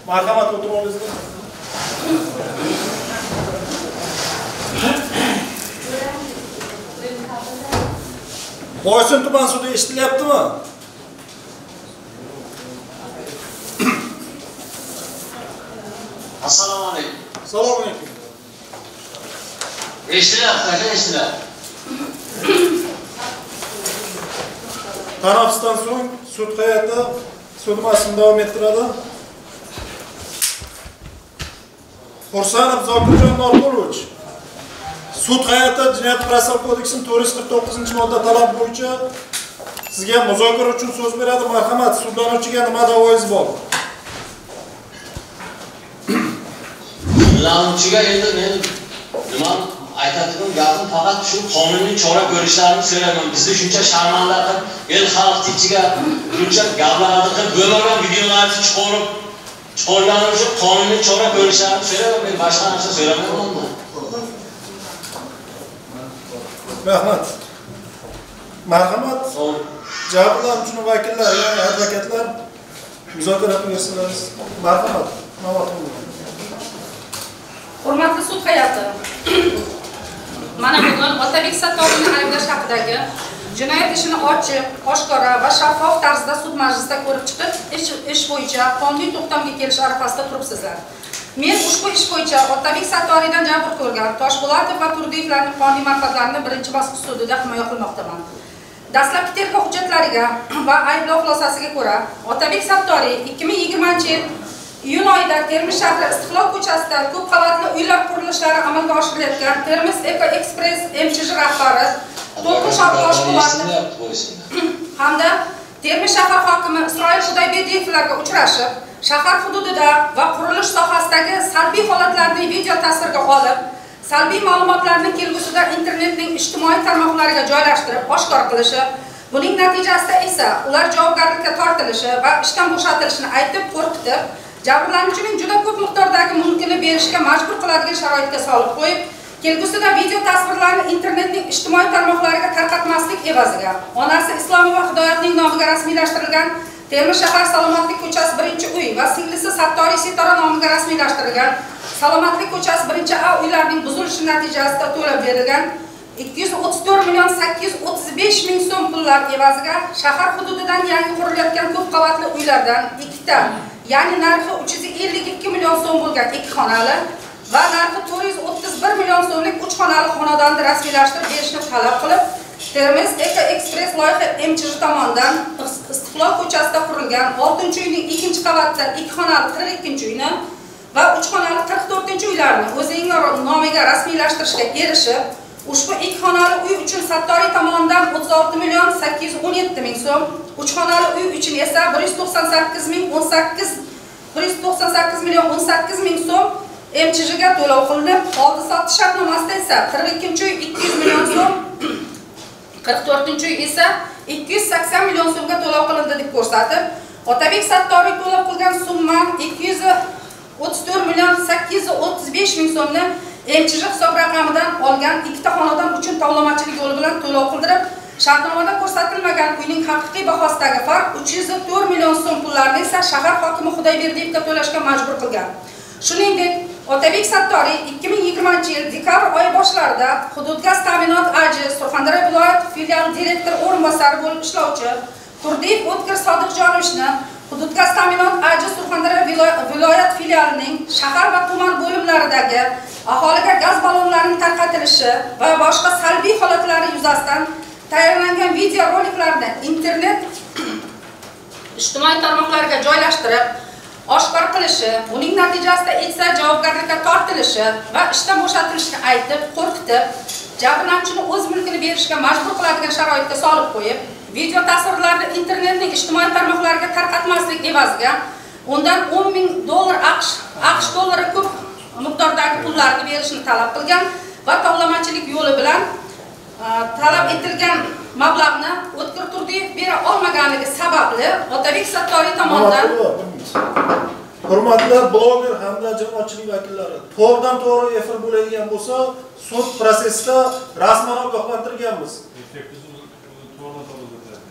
Marhamat o'tirib Boysun tuman sudi eshitilyaptimi? Assalomu alaykum. Assalomu alaykum. Eshitilyapti. Tanaffusdan so'ng sud hay'ati sud masalini davom ettiradi. Xursanov Zokirjon Norqulovich sud hay'ati Jinoyat protsessual kodeksining 449-modda talab bo'yicha sizga muzokara uchun so'z beradi. Marhamat, sudlanuvchiga nima da'voyingiz bor? Sudlanuvchiga endi men nima aytadigan gapim faqat shu qonuniy chora ko'rishlarini so'rayman. Bizni shuncha sharmanda qilib, el xalq ichiga shuncha gaplarni qilib, bo'lmagan videolarni chiqarganlar uchun qonuniy chora ko'rishlarini so'rayman. Men boshqa narsa so'ramayman. Rahmat. Marhamat. Jabrlanuvchi vakillar, ya'ni advokatlar muzokara qilsangiz. Marhamat. Hurmatli sud hay'ati. Mana bugun Otabek Sattorovni ayblash haqidagi jinoyat ishini ochiq, oshkora va shaffof tarzda sud majlisida ko'rib chiqib, ish bo'yicha qonuniy to'xtamga kelish arafasida turibsizlar. Men ushbu ish bo'yicha Otabek Sattorovdan jabr ko'rgan Toshpo'latov va Turdiyevlarning qonuniy manfaatlarini birinchi bosqich sudida himoya qilmoqdaman. Dastlabki tergov hujjatlariga va ayblov xulosasiga ko'ra, Otabek Sattorov 2020-yil iyun oyida Termiz shahri Istiqlol ko'chasida ko'p qavatli uylar qurilishlari amalga oshirilayotgan Termiz Eko Express MChJ rahbari Toshpo'latov hamda Termiz shahar hokimi Isroil Xudoyberdiyevlarga uchrashib, shahar hududida va qurilish sohasidagi salbiy holatlarni video tasvirga olib, salbiy ma'lumotlarni kelgusida internetning ijtimoiy tarmoqlariga joylashtirib, oshkor qilishi, buning natijasida esa ular javobgarlikka tortilishi va ishdan bo'shatilishini aytib, qo'rqitib, jabrlanuvchining juda ko'p miqdordagi mulkini berishga majbur qiladigan sharoitga solib qo'yib, kelgusida video tasvirlarni internetning ijtimoiy tarmoqlariga tarqatmaslik evaziga onasi Islomova Hidoyatning nomiga rasmiylashtirilgan Termiz shahar Salomatlik ko'chasi 1-uy va singlisi Sattoriy Sitora nomiga rasmiylashtirilgan Salomatlik ko'chasi 1-A uylarning buzilishi natijasida to'lab berilgan 234.835.000 so'm pullar evaziga shahar hududidan yangi qurilayotgan ko'p qavatli uylardan ikkita, ya'ni narxi 352 million so'm bo'lgan 2 xonali va narxi 431 million so'mlik 3 xonali xonadonni rasmiylashtirib berishni talab qilib, Termiz Eko Express loyiha MChJ tomonidan Istiqlol ko'chasida qurilgan 6-uyning 2-qavatda 2 xonali 42-uyni va 3 xonali 44-uylarni o'zining nomiga rasmiylashtirishga erishib, ushbu 2 xonali uy uchun Sattoriy tomonidan 36.817.000 so'm, 3 xonali uy uchun esa 198.018.000 so'm MChJga to'lov qilinib, oldi-sotish shartnomasida esa 42-uy 200 million so'm, 44-uy esa 280 million so'mga to'lov qilindi deb ko'rsatib, Otabek Sattorov to'lov qilgan summa 234.835.000 so'mni MChJ hisob raqamidan olgan ikkita xonadon uchun tovlamachilik yo'li bilan to'lov qildirib, shartnomada ko'rsatilmagan uyning haqiqiy bahosidagi farq 304 million so'm pullarni esa shahar hokimi Xudoyberdiyevga to'lashga majbur qilgan. Shuningdek, Otabek Sattorov 2020-yil dekabr oyi boshlarida Hudud gaz ta'minot AJ Surxondaryo viloyat filial direktor o'rinbosari bo'lib ishlovchi Turdiyev O'tkir Sodiqjonovichni Hudud gaz ta'minot AJ Surxondaryo viloyat filialining shahar va tuman bo'limlaridagi aholiga gaz ballonlarining tarqatilishi va boshqa salbiy holatlari yuzasidan tayyorlangan video roliklarni internet ijtimoiy tarmoqlarga joylashtirib, oshkor qilishi, buning natijasida esa javobgarlikka tortilishi va ishdan bo'shatilishini aytib, qo'rqitib, jabrlanuvchini o'z mulkini berishga majbur qiladigan sharoitga solib qo'yib, video tasvirlarni internetning ijtimoiy tarmoqlariga tarqatmaslik evaziga undan $10,000 AQSh dollari ko'p miqdordagi pullarni berishni talab qilgan va tovlamachilik yo'li bilan talab etilgan mablag'ni O'tkir Turdiyev bera olmaganligi sababli Otabek Sattoriy tomonidan hurmatli bloger hamda jamoatchilik vakillari, to'g'ridan-to'g'ri efir bo'ladigan bo'lsa, sud prosesida rasman ogohlantirganmiz.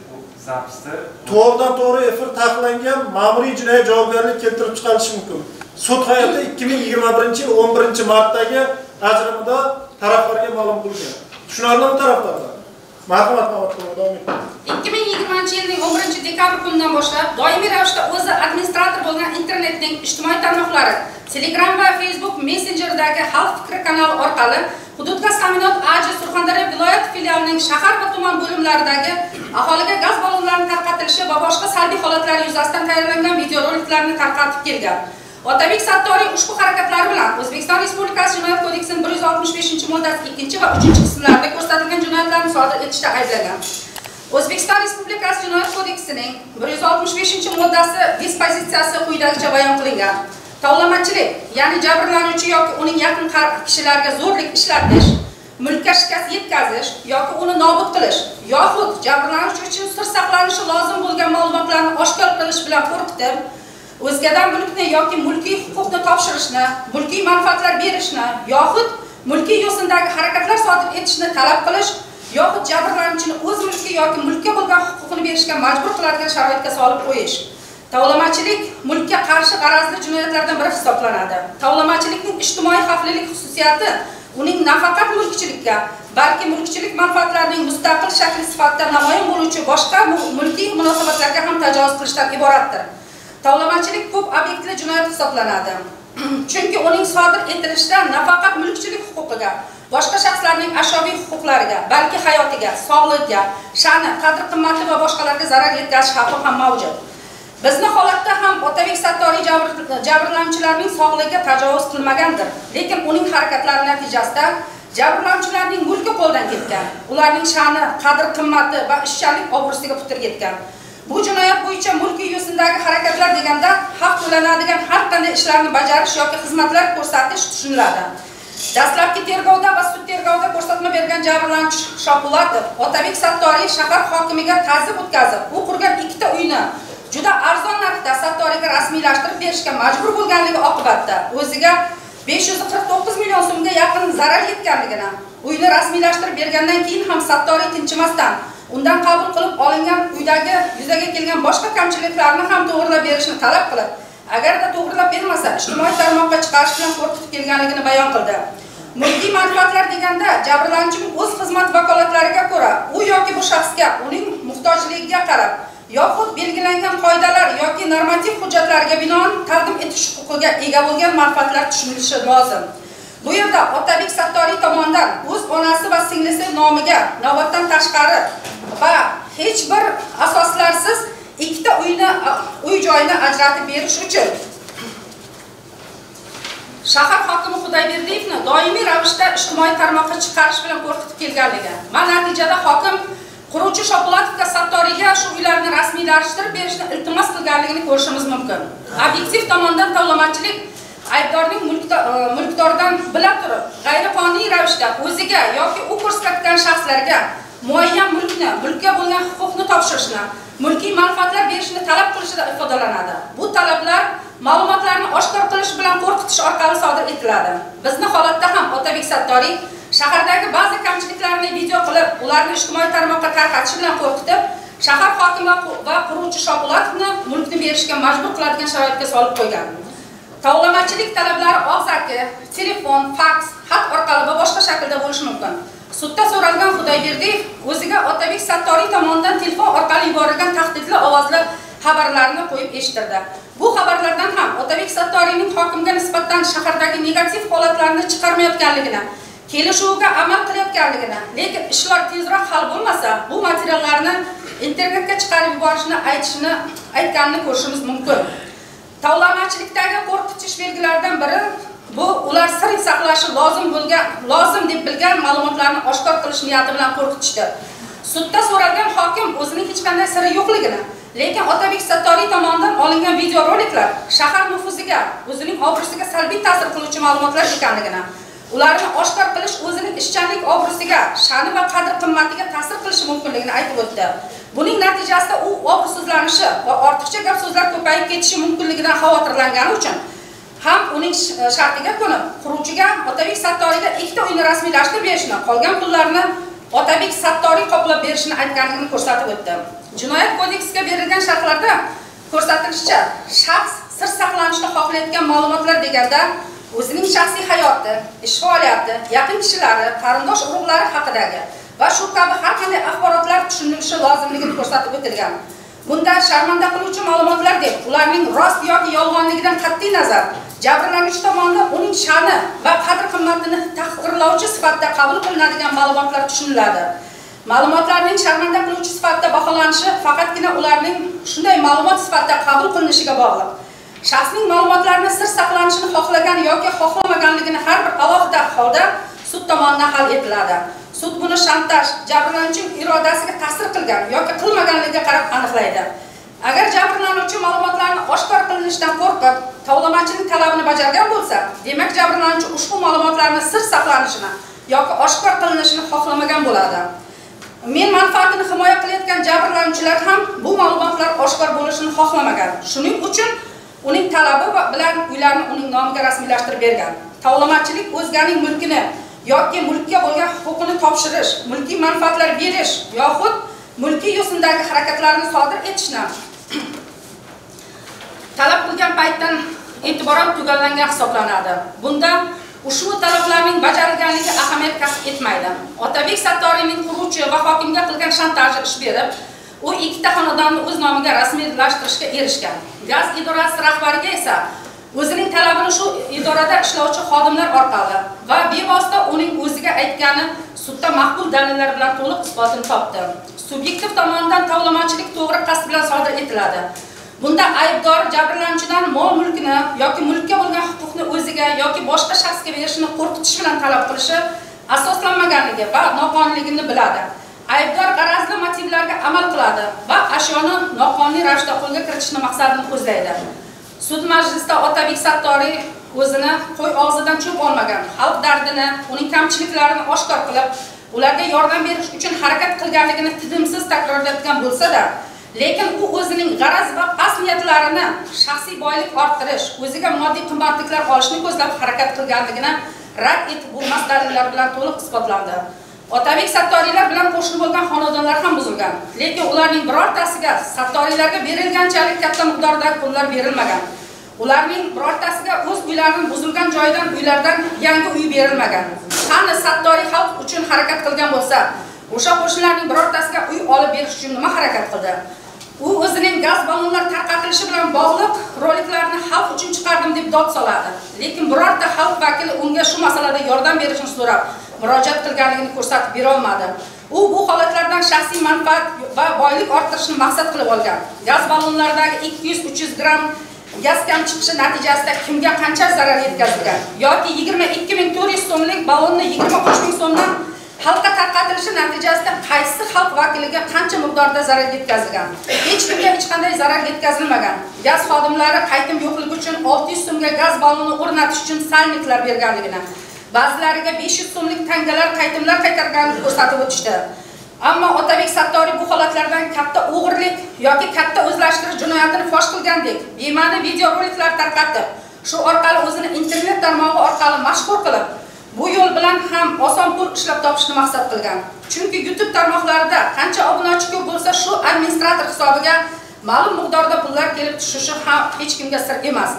to'g'ridan to'g'ri efir taqiqlangan ma'muriy jinoyat javobgarlik keltirib chiqarishi mumkin. Sud hay'ati 2021-yil 11-martdagi ajrimida taraflarga ma'lum qilgan. Tushunarlimi taraflarga? Marhamat, davom eting. 2020-yilning 11-dekabr kunidan boshlab doimiy ravishda o'zi administrator bo'lgan internetning ijtimoiy tarmoqlari Telegram va Facebook Messenger'dagi Xalq fikri kanali orqali Hududgaz ta'minot AJ Surxondaryo viloyat filialining shahar va tuman bo'limlaridagi aholiga gaz ballonlarining tarqatilishi va boshqa salbiy holatlar yuzasidan tayyorlangan videoroliklarni tarqatib kelgan. Otabek Sattoriy ushbu harakatlari bilan O'zbekiston Respublikasi Jinoyat kodeksining 165-moddasi 2 va 3 qismlarida ko'rsatilgan jinoyatlarni sodir etishda ayblangan. O'zbekiston Respublikasi Jinoyat kodeksining 165-moddasi dispozitsiyasi quyidagicha bayon qilingan. Tovlamachilik, ya'ni jabrlanuvchi yoki uning yaqin kishilarga zo'rlik ishlatish, mulkka shikast yetkazish yoki uni nobud qilish, yoxud jabrlanuvchi uchun sir saqlanishi lozim bo'lgan ma'lumotlarni oshkor qilish bilan qo'rqitib, o'zgadan mulkni yoki mulkiy huquqni topshirishni, mulkiy manfaatlar berishni, yoxud mulkiy yo'sindagi harakatlar sodir etishni talab qilish, yoxud jabrlanuvchini o'z mulki yoki mulkka bo'lgan huquqini berishga majbur qiladigan sharoitga solib qo'yish. Tovlamachilik mulkka qarshi g'arazli jinoyatlardan biri hisoblanadi. Tovlamachilikning ijtimoiy xavflilik xususiyati uning nafaqat mulkchilikka, balki mulkchilik manfaatlarining mustaqil shakli sifatida namoyon bo'luvchi boshqa mulkiy munosabatlarga ham tajovuz qilishdan iboratdir. Tovlamachilik ko'p obyektli jinoyat hisoblanadi. Chunki uning sodir etilishidan nafaqat mulkchilik huquqiga, boshqa shaxslarning ashyoviy huquqlariga, balki hayotiga, sog'ligiga, sha'ni, qadr-qimmati va boshqalarga zarar yetkazish xavfi ham mavjud. Bizni holatda ham Otabek Sattoriy jabrlanuvchilarning sog'ligiga tajovuz qilmagandir, lekin uning harakatlari natijasida jabrlanuvchilarning mulki qo'ldan ketgan, ularning sha'ni, qadr-qimmati va ishchanlik obro'siga putur yetgan. Bu jinoyat bo'yicha mulkiy yo'sindagi harakatlar deganda haq to'lanadigan har qanday ishlarni bajarish yoki xizmatlar ko'rsatish tushuniladi. Dastlabki tergovda va sud tergovida ko'rsatma bergan jabrlanuvchi Shopulatov Otabek Sattoriy shahar hokimiga ta'zib o'tkazib, u qurgan ikkita uyni juda arzon narxda Sattoriyga rasmiylashtirib berishga majbur bo'lganligi oqibatida o'ziga 549 million so'mga yaqin zarar yetganligini, uyni rasmiylashtirib bergandan keyin ham Sattoriy tinchimasdan undan qabul qilib olingan uydagi yuzaga kelgan boshqa kamchiliklarni ham to'g'rilab berishni talab qilib, agarda to'g'rilab bermasa, ijtimoiy tarmoqqa chiqarish bilan qo'rqitib kelganligini bayon qildi. Mulkiy manfaatlar deganda jabrlanuvchining o'z xizmat vakolatlariga ko'ra, u yoki bu shaxsga uning muhtojligiga qarab yoxud belgilangan qoidalar yoki normativ hujjatlarga binoan taqdim etish huquqiga ega bo'lgan manfaatlar tushunilishi lozim. Bu yerda Otabek Sattoriy tomonidan o'z onasi va singlisi nomiga navbatdan tashqari va hech bir asoslarsiz ikkita uy joyini ajratib berish uchun shahar hokimi Xudoyberdiyevni doimiy ravishda ijtimoiy tarmoqqa chiqarish bilan qo'rqitib kelganligi va natijada hokim quruvchi Shopulatovga Sattoriyga shu uylarni rasmiylashtirib berishni iltimos qilganligini ko'rishimiz mumkin. Obyektiv tomondan tovlamachilik aybdorning mulkdordan bila turib, g'ayriqonuniy ravishda o'ziga yoki u ko'rsatgan shaxslarga muayyan mulkka bo'lgan huquqni topshirishni, mulkiy manfaatlar berishni talab qilishida ifodalanadi. Bu talablar ma'lumotlarni oshkor qilish bilan qo'rqitish orqali sodir etiladi. Bizni holatda ham Otabek Sattoriy shahardagi ba'zi kamchiliklarni video qilib, ularni ijtimoiy tarmoqqa tarqatish bilan qo'rqitib, shahar hokimi va quruvchi Shopulatovni mulkni berishga majbur qiladigan sharoitga solib qo'ygan. Tovlamachilik talablari og'zaki, telefon, faks, xat orqali va boshqa shaklda bo'lishi mumkin. Sudda so'ralgan Xudoyberdiyev o'ziga Otabek Sattoriy tomonidan telefon orqali yuborilgan tahdidli ovozli xabarlarni qo'yib eshittirdi. Bu xabarlardan ham Otabek Sattoriyning hokimga nisbatan shahardagi negativ holatlarni chiqarmayotganligini, kelishuviga amal qilayotganligini, lekin ishlar tezroq hal bo'lmasa, bu materiallarni internetga chiqarib yuborishni aytganini ko'rishimiz mumkin. Tovlamachilikdagi qo'rqitish belgilaridan biri bu ular sir saqlashi lozim deb bilgan ma'lumotlarni oshkor qilish niyati bilan qo'rqitishdir. Sudda so'ralgan hokim o'zining hech qanday siri yo'qligini, lekin Otabek Sattoriy tomonidan olingan videoroliklar shahar nufuziga, o'zining obro'siga salbiy ta'sir qiluvchi ma'lumotlar ekanligini, ularni oshkor qilish o'zining ishchanlik obro'siga, sha'ni va qadr-qimmatiga ta'sir qilishi mumkinligini aytib o'tdi. Buning natijasida u obro'sizlanishi va ortiqcha gap so'zlar ko'payib ketishi mumkinligidan xavotirlangani uchun ham uning shartiga ko'nib, quruvchiga Otabek Sattoriyga ikkita uyni rasmiylashtirib berishni, qolgan pullarni Otabek Sattoriy qoplab berishini aytganligini ko'rsatib o'tdi. Jinoyat kodeksiga berilgan shartlarda ko'rsatilishicha, shaxs sir saqlanishni xohlayotgan ma'lumotlar deganda o'zining shaxsiy hayoti, ish faoliyati, yaqin kishilari, qarindosh urug'lari haqidagi va shu kabi har qanday axborotlar tushunilishi lozimligini ko'rsatib o'tilgan. Bunda sharmanda qiluvchi ma'lumotlar deb ularning rost yoki yolg'onligidan qat'iy nazar jabrlanuvchi tomonidan uning sha'ni va qadr-qimmatini tahqirlovchi sifatida qabul qilinadigan ma'lumotlar tushuniladi. Ma'lumotlarning sharmanda qiluvchi sifatida baholanishi faqatgina ularning shunday ma'lumot sifatida qabul qilinishiga bog'liq. Shaxsning ma'lumotlarini sir saqlanishini xohlagan yoki xohlamaganligini har bir alohida holda sud tomonidan hal etiladi. Sud buni shantaj, jabrlanuvchi irodasiga ta'sir qilgan yoki qilmaganligiga qarab aniqlaydi. Agar jabrlanuvchi ma'lumotlarni oshkor qilinishidan qo'rqib, tovlamachining talabini bajargan bo'lsa, demak jabrlanuvchi ushbu ma'lumotlarni sir saqlanishini yoki oshkor qilinishini xohlamagan bo'ladi. Men manfaatini himoya qilayotgan jabrlanuvchilar ham bu ma'lumotlar oshkor bo'lishini xohlamagan. Shuning uchun uning talabi bilan uylarni uning nomiga rasmiylashtirib bergan. Tovlamachilik o'zganing mulkini yoki mulkka bo'lgan huquqini topshirish, mulkiy manfaatlar berish yoxud mulkiy yo'sindagi harakatlarni sodir etishni talab qilgan paytdan e'tiboran tugallangan hisoblanadi. Bunda ushbu talablarning bajarilganligi ahamiyat kasb etmaydi. Otabek Sattoriyning quruvchi va hokimga qilgan shantaji ish berib, u ikkita xonadonni o'z nomiga rasmiylashtirishga erishgan. Gaz idorasi rahbariga esa o'zining talabini shu idorada ishlovchi xodimlar orqali va bevosita uning o'ziga aytgani sudda maqbul dalillar bilan to'liq isbotini topdi. Subyektiv tomonidan tovlamachilik to'g'ri qasd bilan sodir etiladi. Bunda aybdor jabrlanuvchidan mol-mulkini yoki mulkka bo'lgan huquqni o'ziga yoki boshqa shaxsga berishni qo'rqitish bilan talab qilishi asoslanmaganligi va noqonuniyligini biladi. Aybdor g'arazli motivlarga amal qiladi va ashyoni noqonuniy ravishda qo'lga kiritishni maqsadini ko'zlaydi. Sud majlisida Otabek Sattoriy o'zini qo'y og'zidan cho'p olmagan, xalq dardini, uning kamchiliklarini oshkor qilib, ularga yordam berish uchun harakat qilganligini tidimsiz takrorlayotgan bo'lsa-da, lekin u o'zining g'araz va past niyatlarini shaxsiy boylik orttirish, o'ziga moddiy qimmatliklar olishni ko'zlab harakat qilganligini rad etib bo'lmas dalillar bilan to'liq isbotlandi. Otabek Sattoriylar bilan qo'shni bo'lgan xonadonlar ham buzilgan, lekin ularning birortasiga Sattoriylarga berilganchalik katta miqdordagi pullar berilmagan. Ularning birortasiga o'z uylarining buzilgan joyidan uylardan yangi uy berilmagan. Qani Sattoriy xalq uchun harakat qilgan bo'lsa, o'sha qo'shnilarning birortasiga uy olib berish uchun nima harakat qildi? U o'zining gaz ballonlar tarqatilishi bilan bog'liq roliklarni xalq uchun chiqardim deb dod soladi. Lekin birorta xalq vakili unga shu masalada yordam berishni so'rab murojaat qilganligini ko'rsatib bera olmadi. U bu holatlardan shaxsiy manfaat va boylik orttirishni maqsad qilib olgan. Gaz ballonlaridagi 200-300 gram gaz kam chiqishi natijasida kimga qancha zarar yetkazilgan yoki 22.400 so'mlik ballonni 23.000 so'mdan xalqqa tarqatilishi natijasida qaysi xalq vakiliga qancha miqdorda zarar yetkazilgan? Hech kimga hech qanday zarar yetkazilmagan. Gaz xodimlari qaytim yo'qligi uchun 600 so'mga gaz ballonni o'rnatish uchun salniklar berganligini, ba'zilariga 500 so'mlik tangalar qaytimlar qaytarganini ko'rsatib o'tishdi. Ammo Otabek Sattoriy bu holatlardan katta o'g'irlik yoki katta o'zlashtirish jinoyatini fosh qilgandek bema'ni videoroliklar tarqatib, shu orqali o'zini internet tarmog'i orqali mashhur qilib, bu yo'l bilan ham oson pul ishlab topishni maqsad qilgan. Chunki YouTube tarmoqlarida qancha obunachi ko'p bo'lsa, shu administrator hisobiga ma'lum miqdorda pullar kelib tushishi ham hech kimga sir emas.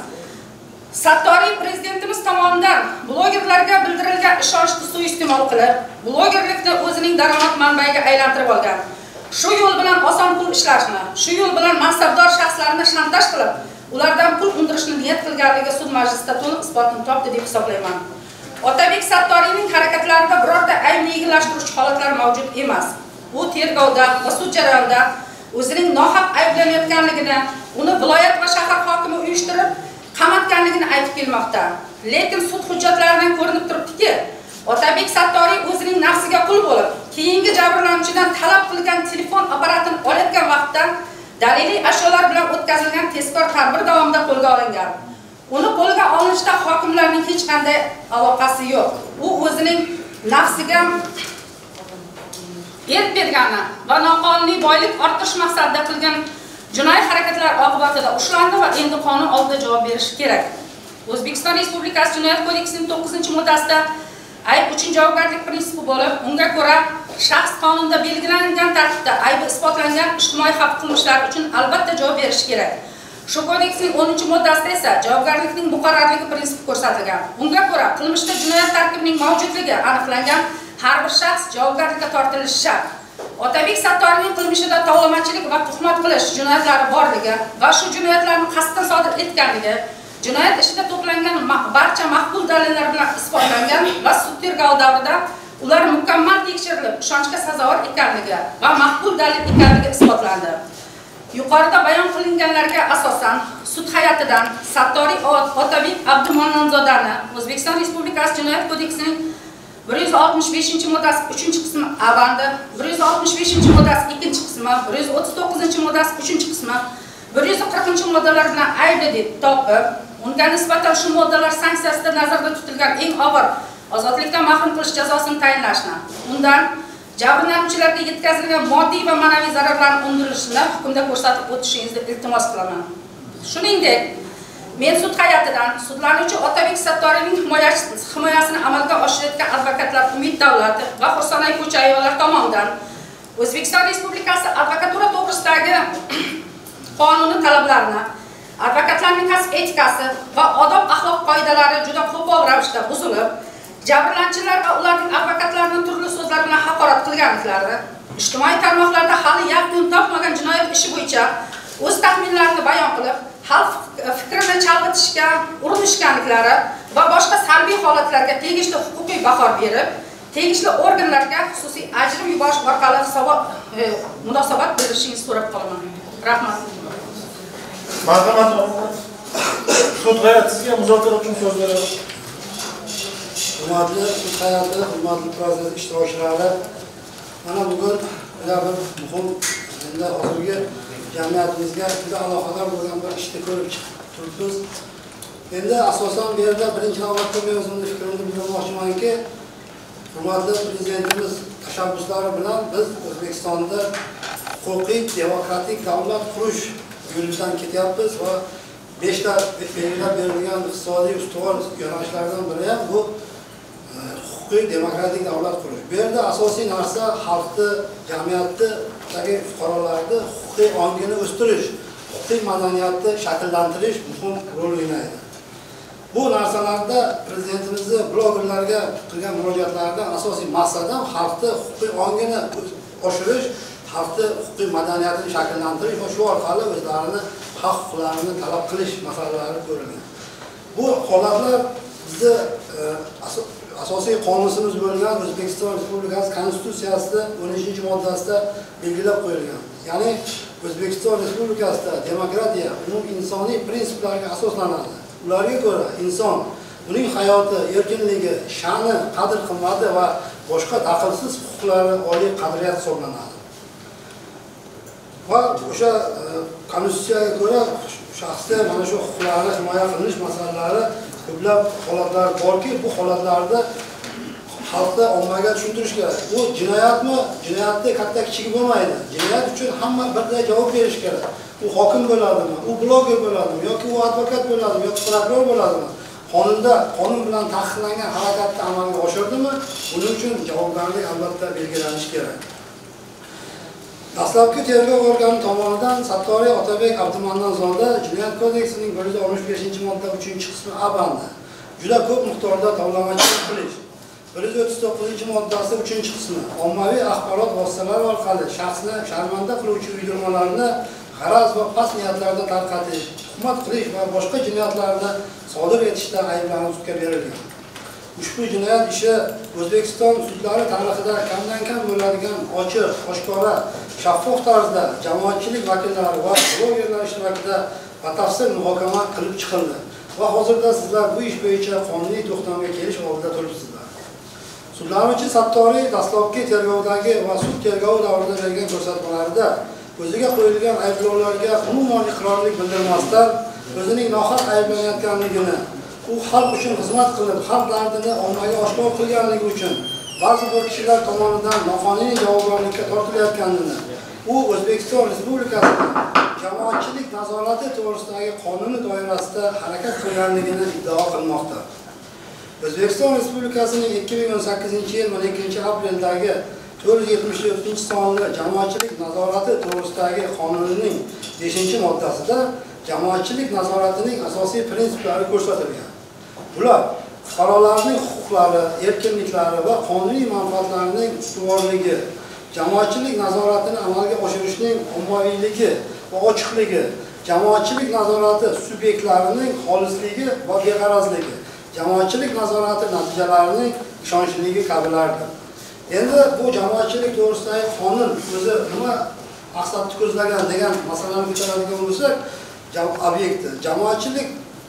Sattoriy prezidentimiz tomonidan blogerlarga bildirilgan ishonchni suiiste'mol qilib, blogerlikni o'zining daromad manbaiga aylantirib olgan. Shu yo'l bilan oson pul ishlashni, shu yo'l bilan mansabdor shaxslarni shantaj qilib, ulardan pul undirishni niyat qilganligi sud majlisida to'liq isbotini topdi deb hisoblayman. Otabek Sattoriyning harakatlarida birorta aybni yengillashtiruvchi holatlar mavjud emas. U tergovda va sud jarayonida o'zining nohaq ayblanayotganligini, uni viloyat va shahar hokimi uyushtirib qamatganligini aytib kelmoqda. Lekin sud hujjatlaridan ko'rinib turibdiki, Otabek Sattoriy o'zining nafsiga qul bo'lib, keyingi jabrlanuvchidan talab qilgan telefon apparatini olayotgan vaqtda daliliy ashyolar bilan o'tkazilgan tezkor tadbir davomida qo'lga olingan. Uni qo'lga olinishda hokimlarning hech qanday aloqasi yo'q. U o'zining nafsiga erk bergani va noqonuniy boylik orttirish maqsadida qilgan jinoiy harakatlar oqibatida ushlandi va endi qonun oldida javob berishi kerak. O'zbekiston Respublikasi Jinoyat kodeksining 9-moddasida ayb uchun javobgarlik prinsipi bo'lib, unga ko'ra shaxs qonunda belgilangan tartibda aybi isbotlangan ijtimoiy xavf qilmishlari uchun albatta javob berishi kerak. Shu kodeksning 10-moddasida esa javobgarlikning muqarrarligi prinsipi ko'rsatilgan. Bunga ko'ra, qilmishda jinoyat tarkibining mavjudligi aniqlangan har bir shaxs javobgarlikka tortilishi shart. Otabek Sattoriyning qilmishida tovlamachilik va tuhmat qilish jinoyatlari borligi va shu jinoyatlarni qasddan sodir etganligi, jinoyat ishida to'plangan barcha maqbul dalillar bilan isbotlangan va sud tergovi davrida ular mukammal tekshirilib, ishonchga sazovor ekanligi va maqbul dalil ekanligi isbotlandi. Yuqorida bayon qilinganlarga asosan sud hay'atidan Sattoriy Otabek Abdumannonzodani O'zbekiston Respublikasi Jinoyat kodeksining 165-moddasi 3-qismi A bandi, 165-moddasi 2-qismi, 139-moddasi 3-qismi, 140-moddalar bilan aybli deb topib, unga nisbatan shu moddalar sanksiyasida nazarda tutilgan eng og'ir ozodlikdan mahrum qilish jazosini tayinlashni, undan jabrlanuvchilarga yetkazilgan moddiy va ma'naviy zararlarni undirilishini hukmda ko'rsatib o'tishingizni iltimos qilaman. Shuningdek, men sud hay'atidan sudlanuvchi Otabek Sattoriyning himoyasini amalga oshirayotgan advokatlar Umid Davlatov va Xursonay Ko'chayevalar tomonidan O'zbekiston Respublikasi advokatura to'g'risidagi qonuniy talablarini, advokatlarning kasb etikasi va odob axloq qoidalari juda qo'pol ravishda buzilib, jabrlanuvchilar va ularning advokatlarini turli so'zlar bilan haqorat qilganliklari, ijtimoiy tarmoqlarda hali yakun topmagan jinoyat ishi bo'yicha o'z taxminlarini bayon qilib, xalq fikrini chalg'itishga urinishganliklari va boshqa salbiy holatlarga tegishli huquqiy baho berib, tegishli organlarga xususiy ajrim yuborish orqali munosabat bildirishingizni so'rab qolaman. Rahmat. Marhamat, sud hay'ati sizga muzokara uchun so'z beradi. Hurmatli sud hay'ati, hurmatli protsess ishtirokchilari, mana bugun bir muhim endi hozirgi jamiyatimizga juda aloqador bo'lgan bir ishni ko'rib turibmiz. Endi asosan bu yerda birinchi navbatda men o'zimning fikrimni bildirmoqchimanki, hurmatli prezidentimiz tashabbuslari bilan biz O'zbekistonda huquqiy demokratik davlat qurish yo'lidan ketyapmiz va 5 ta belgilab berilgan iqtisodiy ustuvor yo'nalishlardan biri ham bu huquqiy demokratik davlat qurish. Bu yerda asosiy narsa xalqni, jamiyatdagi fuqarolarni huquqiy ongini o'stirish, huquqiy madaniyatni shakllantirish muhim rol o'ynaydi. Bu narsalarda prezidentimizni blogerlarga qilgan murojaatlardan asosiy maqsad ham xalqni huquqiy ongini oshirish, xalqni huquqiy madaniyatini shakllantirish va shu orqali o'zlarini haq-huquqlarini talab qilish masalalari ko'rilgan. Bu holatlar bizni asosiy qonunimiz bo'lgan O'zbekiston Respublikasi Konstitutsiyasida 10-moddasida belgilab qo'yilgan. Ya'ni O'zbekiston Respublikasida demokratiya umumiy insoniy prinsiplarga asoslanadi. Ularga ko'ra inson uning hayoti, erkinligi, sha'ni, qadr-qimmati va boshqa daxlsiz huquqlari oliy qadriyat hisoblanadi. Va o'sha konstitutsiyaga ko'ra shaxsda mana shu huquqlarni himoya qilish masalalari ko'plab holatlar borki, bu holatlarda xalqda ommaga tushuntirish kerak. Bu jinoyatmi? Jinoyatda katta kichik bo'lmaydi. Jinoyat uchun hamma birday javob berish kerak. U hokim bo'ladimi, u bloger bo'ladimi, yoki u advokat bo'ladimi, yoki prokuror bo'ladimi? Qonunda, qonun bilan taqiqlangan harakatni amalga oshirdimi? Buning uchun javobgarlik albatta belgilanishi kerak. Dastlabki tergov organi tomonidan Sattoriy Otabek Abdumannonzoda Jinoyat kodeksining 165-modda 3-qismi A bandi juda ko'p miqdorda tovlamachilik qilish, 139-moddasi 3-qismi ommaviy axborot vositalari orqali shaxsni sharmanda qiluvchi uydirmalarni g'araz va past niyatlarda tarqatish, tuhmat qilish va boshqa jinoyatlarni sodir etishda ayblanib sudga berilgan. Ushbu jinoyat ishi O'zbekiston sudlari tarixida kamdan-kam bo'ladigan ochiq, oshkora, shaffof tarzda jamoatchilik vakillari va blogerlar ishtirokida batafsil muhokama qilib chiqildi. Va hozirda sizlar bu ish bo'yicha qonuniy to'xtamga kelish oldida turibsizlar. Sudlanuvchi Sattoriy dastlabki tergovdagi va sud tergovi davrida bergan ko'rsatmalarida o'ziga qo'yilgan ayblovlarga umuman iqrorlik bildirmasdan o'zining nohaq ayblanayotganligini, u xalq uchun xizmat qilib, xalq dardini ommaga oshkor qilganligi uchun ba'zi bir kishilar tomonidan noqonuniy javobgarlikka tortilayotganini, u O'zbekiston Respublikasining jamoatchilik nazorati to'g'risidagi qonuni doirasida harakat qilganligini iddao qilmoqda. O'zbekiston Respublikasining 2018-yil 12-apreldagi 474-sonli jamoatchilik nazorati to'g'risidagi qonunning 5-moddasida jamoatchilik nazoratining asosiy prinsiplari ko'rsatilgan. Bular fuqarolarning huquqlari, erkinliklari va qonuniy manfaatlarining ustuvorligi, jamoatchilik nazoratini amalga oshirishning ommaviyligi va ochiqligi, jamoatchilik nazorati subyektlarining xolisligi va beg'arazligi, jamoatchilik nazorati natijalarining ishonchliligi kabilardir. Endi bu jamoatchilik to'g'risidagi qonun o'zi nima maqsadni ko'zlagan degan masalani ko'taradigan bo'lsak, obyekti jamoatchilik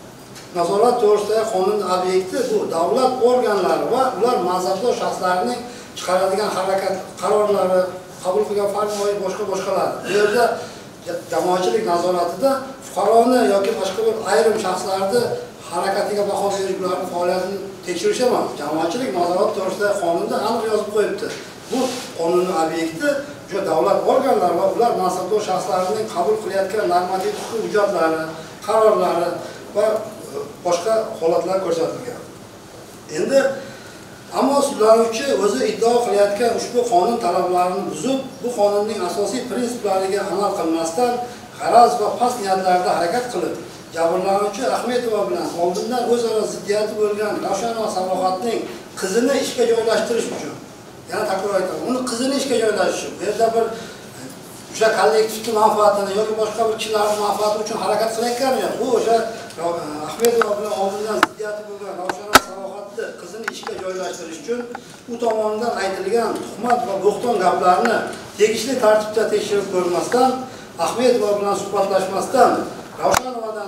nazorat to'g'risidagi qonunning obyekti bu davlat organlari va ular mansabdor shaxslarining chiqaradigan harakat qarorlari, qabul qilgan farmon va boshqalar. Bu yerda jamoatchilik nazoratida fuqaroni yoki boshqa bir ayrim shaxslarni harakatiga baho berish, ularning faoliyatini tekshirish emas. Jamoatchilik nazorat to'g'risidagi qonunda aniq yozib qo'yibdi. Bu qonunning obyekti o'sha davlat organlari va ular mansabdor shaxslarining qabul qilayotgan normativ huquqiy hujjatlari, qarorlari va boshqa holatlar ko'rsatilgan. Endi ammo sudlanuvchi o'zi iddao qilayotgan ushbu qonun talablarini buzib, bu qonunning asosiy prinsiplariga amal qilmasdan g'araz va past niyatlarda harakat qilib, jabrlanuvchi Ahmedova bilan oldindan o'zaro ziddiyati bo'lgan Ravshanova Sabohatning qizini ishga joylashtirish uchun, yana takror aytaman, uni qizini ishga joylashtirish, bu yerda bir o'sha kollektiv manfaatini yoki boshqa bir kishilarning manfaati uchun harakat qilayotgani yo'q. Bu o'sha Ahmedova bilan oldindan ziddiyati bo'lgan Ravshanova Sabohatni qizini ishga joylashtirish uchun u tomonidan aytilgan tuhmat va bo'xton gaplarni tegishli tartibda tekshirib ko'rmasdan, Ahmedova bilan suhbatlashmasdan, Ravshanovadan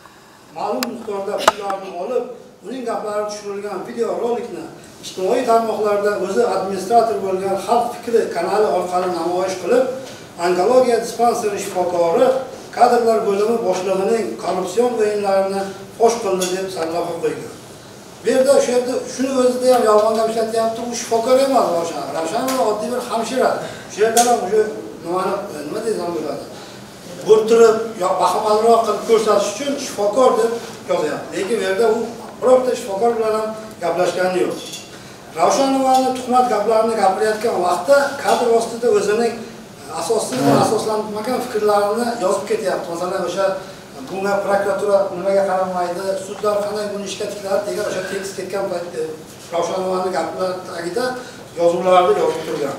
ma'lum miqdorda pullarni olib, uning gaplari tushirilgan video rolikni ijtimoiy tarmoqlarda o'zi administrator bo'lgan Xalq fikri kanali orqali namoyish qilib, onkologiya dispanseri shifokori kadrlar bo'limi boshlig'ining korrupsion o'yinlarini fosh qildi deb sarlavha qo'ygan. Bu yerda o'sha yerda shuni o'zida ham yolg'on gap ishlatyapti, u shifokor emas Ravshanova. Ravshanova oddiy bir hamshira. Shu yerda ham o'sha nima desam bo'ladi? Bo'rtirib, yo bahomaliroq qilib ko'rsatish uchun shifokor deb yozyapti. Lekin bu yerda u birorta shifokor bilan ham gaplashgani yo'q. Ravshanovani tuhmat gaplarini gapirayotgan vaqtda kadr ostida o'zining asossiz va asoslanmagan fikrlarini yozib ketyapti. Masalan, o'sha bunga prokuratura nimaga qaramaydi, sudlar qanday buni ishga tikladi degan o'sha tekst ketgan paytda Ravshanovani gaplari tagida yozuvlarni yozib turgan.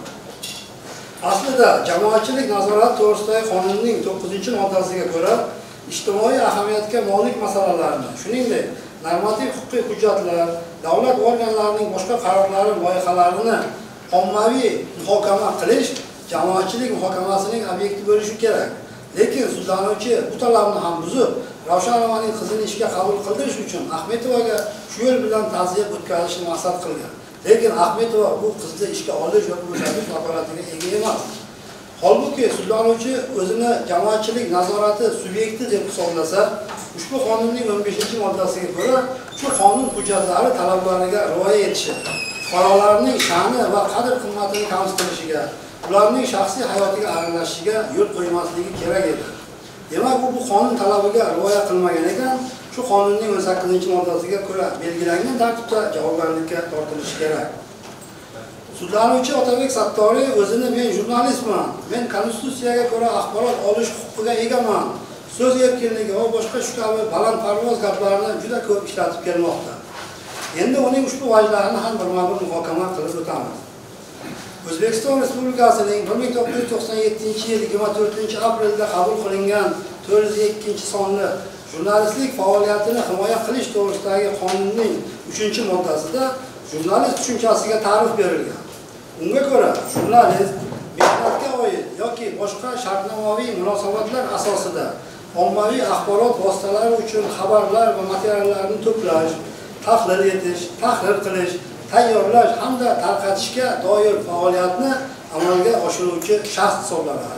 Aslida jamoatchilik nazorati to'g'risidagi qonunning 9-moddasiga ko'ra ijtimoiy ahamiyatga molik masalalarni, shuningdek normativ huquqiy hujjatlar, davlat organlarining boshqa qarorlari, loyihalarini ommaviy muhokama qilish jamoatchilik muhokamasining obyekti bo'lishi kerak. Lekin sudlanuvchi bu talabni ham buzib, Ravshanovaning qizini ishga qabul qildirish uchun Ahmedovaga shu yo'l bilan ta'ziya o'tkazishni maqsad qilgan. Lekin Ahmedova bu qizni ishga olish yoki bo'shatish vakolatiga ega emas. Holbuki sudlanuvchi o'zini jamoatchilik nazorati subyekti deb hisoblasa, ushbu qonunning 15-moddasiga ko'ra shu qonun hujjatlari talablariga rioya etishi, fuqarolarning sha'ni va qadr-qimmatini kamsitilishiga, ularning shaxsiy hayotiga aralashishiga yo'l qo'ymasligi kerak edi. Demak, bu qonun talabiga rioya qilmagan ekan, shu qonunning 18-moddasiga ko'ra belgilangan tartibda javobgarlikka tortilishi kerak. Sudlanuvchi Otabek Sattoriy o'zini men jurnalistman, men konstitutsiyaga ko'ra axborot olish huquqiga egaman, so'z erkinligi va boshqa shu kabi balandparvoz gaplarni juda ko'p ishlatib kelmoqda. Endi uning ushbu vajlarini ham birma-bir muhokama qilib o'tamiz. O'zbekiston Respublikasining 1997-yil 24-aprelda qabul qilingan 402-sonli jurnalistlik faoliyatini himoya qilish to'g'risidagi qonunning 3-moddasida jurnalist tushunchasiga ta'rif berilgan. Unga ko'ra, jurnalist mehnatga oid yoki boshqa shartnomaviy munosabatlar asosida ommaviy axborot vositalari uchun xabarlar va materiallarni to'plash, tahlil etish, tahrir qilish, tayyorlash hamda tarqatishga doir faoliyatni amalga oshiruvchi shaxs hisoblanadi.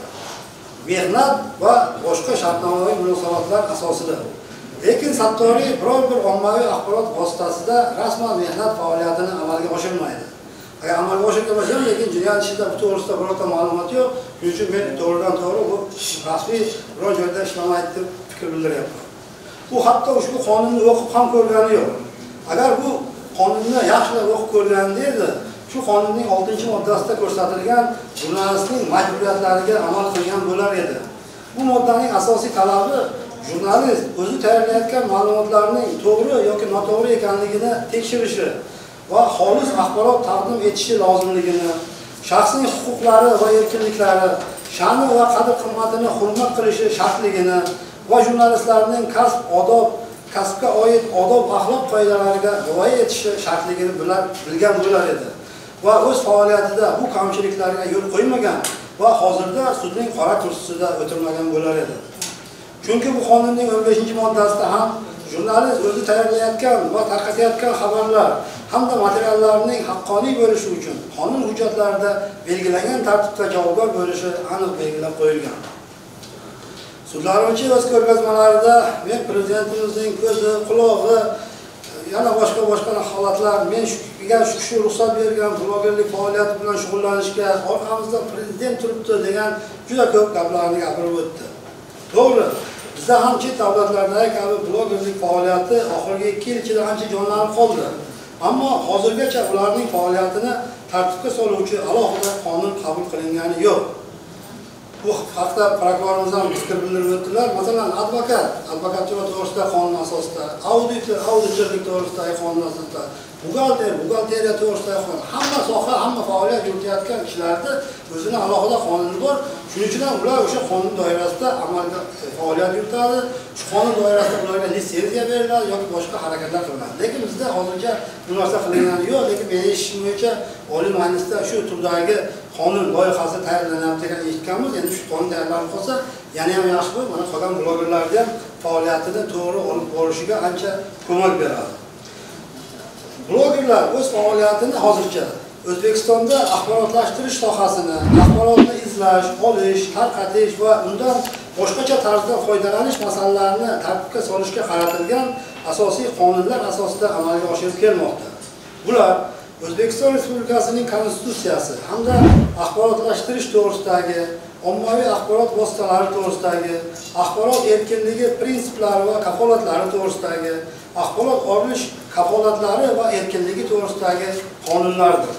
Mehnat va boshqa shartnomaviy munosabatlar asosida. Lekin Sattoriy biror bir ommaviy axborot vositasida rasman mehnat faoliyatini amalga oshirmaydi. Agar amalga oshirgan bo'lsa, lekin jinoyat ishida bu to'g'risida birorta ma'lumot yo'q. Shuning uchun men to'g'ridan-to'g'ri bu rasmiy biror joyda ishlamaydi deb fikr bildiryapman. Bu hatto ushbu qonunni o'qib ham ko'rgani yo'q. Agar bu qonunni yaxshilab o'qib ko'rganda edi, shu qonunning 6-moddasida ko'rsatilgan jurnalistning majburiyatlariga amal qilgan bo'lar edi. Bu moddaning asosiy talabi jurnalist o'zi tayyorlayotgan ma'lumotlarning to'g'ri yoki noto'g'ri ekanligini tekshirishi va xolis axborot taqdim etishi lozimligini, shaxsiy huquqlari va erkinliklari, sha'ni va qadr-qimmatini hurmat qilishi shartligini va jurnalistlarning kasbga oid odob-axloq qoidalariga rioya etishi shartligini bilgan bo'lar edi va o'z faoliyatida bu kamchiliklarga yo'l qo'ymagan va hozirda sudning qora kursisida o'tirmagan bo'lar edi. Chunki bu qonunning 15-moddasida ham jurnalist o'zi tayyorlayotgan va tarqatayotgan xabarlar hamda materiallarning haqqoniy bo'lishi uchun qonun hujjatlarida belgilangan tartibda javobgar bo'lishi aniq belgilab qo'yilgan. Sudlanuvchi o'z ko'rgazmalarida men prezidentimizning ko'zi, qulog'i, yana boshqa holatlar, men shu ruxsat bergan blogerlik faoliyati bilan shug'ullanishga orqamizda prezident turibdi degan juda ko'p gaplarni gapirib o'tdi. To'g'ri, bizda ham chet davlatlardagi kabi blogerlik faoliyati oxirgi 2 yil ichida ancha jonlanib qoldi. Ammo hozirgacha ularning faoliyatini tartibga soluvchi alohida qonun qabul qilingani yo'q. Bu haqda prokurorimiz ham fikr bildirib o'tdilar. Masalan, advokatura to'g'risida qonun asosida, auditorlik to'g'risidagi qonun asosida, buxgalteriya to'g'risidagi qonun, hamma soha, hamma faoliyat yuritayotgan kishilarda o'zini alohida qonuni bor. Shuning uchun ham ular o'sha qonun doirasida amalga faoliyat yuritadi. Shu qonun doirasida ularga litsenziya beriladi yoki boshqa harakatlar qilinadi. Lekin bizda hozircha bu narsa qilingani yo'q, lekin men eshitishim bo'yicha Oliy Majlisda shu turdagi qonun loyihasi tayyorlanyapti degan eshitganmiz. Endi shu qonun tayyorlanib qolsa, yana ham yaxshi bo'ladi. Mana qolgan blogerlarga ham faoliyatini to'g'ri olib borishiga ancha ko'mak beradi. Blogerlar o'z faoliyatini hozircha O'zbekistonda axborotlashtirish sohasini, axborotni izlash, olish, tarqatish va undan boshqacha tarzda foydalanish masalalarini tartibga solishga qaratilgan asosiy qonunlar asosida amalga oshirib kelmoqda. Bular O'zbekiston Respublikasining Konstitutsiyasi hamda axborotlashtirish to'g'risidagi, ommaviy axborot vositalari to'g'risidagi, axborot erkinligi prinsiplari va kafolatlari to'g'risidagi, axborot olish kafolatlari va erkinligi to'g'risidagi qonunlardir.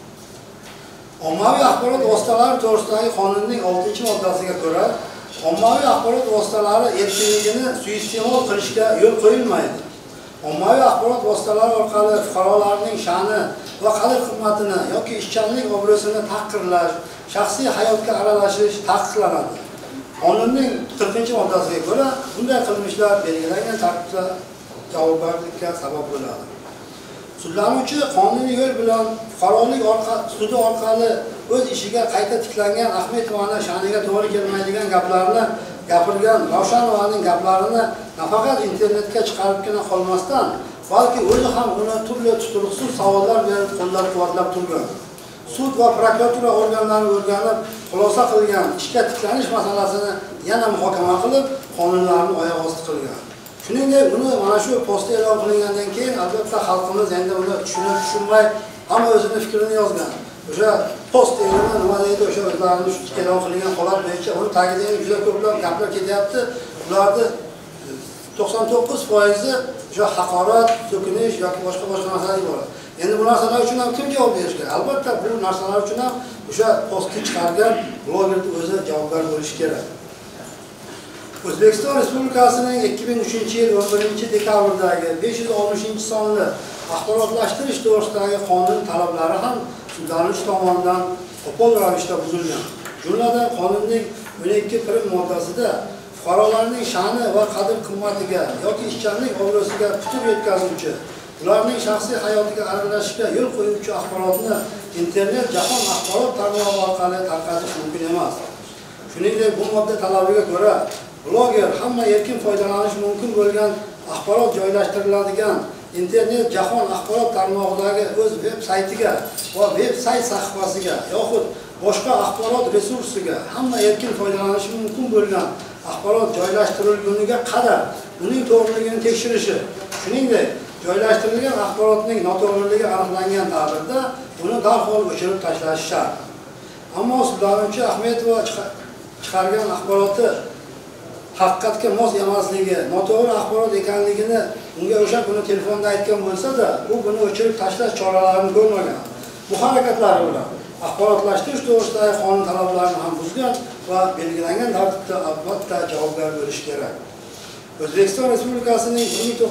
Ommaviy axborot vositalari to'g'risidagi qonunning 6-moddasiga ko'ra, ommaviy axborot vositalari erkinligini suiiste'mol qilishga yo'l qo'yilmaydi. Ommaviy axborot vositalari orqali fuqarolarning sha'ni va qadr-qimmatini yoki ishchanlik obro'sini tahqirlash, shaxsiy hayotga aralashish taqiqlanadi. Qonunning 40-moddasiga ko'ra, bunday qilmishlar belgilangan tartibda javobgarlikka sabab bo'ladi. Sudlanuvchi qonuniy yo'l bilan fuqarolik sudi orqali o'z ishiga qayta tiklangan Ahmedovani sha'niga to'g'ri kelmaydigan gaplarni gapirgan Ravshanovaning gaplarini nafaqat internetga chiqaribgina qolmasdan, balki o'zi ham uni turli tuturuqsiz savollar berib qo'llab-quvvatlab turgan. Sud va prokuratura organlari o'rganib, xulosa qilgan ishga tiklanish masalasini yana muhokama qilib, qonunlarni oyoq osti qilgan. Shuningdek, buni mana shu postda e'lon qilingandan keyin albatta xalqimiz endi uni tushunmay, hamma o'zini fikrini yozgan. O'sha post e'loni nima deydi, o'sha o'zlarining e'lon qilingan holat bo'yicha uni tagida juda ko'plab gaplar ketyapti. Ularni 99% o'sha haqorat, so'kinish yoki boshqa narsalar iborat. Endi bu narsalar uchun ham kim javob berish kerak? Albatta bu narsalar uchun ham o'sha postni chiqargan blogerning o'zi javobgar bo'lishi kerak. O'zbekiston Respublikasining 2003-yil 11-dekabrdagi 560-sonli axborotlashtirish to'g'risidagi qonun talablari ham sudlanuvchi tomonidan qo'pol ravishda buzilgan. Jumladan qonunning 12-moddasida fuqarolarning sha'ni va qadr-qimmatiga yoki ishchanlik obro'siga putur yetkazuvchi, ularning shaxsiy hayotiga aralashishga yo'l qo'yuvchi axborotni internet jahon axborot tarmog'i orqali tarqatish mumkin emas. Shuningdek, bu modda talabiga ko'ra bloger hamma erkin foydalanish mumkin bo'lgan axborot joylashtiriladigan internet jahon axborot tarmog'idagi o'z veb saytiga va veb sayt sahifasiga yoxud boshqa axborot resursiga hamma erkin foydalanishi mumkin bo'lgan axborot joylashtirilguniga qadar uning to'g'riligini tekshirishi, shuningdek joylashtirilgan axborotning noto'g'riligi aniqlangan taqdirda uni darhol o'chirib tashlash shart. Ammo sudlanuvchi Ahmedova chiqargan axboroti haqiqatga mos emasligi, noto'g'ri axborot ekanligini unga o'sha kuni telefonda aytgan bo'lsa-da, u buni o'chirib tashlash choralarini ko'rmagan. Bu harakatlari bilan axborotlashtirish to'g'risidagi qonun talablarini ham buzgan va belgilangan tartibda albatta javobgar bo'lish kerak. O'zbekiston Respublikasining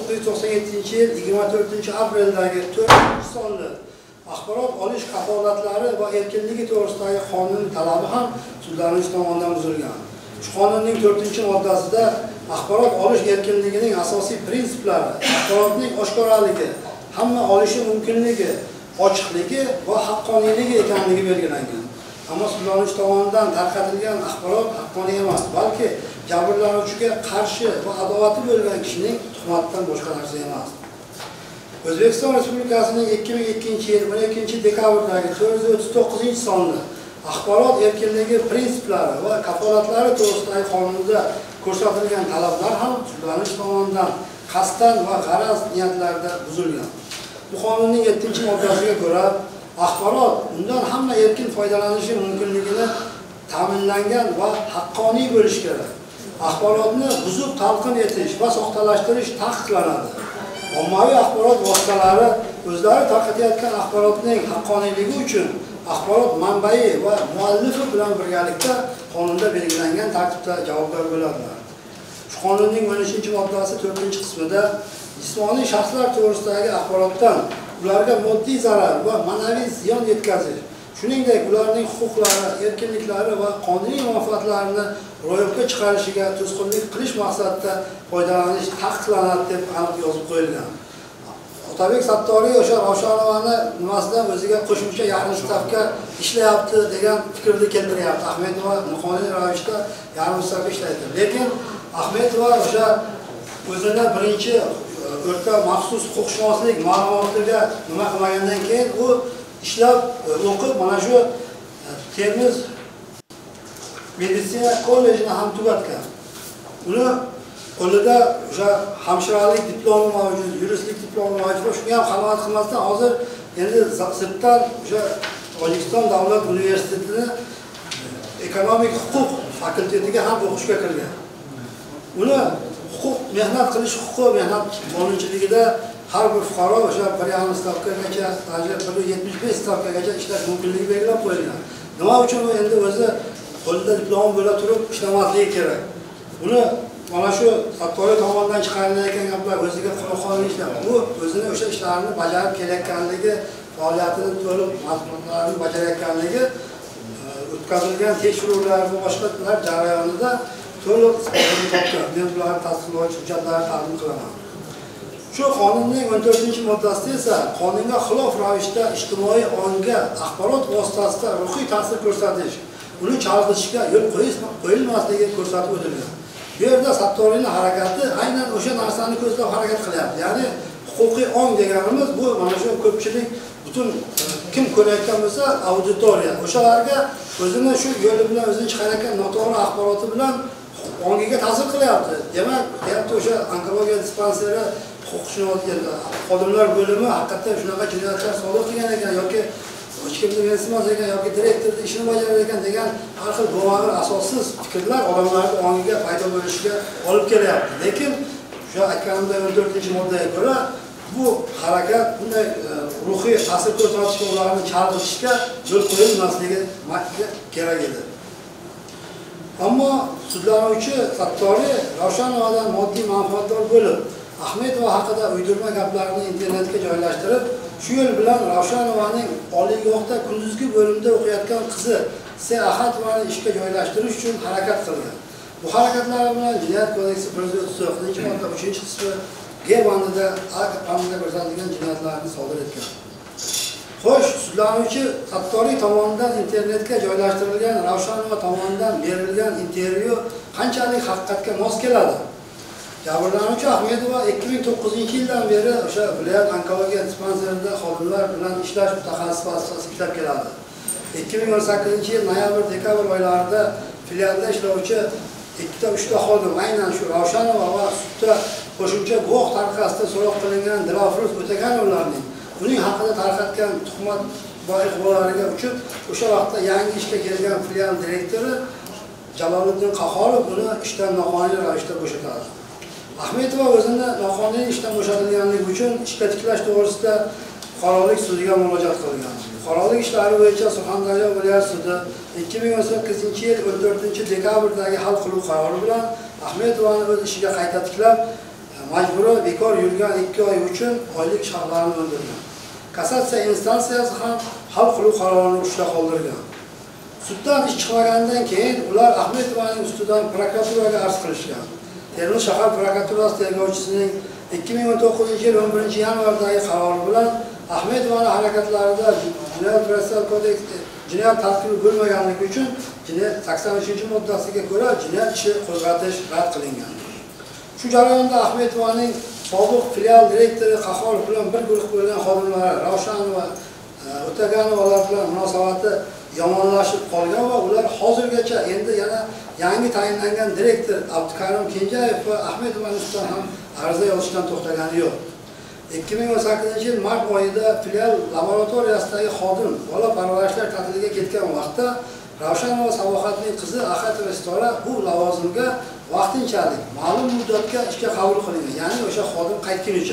1997-yil 24-apreldagi 4-sonli axborot olish kafolatlari va erkinligi to'g'risidagi qonun talabi ham sudlanuvchi tomonidan buzilgan. Shu qonunning 4-moddasida axborot olish erkinligining asosiy prinsiplari, axborotning oshkoraligi, hamma olishi mumkinligi, ochiqligi va haqqoniyligi ekanligi belgilangan. Ammo sudlanuvchi tomonidan tarqatilgan axborot haqqoniy emas, balki jabrlanuvchiga qarshi va adovati bo'lgan kishining tuhmatidan boshqa narsa emas. O'zbekiston Respublikasining 2002-yil 12-dekabrdagi 439-sonli axborot erkinligi prinsiplari va kafolatlari to'g'risidagi qonunda ko'rsatilgan talablar ham sudlanuvchi tomonidan qasddan va g'araz niyatlarda buzilgan. Bu qonunning 7-moddasiga ko'ra, axborot undan hamma erkin foydalanishi mumkinligini ta'minlangan va haqqoniy bo'lishi kerak. Axborotni buzib talqin etish va soxtalashtirish taqiqlanadi. Ommaviy axborot vositalari o'zlari tarqatayotgan axborotning haqqoniyligi uchun axborot manbai va muallifi bilan birgalikda qonunda belgilangan tartibda javobgar bo'ladilar. Shu qonunning 13-moddasi 4-qismida jismoniy shaxslar to'g'risidagi axborotdan ularga moddiy zarar va ma'naviy ziyon yetkazish, shuningdek ularning huquqlari, erkinliklari va qonuniy manfaatlarini ro'yobga chiqarishiga to'sqinlik qilish maqsadida foydalanish taqiqlanadi deb aniq yozib qo'yilgan. Otabek Sattoriy o'sha Ravshanovani nimasidan o'ziga qo'shimcha yarim stavka ishlayapti degan fikrni keltiryapti. Ahmedova qonuniy ravishda yarim stavka ishlaydi. Lekin Ahmedova o'sha o'zini birinchi o'rta maxsus huquqshunoslik ma'lumotiga nima qilmagandan keyin u ishlab o'qib mana shu Termiz meditsina kollejini ham tugatgan. Uni qo'lida o'sha hamshiralik diplomi mavjud, yuristlik diplomi mavjud. Shunga ham qanoat qilmasdan hozir endi sirtdan o'sha Tojikiston davlat universitetini ekonomik huquq fakultetiga ham o'qishga kirgan. Uni huquq, mehnat qilish huquqi, mehnat qonunchiligida har bir fuqaro o'sha 1,5 stavkagacha, 175 stavkagacha ishlash mumkinligi belgilab qo'yilgan. Nima uchun u endi o'zi qo'lida diplom bo'la turib ishlamasligi kerak? Uni mana shu Sattoriy tomonidan chiqarilayotgan gaplar o'ziga qonuniy ishlar. U o'zini o'sha ishlarni bajarib kelayotganligi, faoliyatini to'liq mazmunlarini bajarayotganligi o'tkazilgan tekshiruvlar va boshqalar jarayonida to'liq isbotini topgan. Men bularni tasdiqlovchi hujjatlarni taqdim qilaman. Shu qonunning 14-moddasida esa qonunga xilof ravishda ijtimoiy ongga axborot vositasida ruhiy ta'sir ko'rsatish, uni chalg'itishga yo'l qo'yilmasligi ko'rsatib o'tilgan. Bu yerda Sattoriyning harakati aynan o'sha narsani ko'zlab harakat qilyapti. Ya'ni huquqiy ong deganimiz bu mana shu ko'pchilik butun kim ko'rayotgan bo'lsa auditoriya o'shalarga o'zini shu yo'li bilan o'zini chiqarayotgan noto'g'ri axboroti bilan ongiga ta'sir qilyapti. Demak, deyapti o'sha onkologiya dispanseri huquqshunoslik xodimlar bo'limi haqiqatdan shunaqa jinoyatlar sodir qilgan ekan yoki hech kimni mensimas ekan yoki direktorning ishini bajarar ekan degan har xil g'ovag'ir asossiz fikrlar odamlarning ongiga paydo bo'lishiga olib kelyapti. Lekin shu aytganimda 14-moddaga ko'ra bu harakat bunday ruhiy ta'sir ko'rsatishga, ularni chalg'itishga yo'l qo'yilmasligi kerak edi. Ammo sudlanuvchi Sattoriy Ravshanovadan moddiy manfaatdor bo'lib, Ahmedova haqida uydirma gaplarni internetga joylashtirib, shu yo'l bilan Ravshanovaning oliygohda kunduzgi bo'limda o'qiyotgan qizi Ahatovani ishga joylashtirish uchun harakat qilgan. Bu harakatlar bilan Jinoyat kodeksi 139-modda 3-qismi G bandida A qonunida ko'rsatilgan jinoyatlarni sodir etgan. Xo'sh, sudlanuvchi Sattoriy tomonidan internetga joylashtirilgan Ravshanova tomonidan berilgan intervyu qanchalik haqiqatga mos keladi? Jabrlanuvchi Ahmedova 2009-yildan beri o'sha viloyat onkologiya dispanserida xodimlar bilan ishlash mutaxassis vazifasida ishlab keladi. 2018-yil noyabr-dekabr oylarida filialda ishlovchi 2-3 xodim aynan shu Ravshanova va sudda qo'shimcha guvoh tariqasida so'roq qilingan Dilafruz O'taganovlarning uning haqida tarqatgan tuhmat boyqolariga uchun o'sha vaqtda yangi ishga kelgan filial direktori Jaloliddin Qahorov uni ishdan noqonuniy ravishda bo'shatadi. Ahmedova o'zini noqonuniy ishdan bo'shatilganligi uchun ishga tiklash to'g'risida fuqarolik sudiga murojaat qilgan. Fuqarolik ishlari bo'yicha Surxondaryo viloyat sudi 2018-yil 14-dekabrdagi hal qiluv qarori bilan Ahmedovani o'z ishiga qayta tiklab, majburiy bekor yurgan 2 oy uchun oylik ish haqlarini undirgan. Kassatsiya instansiyasi ham hal qiluv qarorini ushla qoldirgan. Suddan ish chiqmaganidan keyin ular Ahmedovaning ustidan prokuraturaga arz qilishgan. Termiz shahar prokuraturasi tergovchisining 2019-yil 11-yanvardagi qarori bilan Ahmedovani harakatlarida Jinoyat protsessual kodeks jinoyat tartibi bo'lmaganligi uchun 83-moddasiga ko'ra jinoyat ishi qo'zg'atish rad qilingan. Shu jarayonda Ahmedovaning sobiq filial direktori Qahorov bilan bir guruh bo'lgan xodimlari Ravshanova, O'taganovalar bilan munosabati yomonlashib qolgan va ular hozirgacha endi yana yangi tayinlangan direktor Abdukarim Kenjayev va Ahmedovaning ustidan ham ariza yozishdan to'xtagani yo'q. 2018-yil mart oyida filial laboratoriyasidagi xodim bola parvarishlar ta'tiliga ketgan vaqtda Ravshanova Sabohatning qizi Axatova Istora bu lavozimga vaqtinchalik ma'lum muddatga ishga qabul qilingan, ya'ni o'sha xodim qaytgunicha.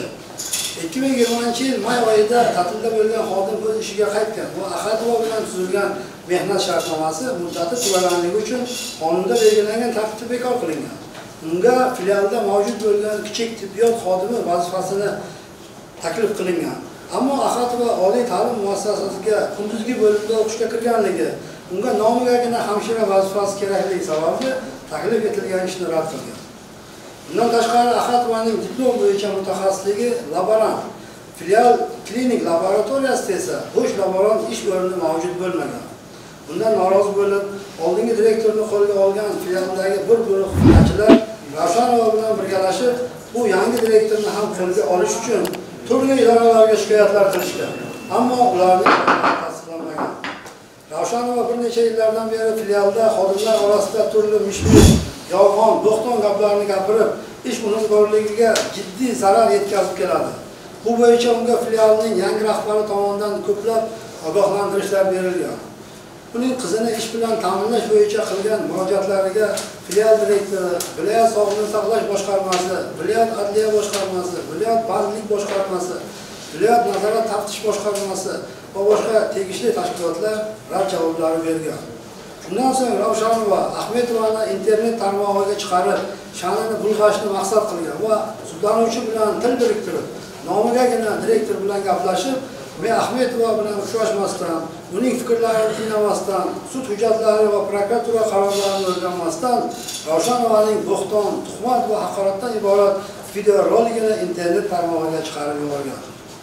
2020-yil may oyida ta'tilda bo'lgan xodim o'z ishiga qaytgan va Axatova bilan tuzilgan mehnat shartnomasi muddati tugaganligi uchun qonunda belgilangan tartibda bekor qilingan. Unga filialda mavjud bo'lgan kichik tibbiyot xodimi vazifasini taklif qilingan. Ammo Axatova oliy ta'lim muassasasiga kunduzgi bo'limda o'qishga kirganligi, unga nomigagina hamshira vazifasi kerakligi sababli taklif etilgan ishni rad qilgan. Bundan tashqari Axatovaning diplom bo'yicha mutaxassisligi laborant, filial klinik laboratoriyasida esa bo'sh laborant ish o'rni mavjud bo'lmagan. Bundan norozi bo'lib, oldingi direktorni qo'lga olgan filialdagi bir guruh xizmatchilar Ravshanova bilan birgalashib, bu yangi direktorni ham qo'lga olish uchun turli idoralarga shikoyatlar qilishgan. Ammo ularning tasdiqlanmagan. Ravshanova bir necha yillardan beri filialda xodimlar orasida turli mish-mish, yolg'on, bo'xton gaplarni gapirib, ish unumdorligiga jiddiy zarar yetkazib keladi. Bu bo'yicha unga filialning yangi rahbari tomonidan ko'plab ogohlantirishlar berilgan. Uning qizini ish bilan ta'minlash bo'yicha qilgan murojaatlariga filial direktori, viloyat sog'liqni saqlash boshqarmasi, viloyat adliya boshqarmasi, viloyat bandlik boshqarmasi, viloyat nazorat taftish boshqarmasi va boshqa tegishli tashkilotlar rad javoblari bergan. Shundan so'ng Ravshanova Ahmedovani internet tarmog'iga chiqarib, sha'nini bulg'ashni maqsad qilgan va sudlanuvchi bilan til biriktirib, nomigagina direktor bilan gaplashib, men Ahmedova bilan uchrashmasdan, uning fikrlarini tinglamasdan, sud hujjatlari va prokuratura qarorlarini o'rganmasdan Ravshanovaning bo'xton, tuhmat va haqoratdan iborat video roligini internet tarmog'iga chiqarib yuborgan.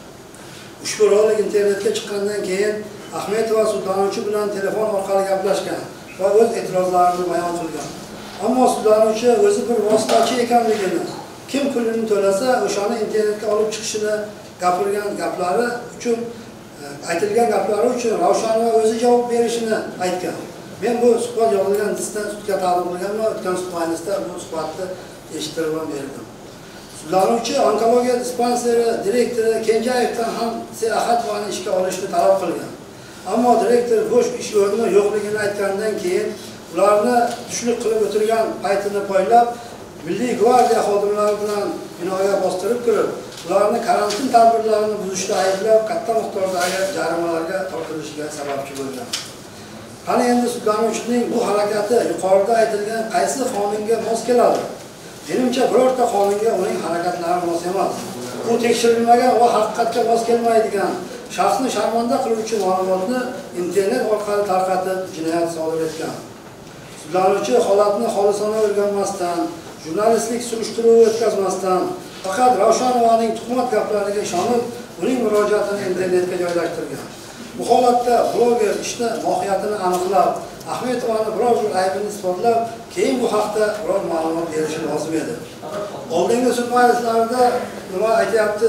Ushbu rolik internetga chiqqandan keyin Ahmedova sudlanuvchi bilan telefon orqali gaplashgan va o'z e'tirozlarini bayon qilgan. Ammo sudlanuvchi o'zi bir vositachi ekanligini, kim pulini to'lasa, o'shani internetga olib chiqishini gapirgan gaplari uchun, aytilgan gaplari uchun Ravshanova o'zi javob berishini aytgan. Men bu suhbat yozilgan diskdan sudga taqdim qilganman, o'tgan suhbatimizda bu suhbatni eshittirib berdim. Sudlanuvchi onkologiya dispanseri direktori Kenjayevdan ham Axatovaning ishga olishni talab qilgan. Ammo direktor bo'sh ish o'rni yo'qligini aytgandan keyin ularni tushlik qilib o'tirgan paytini poylab, Milliy gvardiya xodimlari bilan binoga bostirib kirib, ularni karantin tadbirlarini buzishda ayblab, katta miqdordagi jarimalarga tortilishiga sababchi bo'lgan. Qani endi sudlanuvchining bu harakati yuqorida aytilgan qaysi qonunga mos keladi? Menimcha birorta qonunga uning harakatlari mos emas. Bu tekshirilmagan va haqiqatga mos kelmaydigan, shaxsni sharmanda qiluvchi ma'lumotni internet orqali tarqatib jinoyat sodir etgan. Sudlanuvchi holatni xolisona o'rganmasdan, jurnalistlik surishtiruvi o'tkazmasdan, faqat Ravshanovaning tuhmat gaplariga ishonib, uning murojaatini internetga joylashtirgan. Bu holatda bloger ishni mohiyatini aniqlab, Ahmedovani biror bir aybini isbotlab, keyin bu haqda biror ma'lumot berishi lozim edi. Oldingi sud majlislarida nima aytyapti?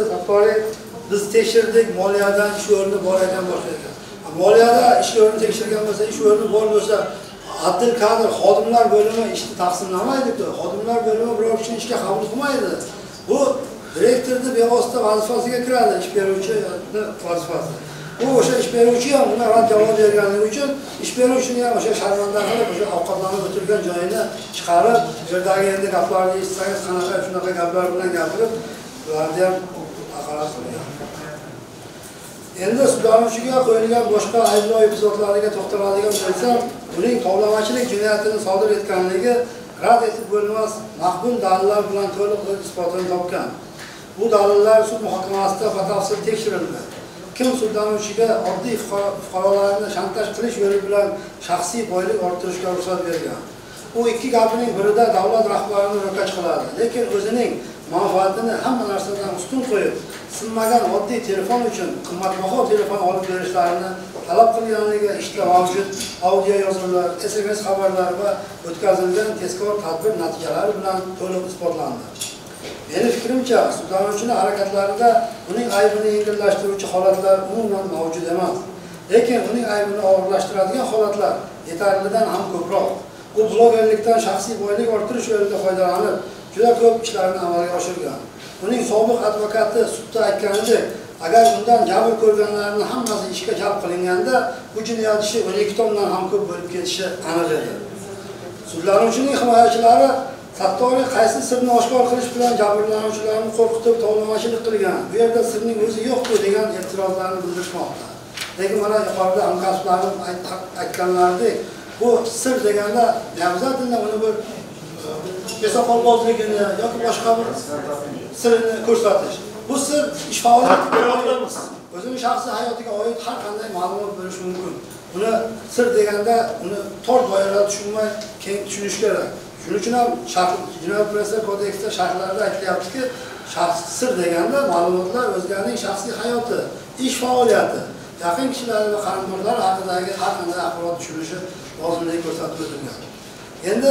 Biz tekshirdik, moliyadan ish o'rni bor ekan boshqa ekan. Moliyada ish o'rni tekshirgan bo'lsa, ish o'rni bor bo'lsa, adil kadr xodimlar bo'limi ishni taqsimlamaydi-ku. Xodimlar bo'limi biror kishini ishga qabul qilmaydi. Bu direktorning bevosita vazifasiga kiradi, ish beruvchining vazifasi. Bu o'sha ish beruvchi ham bunga rad javob berganligi uchun ish beruvchini ham o'sha sharmanda qilib, o'sha ovqatlanib o'tirgan joyini chiqarib, bu yerdagi endi gaplarni eshitsangiz, qanaqa shunaqa gaplar bilan gapirib, ularni ham haqorat qilgan. Endi sudlanuvchiga qo'yilgan boshqa ayblov epizodlariga to'xtaladigan bo'lsam, uning tovlamachilik jinoyatini sodir etganligi rad etib bo'lmas mahkum dalillar bilan to'liq o'z isbotini topgan. Bu dalillar sud muhokamasida batafsil tekshirildi. Kim sudlanuvchiga oddiy fuqarolarni shantaj qilish yo'li bilan shaxsiy boylik orttirishga ruxsat bergan. U ikki gapining birida davlat rahbarini ro'kach qiladi, lekin o'zining manfaatini hamma narsadan ustun qo'yib, sinmagan oddiy telefon uchun qimmatbaho telefon olib berishlarini talab qilganligi ishda mavjud audio yozuvlar, SMS xabarlar va o'tkazilgan tezkor tadbir natijalari bilan to'liq isbotlandi. Meni fikrimcha, sudlanuvchining harakatlarida uning aybini yengillashtiruvchi holatlar umuman mavjud emas. Lekin uning aybini og'irlashtiradigan holatlar yetarlidan ham ko'proq. U blogerlikdan shaxsiy boylik orttirish yo'lida foydalanib, juda ko'p ishlarni amalga oshirgan. Uning sobiq advokati sudda aytganidek, agar undan jabr ko'rganlarning hammasi ishga jalb qilinganda, bu jinoyat ishi 12 tomdan ham ko'p bo'lib ketishi aniq edi. Sudlanuvchining himoyachilari Sattoriy qaysi sirni oshkor qilish bilan jabrlanuvchilarni qo'rqitib tovlamachilik qilgan, bu yerda sirning o'zi yo'q-ku degan e'tirozlarni bildirishmoqda. Lekin mana yuqorida hamkasblarim aytganlaridek, bu sir deganda navbatda uni bir besoqolbozligini yoki boshqa bir sirni ko'rsatish. Bu sir ish faoliyatiga o'zining shaxsiy hayotiga oid har qanday ma'lumot berish mumkin. Buni sir deganda uni tor doirada tushunmay, keng tushunish kerak. Shuning uchun ham Jinoyat protsess kodeksida sharhlarda aytilyaptiki, sir deganda ma'lumotlar o'zganing shaxsiy hayoti, ish faoliyati, yaqin kishilar va qarindoshlari haqidagi har qanday axborot tushunilishi lozimligi ko'rsatib o'tilgan. Endi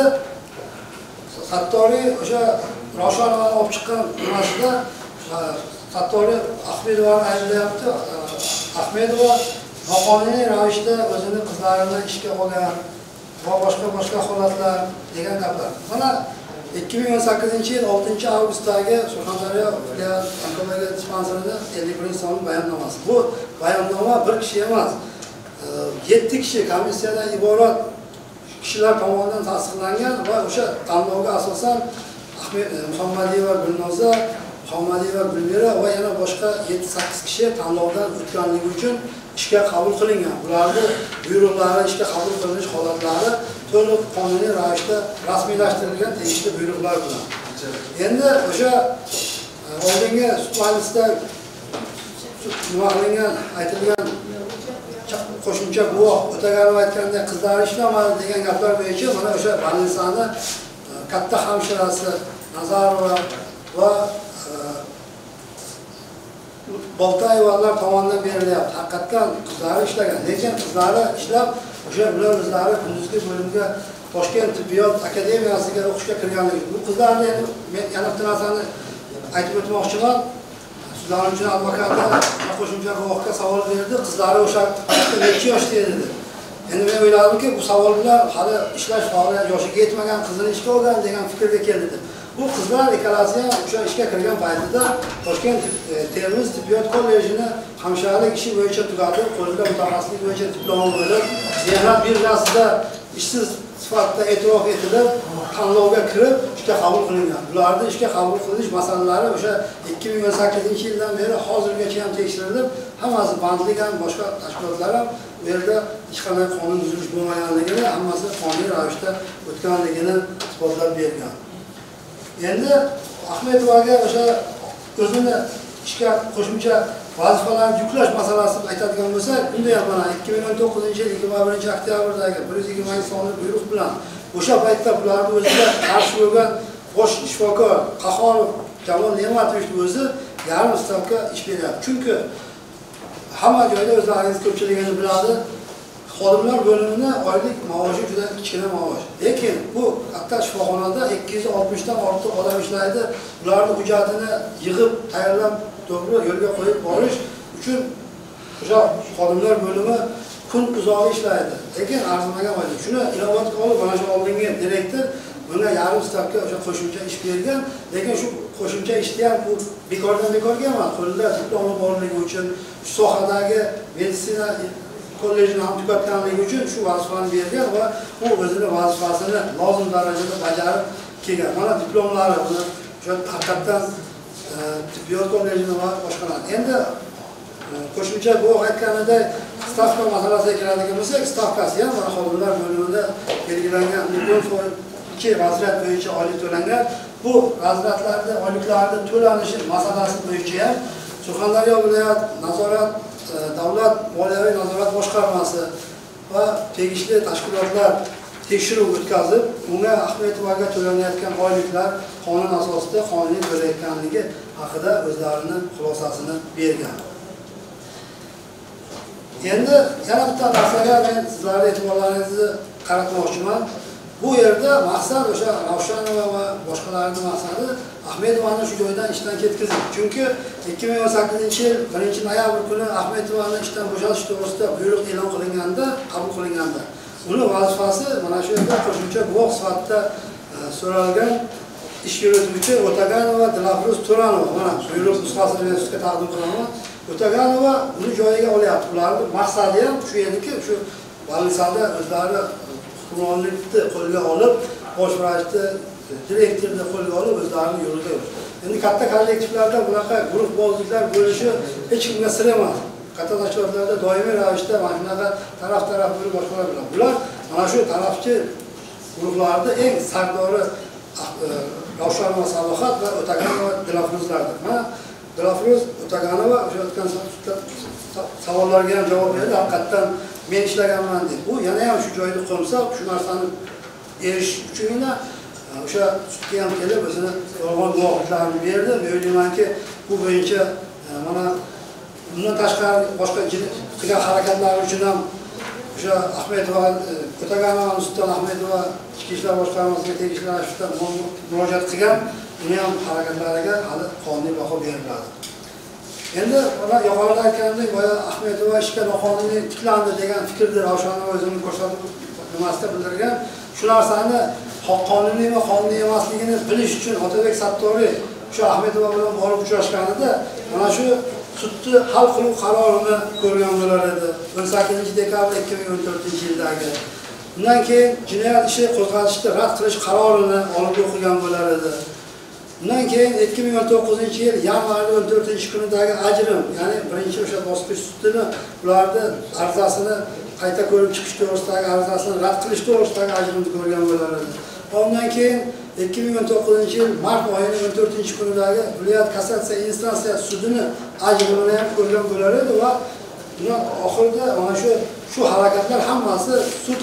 Sattoriy o'sha Roshanovani olib chiqqan nimasida Sattoriy Ahmedovani ayblayapti. Ahmedova noqonuniy ravishda o'zini qizlarini ishga olgan va boshqa holatlar degan gaplar. Mana 2018-yil 6-avgustdagi Surxondaryo filial onkologiya dispanserining 51-sonli bayonnomasi. Bu bayonnoma bir kishi emas, 7 kishi komissiyadan iborat kishilar tomonidan tasdiqlangan va o'sha tanlovga asosan Muhammadiyeva Gulnoza, Muhammadiyeva Gulmira va yana boshqa 7-8 kishi tanlovdan o'tganligi uchun ishga qabul qilingan. Ularning buyruqlari, ishga qabul qilinish holatlari to'liq qonuniy ravishda rasmiylashtirilgan tegishli buyruqlar bilan. Endi o'sha oldingi sud majlisida nima qilingan, aytilgan qo'shimcha guvoh O'taganov aytgandek qizlar ishlamadi degan gaplar bo'yicha mana o'sha больницani katta hamshirasi Nazarova va Boltayevalar tomonidan berilyapti. Haqiqatan qizlari ishlagan, lekin qizlari ishlab o'sha bilan o'zlari kunduzgi bo'limga Toshkent tibbiyot akademiyasiga o'qishga kirganligi. Bu qizlarni men yana bitta narsani aytib o'tmoqchiman. Sudlanuvchining advokati qo'shimcha guvohga savol berdi. Qizlari o'sha necha yoshda edi? Endi men o'yladimki, bu savol bilan hali ishlash faoliyat yoshiga yetmagan qizini ishga olgan degan fikrga keldi. Bu qizlar ikkalasi ham o'sha ishga kirgan paytida Toshkent Termiz tibbiyot kollejini hamshiralik ishi bo'yicha tugatib, qo'lida mutaxassislik bo'yicha diplomi bo'lib, mehnat birjasida ishsiz sifatida e'tirof etilib, tanlovga kirib, ishga qabul qilingan. Bularning ishga qabul qilinish masalalari o'sha 2018-yildan beri hozirgacha ham tekshirilib, hammasi bandlik ham boshqa tashkilotlar ham bu yerda hech qanday qonun buzilish bo'lmaganligini, hammasi qonuniy ravishda o'tganligini isbotlab bergan. Endi Ahmedovaga o'sha o'zini ishga qo'shimcha vazifalarni yuklash masalasini aytadigan bo'lsak, unda ham mana 2019-yil 21-oktyabrdagi 120 sonli buyruq bilan o'sha paytda ularni o'ziga qarshi bo'lgan bosh shifokor Qahorov Jamol Ne'matovich o'zi yarim stavka ish beryapti. Chunki hamma joyda o'zlaringiz ko'pchiligini biladi, xodimlar bo'limini oylik maoshi juda kichkina maosh. Lekin bu katta shifoxonada 260 dan ortiq odam ishlaydi. Ularning hujjatini yig'ib, tayyorlab, to'g'ri yo'lga qo'yib borish uchun o'sha xodimlar bo'limi kun uzoq ishlaydi. Lekin arzimagan oylik. Shuni inobatga olib, mana shu oldingi direktor bunga yarim stavka o'sha qo'shimcha ish bergan. Lekin shu qo'shimcha ishni ham bu bekordan bekorga emas, qo'lida diplomi borligi uchun, shu sohadagi meditsina kollejini ham tugatganligi uchun shu vazifani bergan va u o'zining vazifasini lozim darajada bajarib kelgan. Mana diplomlari buni o'sha haqiqatan tibbiyot kollejini va boshqalar. Endi qo'shimcha bu aytganida stavka masalasiga keladigan bo'lsak, stavkasi ham mana xodimlar bo'limida belgilangan 2 razryad bo'yicha oylik to'langan. Bu razryadlarda oyliklarning to'lanishi masalasi bo'yicha ham Surxondaryo viloyat nazorat davlat moliyaviy nazorat boshqarmasi va tegishli tashkilotlar tekshiruv o'tkazib, unga Ahmetovaga to'lanayotgan oyliklar qonun asosida qonuniy to'layotganligi haqida o'zlarining xulosasini bergan. Endi yana bitta narsaga men sizlarning e'tiborlaringizni qaratmoqchiman. Bu yerda maqsad o'sha Ravshanova va boshqalarning maqsadi Ahmetovani shu joydan ishdan ketkazish. Chunki 2018-yil 1-noyabr kuni Ahmetovani ishdan bo'shatish to'g'risida buyruq e'lon qilinganda, qabul qilinganda, uni vazifasi mana shu yerda qo'shimcha guvoh sifatida so'ralgan ish yurituvchi O'taganova Dilafruz To'ranova, mana buyruq nusxasini men sizga taqdim qilaman. O'taganova uni joyiga olyapti. Ularning maqsadi ham shu ediki, shu Balisanda o'zlari hukmronlikni qo'lga olib, bosh vrachni, direktorni qo'lga olib o'zlarining yo'lida yurishdi. Endi katta kollektivlarda bunaqa guruhbozliklar bo'lishi hech kimga sir emas. Katta tashkilotlarda doimiy ravishda mana shunaqa taraf bo'lib boshqalar bilan. Bular mana shu tarafchi guruhlarning eng sardori Ravshanova Salohot va O'taganova Dilafruzlardir. Mana Dilafruz O'taganova o'sha o'tgan savollarga ham javob berdi. Haqiqatan men ishlaganman deb. Bu yana ham shu joyda qo'msa, shu narsani erishish uchungina o'sha sudga ham kelib o'zini yolg'on guvohliklarini berdi. Men o'ylaymanki, bu bo'yicha mana bundan tashqari boshqa qilgan harakatlari uchun ham o'sha Ahmetova O'taganova Sulton Ahmetova Ichki ishlar boshqarmasiga tegishli ravishda murojaat qilgan, uni ham harakatlariga hali qonuniy baho beriladi. Endi mana yuqorida aytganimdek, boya Ahmetova ishga noqonuniy tiklandi degan fikrni Ravshanova o'zini ko'rsatib nimasida bildirgan. Shu narsani qonuniy va qonuniy emasligini bilish uchun Otabek Sattoriy shu Ahmetova bilan borib uchrashganida mana shu sudni hal qiluv qarorini ko'rgan bo'lar edi. 18-dekabr 2014-yildagi. Undan keyin jinoyat ishi qo'zg'atishni rad qilish qarorini olib o'qigan bo'lar edi. Undan keyin 2019-yil yanvar 14-kunidagi ajrim, ya'ni birinchi o'sha bosqich sudini ularning arizasini qayta ko'rib chiqish to'g'risidagi arizasini rad qilish to'g'risidagi ajrimni ko'rgan bo'lar edi. Undan keyin 2019-yil mart oyining 14-kunidagi viloyat kassatsiya instansiya sudini ajrimini ham ko'rgan bo'lar edi va bundan oxirida mana shu harakatlar hammasi sud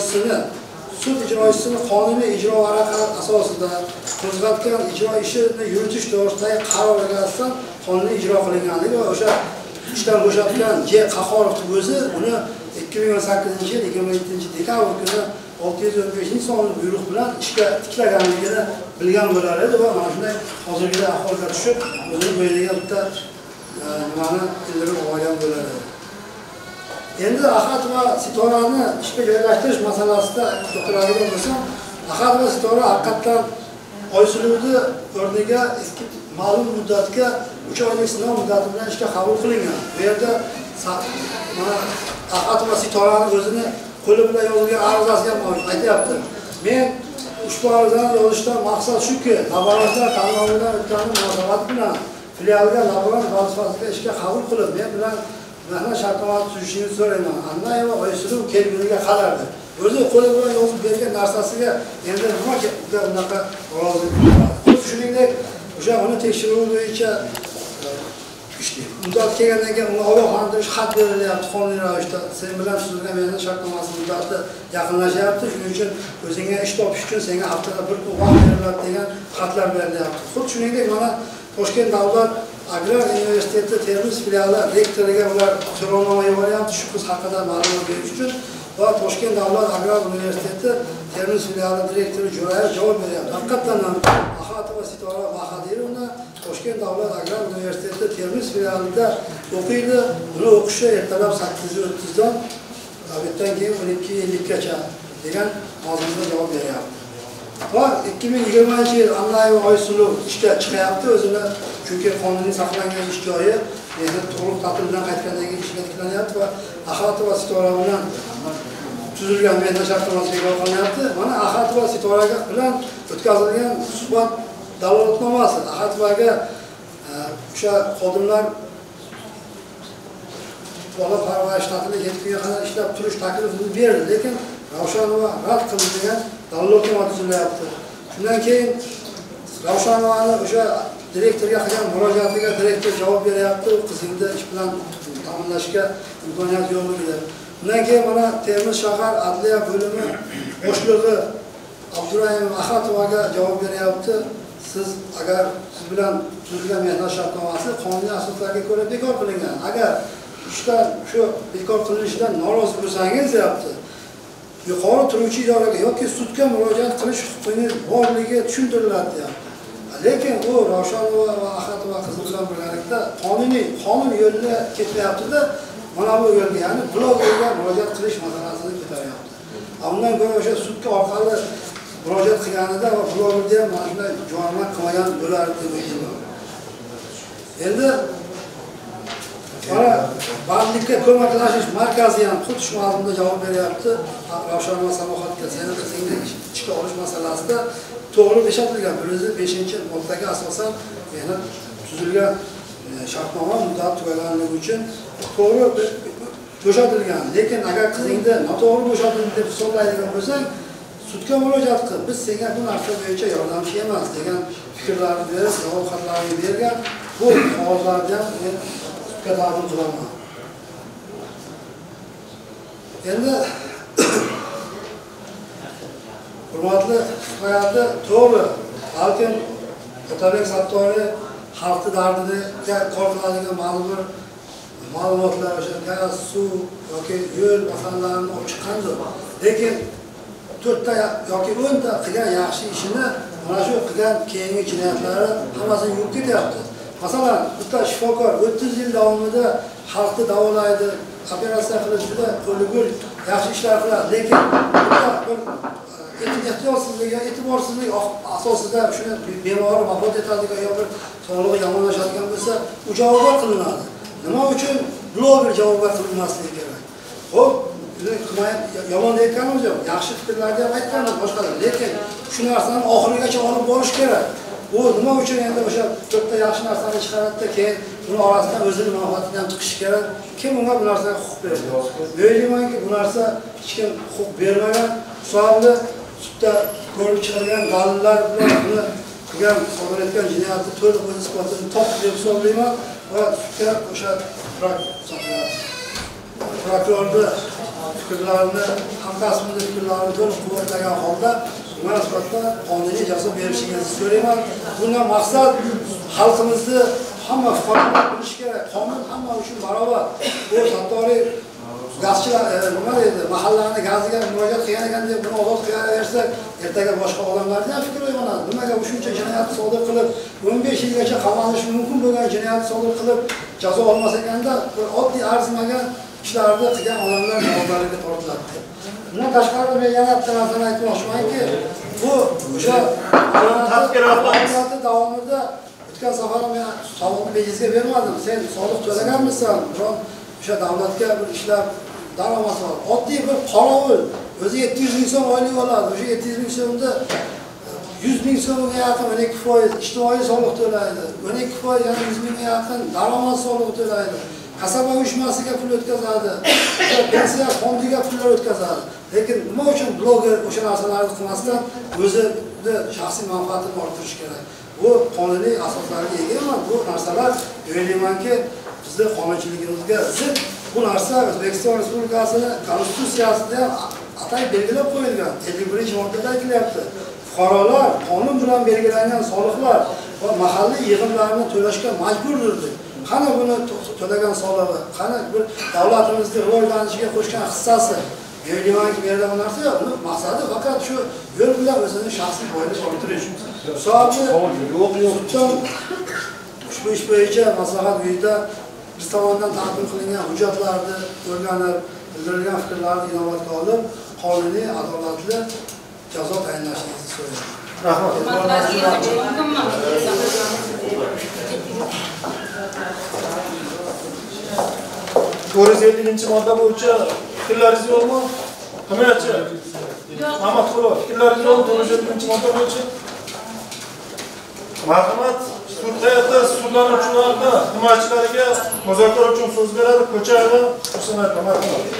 ijrochisini qonuniy ijro varaqasi asosida qo'zg'atgan ijro ishini yuritish to'g'risidagi qaroriga asosan qonuniy ijro qilinganligi va o'sha ishdan bo'shatgan J. Qahhorovning o'zi uni 2018-yil 27-dekabr kuni 615-sonli buyruq bilan ishga tiklaganligini bilgan bo'lar edi va mana shunday hozirgi ahvolga tushib o'zini bo'yiga bitta nimani bildirib olgan bo'lar edi. Endi Ahad va Sitorani ishga joylashtirish masalasida to'xtaladigan bo'lsam, Ahad va Sitora haqiqatan Oysuluvni o'rniga eski ma'lum muddatga 3 oylik sinov muddati bilan ishga qabul qilingan. Bu yerda mana Ahad va Sitorani o'zini qo'li bilan yozilgan arizasi ham aytyapti. Men ushbu arizani yozishdan maqsad shuki, laboratoriya tanlovidan o'tgan munosabat bilan filialga laboratoriya vazifasiga ishga qabul qilib, men bilan mehnat shartnomasi tuzishingizni so'rayman. Annayeva Oysuluv kelguniga qadardi. O'zi qo'li bilan yozib bergan narsasiga endi nima unaqa rozilik bo'ladi. Shuningdek, o'sha uni tekshiruv bo'yicha muddat kelgandan keyin uni ogohlantirish xat berilyapti qonuniy ravishda. Sen bilan tuzilgan mehnat shartnomasi muddati yaqinlashyapti. Shuning uchun o'zingga ish topish uchun senga haftada bir kun vaqt beriladi degan xatlar berilyapti. Xuddi shuningdek mana Toshkent davlat Agrar universiteti Termiz filiali rektoriga ular so'rovnoma yuboryapti shu qiz haqida ma'lumot berish uchun va Toshkent davlat Agrar universiteti Termiz filiali direktori Jo'rayev javob beryapti. Haqiqatan ham Ahad va Sitora Bahadirovna Toshkent davlat Agrar universiteti Termiz filialida o'qiydi. Uni o'qishi ertalab 8:30 dan obeddan keyin 12:50gacha degan mazmunda javob beryapti. Va 2020-yil Annayeva Oysuluv ishga chiqyapti o'zini, chunki qonuniy saqlangan ish joyi mehnat to'liq ta'tildan qaytgandan keyin ishga tiklanyapti va Ahad va Sitora bilan tuzilgan mehnat shartnomasiga ega qilinyapti. Mana Ahad va Sitora bilan o'tkazilgan suhbat dalolatnomasi Ahad vaga o'sha xodimlar bola parvarish ta'tili 7 kunga qadar ishlab turish taklifini berdi, lekin Ravshanova rad qildi degan dalillar tuzilyapti. Shundan keyin Ravshanovani o'sha direktorga qilgan murojaatiga direktor javob beryapti, qizingni ish bilan ta'minlashga imkoniyat yo'qligida. Undan keyin mana Termiz shahar adliya bo'limi boshlig'i Abdurahim Ahatovaga javob beryapti. Siz agar siz bilan tuzilgan mehnat shartnomasi qonuniy asoslarga ko'ra bekor qilingan. Agar ishdan shu bekor qilinishidan norozi bo'lsangiz deyapti, yuqori turuvchi idoraga yoki sudga murojaat qilish huquqingiz borligi tushuntiriladi deyapti. Lekin u Ravshanova va Ahadova qizi bilan birgalikda qonun yo'lida ketyapti-da, mana bu yo'lga, ya'ni blogerga murojaat qilish masalasini ko'taryapti. Undan ko'ra o'sha sudga orqali murojaat qilganida va blogerda ham mana shunday javob qilmagan bo'lardi deb o'ylayman. Endi mana bandlikka ko'maklashish markazi ham xuddi shu mazmunda javob beryapti. Ravshanova Samohatga seni qizingni ishga olish masalasida to'g'ri ishlatilgan 105-moddaga asosan mehnat tuzilgan shartnoma muddati tugaganligi uchun to'g'ri bo'shatilgan. Lekin agar qizingni noto'g'ri bo'shatildi deb hisoblaydigan bo'lsang, sudga murojaat qil. Biz senga bu narsa bo'yicha yordamchi emas degan fikrlarni berib, javob xatlarini bergan. Bu qog'ozlarni ham men sudga taqdim qilaman. Endi hurmatli hayotda to'g'ri, balkim Otabek Sattoriy xalqni dardiga kor qiladigan ma'lum bir ma'lumotlar, o'sha gaz, suv yoki yo'l masalalarini olib chiqqandir. Lekin 4 ta yoki 10 ta qilgan yaxshi ishini mana shu qilgan keyingi jinoyatlari hammasini yuvib ketyapti. Masalan, bitta shifokor 30 yil davomida xalqni davolaydi, operatsiya qilish juda qo'li-qo'l yaxshi ishlar qiladi, lekin ehtiyotsizlik yoki e'tiborsizlik asosida shuni bemori vafot etadigan yoki sog'lig'i yomonlashadigan bo'lsa, u javobgar qilinadi. Nima uchun bloger javobgar qilinmasligi kerak? Xo'p, yomon aytganimiz yo'q, yaxshi fikrlarni ham aytganmiz boshqalar, lekin shu narsani oxirigacha olib borish kerak. Bu nima uchun endi o'sha 4 ta yaxshi narsani chiqaradida, keyin buni orasidan o'zini manfaatini ham chiqish kerak. Kim unga bu narsaga huquq berdi? O'ylaymanki, bu narsa hech kim huquq bermagan. Hisobli sudda ko'rib chiqilgan dalillar bilan buni qilgan, sodir etgan jinoyatni to'liq o'z isbotini topdi deb hisoblayman va sudga o'sha prokurorni fikrlarini, hamkasbini fikrlarini to'liq quvvatlagan holda bunga nisbatan qonuniy jazo berishingizni so'rayman. Bundan maqsad xalqimizni hamma fuqarolar bilishi kerak. Qonun hamma uchun barobar. Bu Sattoriy gazchilar nima deydi, mahallani gaziga murojaat qilgan ekan deb buni ozod qilaversak, ertaga boshqa odamlarga ham fikr uyg'onadi. Nimaga shuncha jinoyatni sodir qilib, 15 yilgacha qamalish mumkin bo'lgan jinoyatni sodir qilib jazo olmas ekanda, bir oddiy arzimagan ishlarni qilgan odamlar javobgarlikka tortiladi. Bundan tashqari men yana bitta narsani aytmoqchimanki, bu o'sha tadqiqot davomida o'tgan safar men savolni bejizga bermadim. Sen soliq to'laganmisan? Biroq o'sha davlatga bir ishlab daromad bor. Oddiy bir qorovul o'zi 700 ming so'm oylik oladi. O'sha 700 ming so'mda 100 ming so'mga yaqin 12% ijtimoiy soliq to'laydi. 12% yana 100 mingga yaqin daromad solig'i to'laydi. Kasaba uyushmasiga pul o'tkazadi. Pensiya fondiga pullar o'tkazadi. Lekin nima uchun bloger o'sha narsalarni qilmasdan o'zini shaxsiy manfaatini orttirish kerak? Bu qonuniy asoslarga ega emas. Bu narsalar o'ylaymanki bizning qonunchiligimizga zid. Bu narsa O'zbekiston Respublikasini konstitutsiyasida ham atay belgilab qo'yilgan. 51-moddada aytilyapti. Fuqarolar qonun bilan belgilangan soliqlar va mahalliy yig'imlarni to'lashga majburdir. Qani buni to'lagan solig'i, qani bir davlatimizning rivojlanishiga qo'shgan hissasi? O'ylaymanki, bu yerda bu narsa yo'q. Maqsadi faqat shu yo'l bilan o'zini shaxsiy boylik orttirish. Hisobni suddan ushbu ish bo'yicha maslahat uyida biz tomonidan taqdim qilingan hujjatlarni o'rganib, bildirilgan fikrlarni inobatga olib, qonuniy, adolatli jazo tayinlashingizni so'rayman. Rahmat. 450-modda bo'yicha fikrlaringiz yo'qmi? Himoyachi. Ahmadqulov, fikrlaringiz yo'qmi 450-modda bo'yicha? Marhamat. sud hay'ati sudlanuvchilarga, himoyachilariga muzokara uchun so'z beradi. Ko'chayeva Husn Marhamat.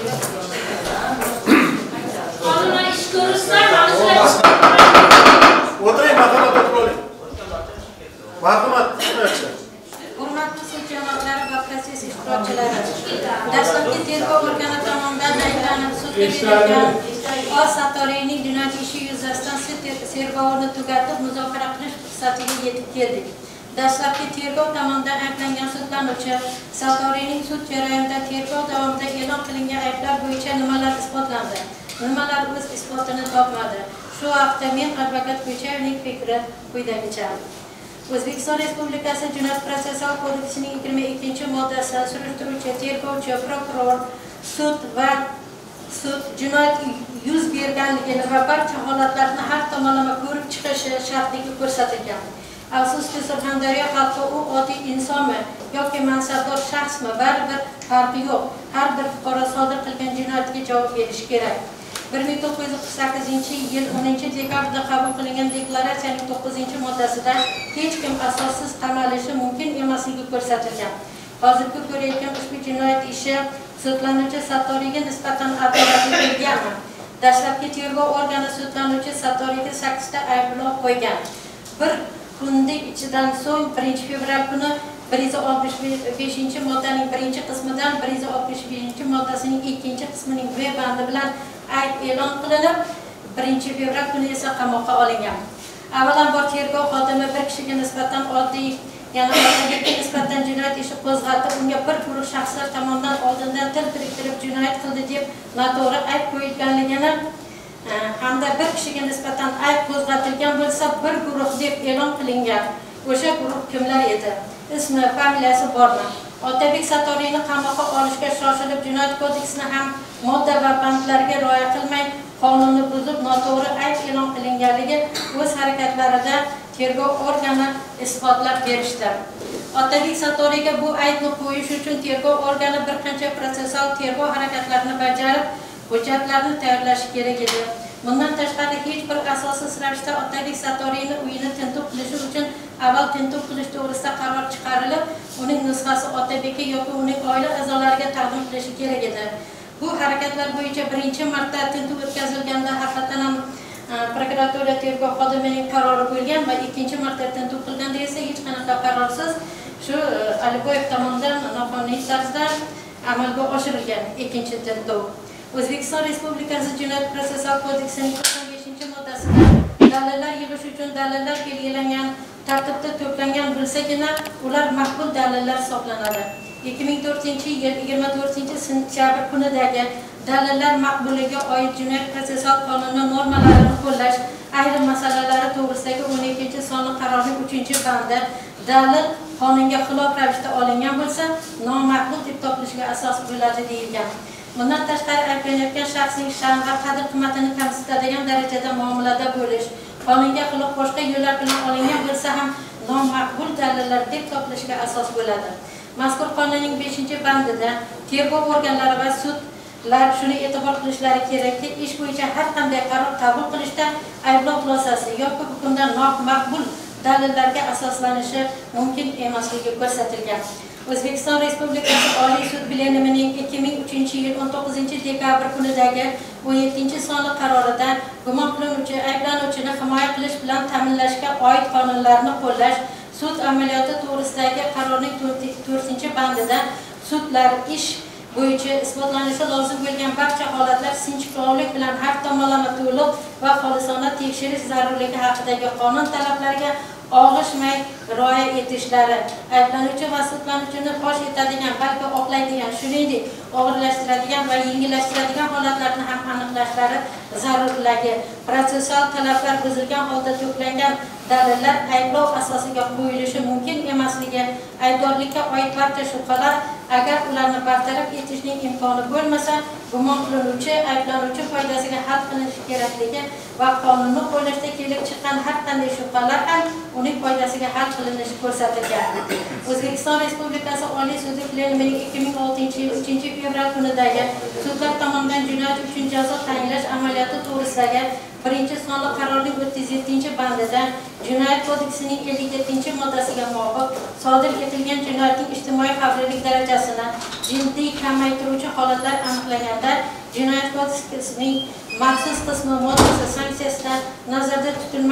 Qonunlar ish ko'rishlar, ma'lumotlar. O'tiring, marhamat, o'tirib oling. Marhamat, himoyachi. Hurmatli sud janoblari va protsess ishtirokchilari, dastlabki tergov organi tomonidan ayblanib sudga berilgan Sattoriyning jinoyat ishi yuzasidan sud tergovini tugatib, muzokara qilish fursatiga yetib keldik. Dastlabki tergov tomonidan ayblangan sudlanuvchi Sattoriyning sud jarayonida tergov davomida e'lon qilingan ayblar bo'yicha nimalar isbotlandi, nimalar o'z isbotini topmadi. Shu haqda men advokat Ko'chayevning fikri quyidagicha. O'zbekiston Respublikasi Jinoyat protsessual kodeksining 22-moddasi surishtiruvchi, tergovchi, prokuror, sud va sud jinoyat yuz berganligini va barcha holatlarni har tomonlama ko'rib chiqishi shartligi ko'rsatilgan. Afsuski, Surxondaryo xalqi u oddiy insonmi yoki mansabdor shaxsmi, baribir farqi yo'q. Har bir fuqaro sodir qilgan jinoyatga javob berishi kerak. 1948-yil 10-dekabrda qabul qilingan deklaratsiyaning 9-moddasida hech kim asossiz qamalishi mumkin emasligi ko'rsatilgan. Hozirgi ko'rayotgan ushbu jinoyat ishi sudlanuvchi Sattoriyga nisbatan adolatli bo'lganmi? Dastlabki tergov organi sudlanuvchi Sattoriyga 8 ta ayblov qo'ygan. Bir kunning ichidan so'ng 1-fevral kuni 165-moddaning 1-qismidan 165-moddasining 2-qismining B bandi bilan ayb e'lon qilinib, 1-fevral kuni esa qamoqqa olingan. Avvalambor tergov xodimi bir kishiga nisbatan oddiy, ya'ni odamga nisbatan jinoyat ishi qo'zg'atib, unga bir guruh shaxslar tomonidan oldindan til biriktirib jinoyat qildi deb noto'g'ri ayb qo'yilganligini hamda bir kishiga nisbatan ayb qo'zg'atilgan bo'lsa, bir guruh deb e'lon qilingan. O'sha guruh kimlar edi? Ismi, familiyasi bormi? Otabek Sattoriyni qamoqqa olishga shoshilib, Jinoyat kodeksini ham modda va bandlarga rioya qilmay, qonunni buzib, noto'g'ri ayb e'lon qilinganligi o'z harakatlarida tergov organi isbotlab berishdi. Otabek Sattoriyga bu aybni qo'yish uchun tergov organi bir qancha protsessual tergov harakatlarini bajarib, hujjatlarni tayyorlashi kerak edi. Bundan tashqari hech bir asossiz ravishda Otabek Sattoriyni uyini tintuv qilish uchun avval tintuv qilish to'g'risida qaror chiqarilib, uning nusxasi Otabekka yoki uning oila a'zolariga taqdim qilishi kerak edi. Bu harakatlar bo'yicha birinchi marta tintuv o'tkazilganda haqiqatan ham prokuratura tergov xodimining qarori bo'lgan va ikkinchi marta tintuv qilganda esa hech qanaqa qarorsiz shu Aliboyev tomonidan noqonuniy tarzda amalga oshirilgan ikkinchi tintuv. O'zbekiston Respublikasi Jinoyat protsessual kodeksining 95-moddasida dalillar yig'ish uchun dalillar belgilangan tartibda to'plangan bo'lsagina ular maqbul dalillar hisoblanadi. 2004-yil 24-sentyabr kunidagi dalillar maqbuliga oid Jinoyat protsessual qonuni normalarini qo'llash ayrim masalalari to'g'risidagi 12-sonli qarorning 3-bandi dalil qonunga xilof ravishda olingan bo'lsa, nomaqbul deb topilishiga asos bo'ladi deyilgan. Bundan tashqari ayblanayotgan shaxsning sha'ni va qadr-qimmatini kamsitadigan darajada muomalada bo'lish, qonunga xilof boshqa yo'llar bilan olingan bo'lsa ham nomaqbul dalillar deb topilishiga asos bo'ladi. Mazkur qonunning 5-bandida tergov organlari va sudlar shuni e'tibor qilishlari kerakki, ish bo'yicha har qanday qaror qabul qilishda ayblov xulosasi yoki hukmdan nomaqbul dalillarga asoslanishi mumkin emasligi ko'rsatilgan. O'zbekiston Respublikasi Oliy sud plenimining 2003-yil 19-dekabr kunidagi 17-sonli qarorida gumon qilinuvchi ayblanuvchini himoya qilish bilan ta'minlashga oid qonunlarni qo'llash, sud amaliyoti to'g'risidagi qarorning 4-bandida sudlar ish bo'yicha isbotlanishi lozim bo'lgan barcha holatlar sinchkovlik bilan har tomonlama to'liq va xolisona tekshirish zarurligi haqidagi qonun talablariga og'ishmay rioya etishlari, ayblanuvchi va sudlanuvchini fosh etadigan, balki oqlaydigan, shuningdek og'irlashtiradigan va yengillashtiradigan holatlarni ham aniqlashlari zarurligi, protsessual talablar buzilgan holda to'plangan dalillar ayblov asosiga qo'yilishi mumkin emasligi, aybdorlikka oid barcha shubhalar agar ularni bartaraf etishning imkoni bo'lmasa, gumon qilinuvchi ayblanuvchi foydasiga hal qilinishi kerakligi va qonunni qo'llashda kelib chiqqan har qanday shubhalar ham uning foydasiga hal qilinishi ko'rsatilgan. O'zbekiston Respublikasi Oliy sudi plenimining 2006-yil 3-fevral kunidagi sudlar tomonidan jinoyat uchun jazo tayinlash amaliyoti to'g'risidagi birinchi sonli qarorning 37-bandida Jinoyat kodeksining 57-moddasiga muvofiq sodir etilgan jinoyatning ijtimoiy xavflilik darajasini jiddiy kamaytiruvchi holatlar aniqlanganda Jinoyat kodeksining maxsus qismi moddasi sanksiyasida nazarda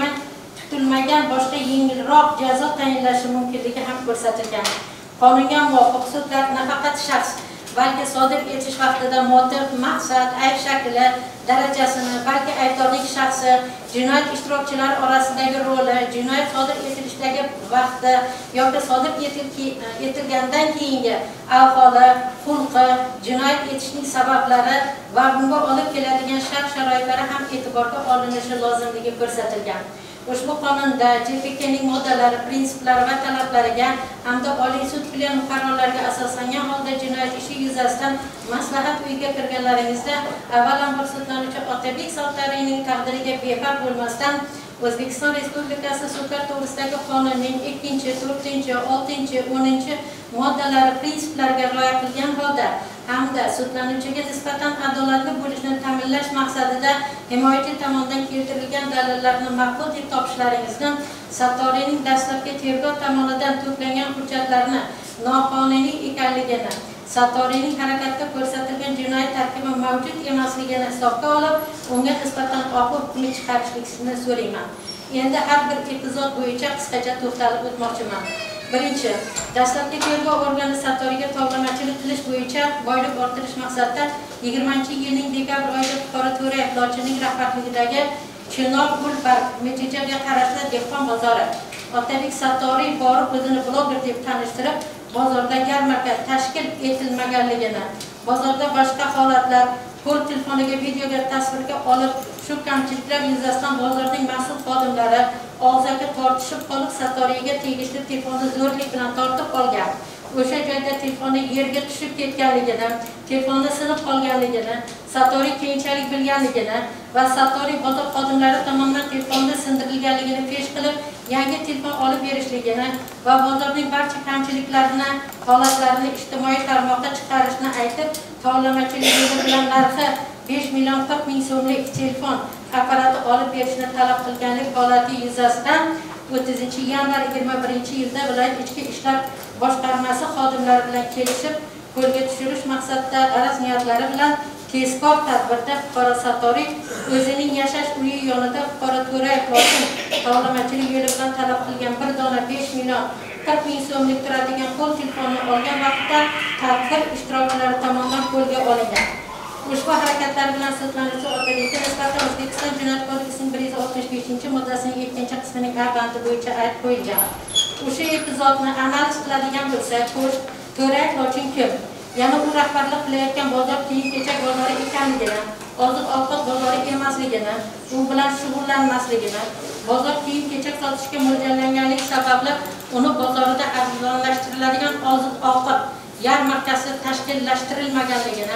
tutilmagan boshqa yengilroq jazo tayinlashi mumkinligi ham ko'rsatilgan. Qonunga muvofiq sudlar nafaqat shaxs balki sodir etish vaqtida motiv, maqsad, ayb shakli, darajasini, balki aybdorlik shaxsi, jinoyat ishtirokchilari orasidagi roli, jinoyat sodir etilishdagi vaqti yoki sodir etilgandan keyingi ahvoli, xulqi, jinoyat etishning sabablari va bunga olib keladigan shart-sharoitlari ham e'tiborga olinishi lozimligi ko'rsatilgan. Ushbu qonunda JPKning moddalari, prinsiplari va talablariga hamda Oliy sud bilan qarorlarga asoslangan holda jinoyat ishi yuzasidan maslahat uyiga kirganlaringizda avvalambor sudlanuvchi Otabek Sattoriyning taqdiriga befarq bo'lmasdan O'zbekiston Respublikasi sudlar to'g'risidagi qonunning 2, 4, 6, 10 moddalari prinsiplariga rioya qilgan holda hamda sudlanuvchiga nisbatan adolatli bo'lishni ta'minlash maqsadida himoyachi tomonidan keltirilgan dalillarni maqbul deb topishlaringizdan Sattoriyning dastlabki tergov tomonidan to'plangan hujjatlarni noqonuniy ekanligini, Sattoriyning harakatda ko'rsatilgan jinoyat tarkibi mavjud emasligini hisobga olib, unga nisbatan oqib hukm chiqarishlikni so'rayman. Endi har bir epizod bo'yicha qisqacha to'xtalib o'tmoqchiman. Birinchi, dastlabki tergov organi Sattoriyga tovlamachilik qilish bo'yicha boylik orttirish maqsadida 20-yilning dekabr oyida Fuqaro To'rayev Lochinning rahbarligidagi Chinor Gulpark Mechichaga qarashli dehqon bozori Otabek Sattoriy borib o'zini bloger deb tanishtirib, bozorda yarmarka tashkil etilmaganligini, bozorda boshqa holatlar, qo'l telefoniga, videoga, tasvirga olib, shu kamchiliklar yuzasidan bozorning mas'ul xodimlari og'zaga tortishib qolib, Sattoriyga tegishli telefonni zo'rlik bilan tortib olgan. O'sha joyda telefonni yerga tushib ketganligini, telefonni sinib qolganligini, Sattoriy keyinchalik bilganligini va Sattoriy bozor xodimlari tomonidan telefonni sindirilganligini pesh qilib, yangi telefon olib berishligini va bozorning barcha kamchiliklarini, holatlarini ijtimoiy tarmoqqa chiqarishni aytib, tovlamachilik yo'li bilan narxi 5 million 40 ming so'mlik telefon apparati olib berishni talab qilganlik holati yuzasidan 30-yanvar 21-yilda viloyat ichki ishlar boshqarmasi xodimlari bilan kelishib, qo'lga tushirish maqsadida g'araz niyatlari bilan tezkor tadbirda fuqaro Sattoriy o'zining yashash uyi yonida fuqaro To'rayev Lochin tovlamachilik yo'li bilan talab qilgan 1 dona 5 million 40 ming so'mlik turadigan qo'l telefonni olgan vaqtda tadbir ishtirokchilari tomonidan qo'lga olingan. Ushbu harakatlar bilan sudlanuvchi Otabekka nisbatan O'zbekiston Jinoyat kodeksining 165-moddasining 2-qismining bandi bo'yicha ayb qo'yilgan. O'sha epizodni analiz qiladigan bo'lsak, To'rayev Lochin kim? Yana u rahbarlik qilayotgan bozor kiyim-kechak bozori ekanligini, oziq-ovqat bozori emasligini, u bilan shug'ullanmasligini, bozor kiyim-kechak sotishga mo'ljallanganligi sababli uni bozorida arzonlashtiriladigan oziq-ovqat yarmarkasi tashkillashtirilmaganligini,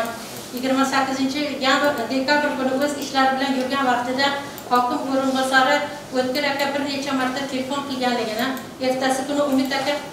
28-dekabr kuni o'z ishlari bilan yurgan vaqtida hokim o'rinbosari O'tkir aka bir necha marta telefon qilganligini, ertasi kuni Umid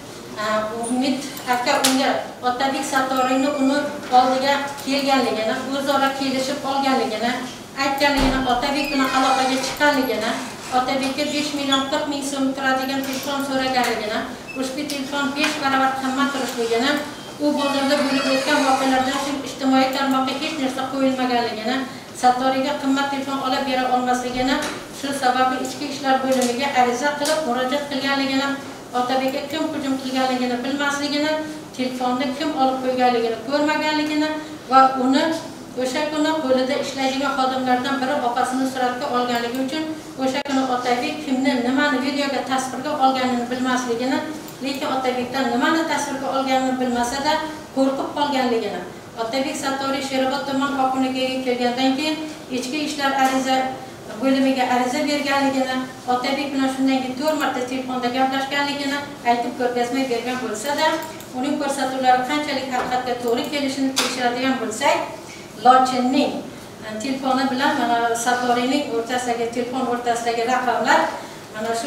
aka unga Otabek Sattoriyni uni oldiga kelganligini, o'zaro kelishib olganligini aytganligini, Otabek bilan aloqaga chiqqanligini, Otabekka 5 million 40 ming so'm turadigan telefon so'raganligini, ushbu telefon 5 barobar qimmat turishligini, u bozorda bo'lib o'tgan voqealardan so'ng ijtimoiy tarmoqqa hech narsa qo'yilmaganligini, Sattoriyga qimmat telefon olib bera olmasligini, shu sababli ichki ishlar bo'limiga ariza qilib murojaat qilganligini, Otabekka kim hujum qilganligini bilmasligini, telefonni kim olib qo'yganligini ko'rmaganligini va uni o'sha kuni qo'lida ishlaydigan xodimlardan biri opasini suratga olganligi uchun o'sha kuni Otabek kimni, nimani videoga tasvirga olganini bilmasligini, lekin Otabekdan nimani tasvirga olganini bilmasa-da qo'rqib qolganligini, Otabek Sattoriy Sherobod tuman hokimligiga kelgandan keyin ichki ishlar bo'limiga ariza berganligini, Otabek bilan shundan keyin 4 marta telefonda gaplashganligini aytib ko'rgazma bergan bo'lsa-da, uning ko'rsatuvlari qanchalik haqiqatga to'g'ri kelishini tekshiradigan bo'lsak, Lochinning telefoni bilan mana Sattoriyning o'rtasidagi telefon o'rtasidagi raqamlar mana shu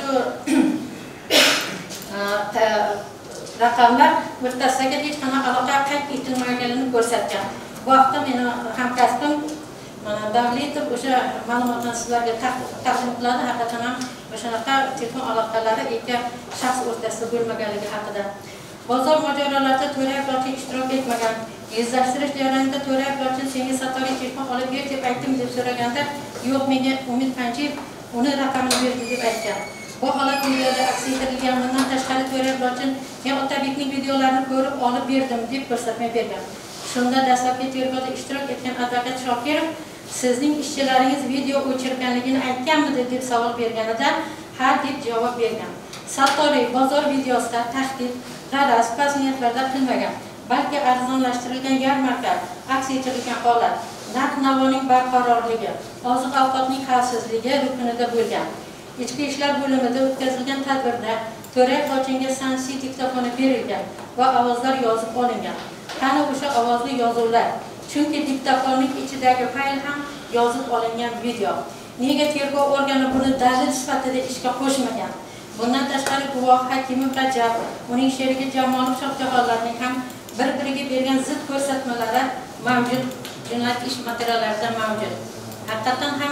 raqamlar o'rtasidagi hech qanaqa aloqa qayd etilmaganligini ko'rsatgan. Bu haqda meni hamkasbim Davletov o'sha ma'lumotni sizlarga taqdim qiladi. Haqiqatan ham o'shanaqa telefon aloqalari ikki shaxs o'rtasida bo'lmaganligi haqida. Bozor mojarolarida To'rayev Lochin ishtirok etmagan. Izlashtirish jarayonida To'rayev Lochin senga Satoriy telefon olib ber deb aytdim deb so'raganda, yo'q, menga Umid Panjiyev uni raqamini berdi deb aytgan. Bu holat videoda aks ettirilgan. Bundan tashqari To'rayev Lochin men Otabekning videolarini ko'rib olib berdim deb ko'rsatma bergan. Shunda dastlabki tergovda ishtirok etgan advokat Shokirov sizning ishchilaringiz video o'chirganligini aytganmidi deb savol berganida ha deb javob bergan. Satoriy bozor videosida tahdid, g'araz, past niyatlarda qilmagan, balki arzonlashtirilgan yarmarka, aks ettirilgan holat, narx-navoning barqarorligi, oziq-ovqatning xavfsizligi rukunida bo'lgan. Ichki ishlar bo'limida o'tkazilgan tadbirda To'rayev Lochinga Sansi diktofoni berilgan va ovozlar yozib olingan. Qani o'sha ovozli yozuvlar? Chunki diktofonning ichidagi fayl ham yozib olingan video. Nega tergov organi buni dalil sifatida ishga qo'shmagan? Bundan tashqari guvoh Hakimov Rajab, uning sherigi Jamolov Shohjahonlarning ham bir-biriga bergan zid ko'rsatmalari mavjud, jinoyat ish materiallarida mavjud. Haqiqatan ham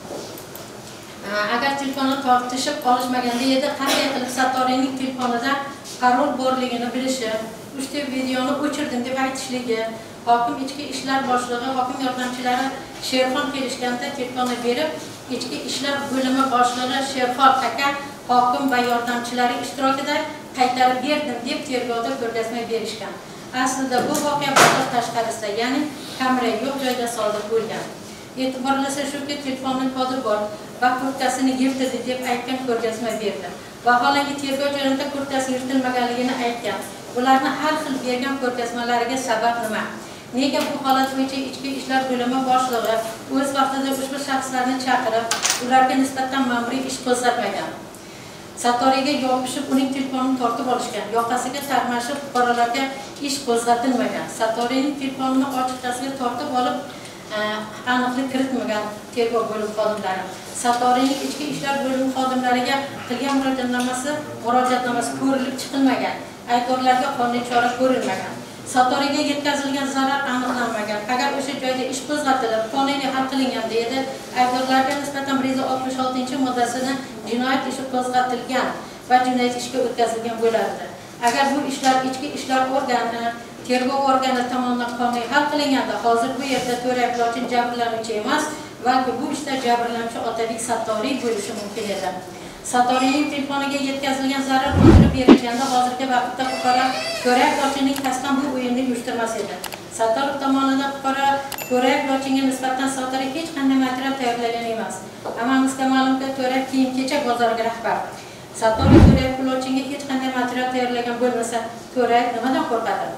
agar telefonni tortishib olishmaganda edi, qanday qilib Satoriyning telefonida parol borligini bilishi, uchta videoni o'chirdim deb aytishligi, hokim ichki ishlar boshlig'i, hokim yordamchilari Sherxon kelishganda telefonni berib, ichki ishlar bo'limi boshlig'i Sherxon aka hokim va yordamchilari ishtirokida qaytarib berdim deb tergovda ko'rsatma berishgan. Aslida bu voqea bozor tashqarisida, ya'ni kamera yo'q joyda sodir bo'lgan. E'tiborlasa shuki, telefonning kodi bor va kurtkasini yirtdi deb aytgan ko'rsatma berdi. Vaholanki tergov jarayonida kurtkasi yirtilmaganligini aytgan. Ularni har xil bergan ko'rsatmalariga sabab nima? Nega bu holat bo'yicha ichki ishlar bo'limi boshlig'i o'z vaqtida ushbu shaxslarni chaqirib, ularga nisbatan ma'muriy ish qo'zg'atmagan? Satoriyga yopishib, uning telefonini tortib olishgan, yoqasiga tarmashib, fuqarolarga ish qo'zg'atilmagan. Satoriyning telefonini ochiqchasiga tortib olib, aniqlik kiritmagan tergov bo'limi xodimlari. Satoriyning ichki ishlar bo'limi xodimlariga qilgan murojaatnomasi ko'rilib chiqilmagan. Aybdorlarga qonuniy chora ko'rilmagan. Satoriyga yetkazilgan zarar aniqlanmagan. Agar o'sha joyda ish qo'zg'atilib, qonuniy hal qilinganda edi, aybdorlarga nisbatan 166-moddasini jinoyat ishi qo'zg'atilgan va jinoyat ishga o'tkazilgan bo'lardi. Agar bu ishlar ichki ishlar organi, tergov organi tomonidan qonuniy hal qilinganda, hozir bu yerda To'rayev Lochin jabrlanuvchi emas, balki bu ishda jabrlanuvchi Otabek Satoriy bo'lishi mumkin edi. Satoriyning telefoniga yetkazilgan zarar undirib berilganda hozirgi vaqtda fuqaro To'rayev Lochinning qasddan bu o'yinni uyushtirmas edi. Satorov tomonidan fuqaro To'rayev Lochinga nisbatan Satoriy hech qanday material tayyorlagan emas. Hammamizga ma'lumki, To'rayev kiyim-kechak bozoriga rahbar. Satoriy To'rayev Lochinga hech qanday material tayyorlagan bo'lmasa, To'rayev nimadan qo'rqadi?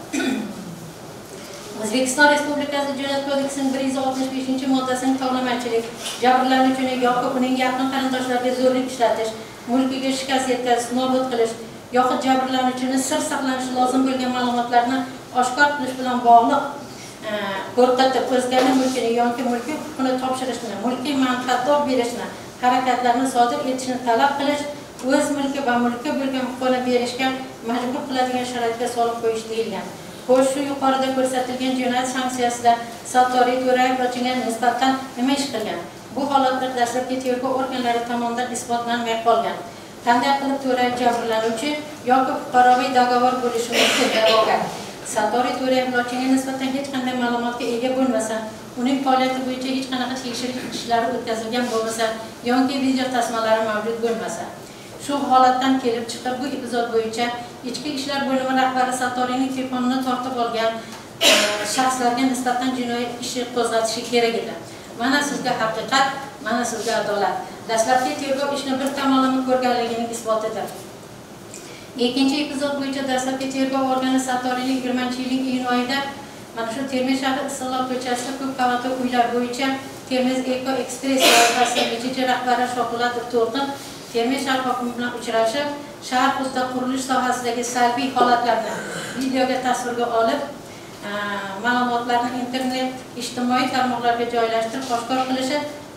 O'zbekiston Respublikasi Jinoyat kodeksining 165-moddasining tovlamachilik, jabrlanuvchini yoki uning yaqin qarindoshlariga zo'rlik ishlatish, mulkiga shikast yetkazish, nobud qilish yoki jabrlanuvchini sir saqlanishi lozim bo'lgan ma'lumotlarni oshkor qilish bilan bog'liq qo'rqitib, o'zganing mulkini yoki mulkiy huquqini topshirishni, mulkiy manfaatdor berishni, harakatlarni sodir etishni talab qilish, o'z mulki va mulkka bo'lgan huquqini berishga majbur qiladigan sharoitga solib qo'yish deyilgan. Xo'sh, shu yuqorida ko'rsatilgan jinoyat sanksiyasida Satoriy To'rayev Lochinga nisbatan nima ish qilgan? Bu holatlar dastlabki tergov organlari tomonidan isbotlanmay qolgan. Qanday qilib To'rayev jabrlanuvchi yoki fuqaroviy dogovor bo'lishi mumkin da'vogar? Satoriy To'rayev Lochinga nisbatan hech qanday ma'lumotga ega bo'lmasa, uning faoliyati bo'yicha hech qanaqa tekshirish ishlari o'tkazilgan bo'lmasa, yoki video tasmalari mavjud bo'lmasa, shu holatdan kelib chiqib bu epizod bo'yicha ichki ishlar bo'limi rahbari Satoriyning telefonini tortib olgan shaxslarga nisbatan jinoyat ishi qo'zg'atishi kerak edi. Mana sizga haqiqat, mana sizga adolat. Dastlabki tergov ishni bir tomonlama ko'rganligining isbotidir. Ikkinchi epizod bo'yicha dastlabki tergov organi Satoriyning 20-yilning iyun oyida mana shu Termiz shahri Istiqlol ko'chasida ko'p qavatli uylar bo'yicha Termiz Eko Express loyihasi rahbari Shohbulatov To'lqin Termiz shahar hokimi bilan uchrashib, shahar ustida qurilish sohasidagi salbiy holatlarni videoga tasvirga olib, ma'lumotlarni internet, ijtimoiy tarmoqlarga joylashtirib, oshkor qilishi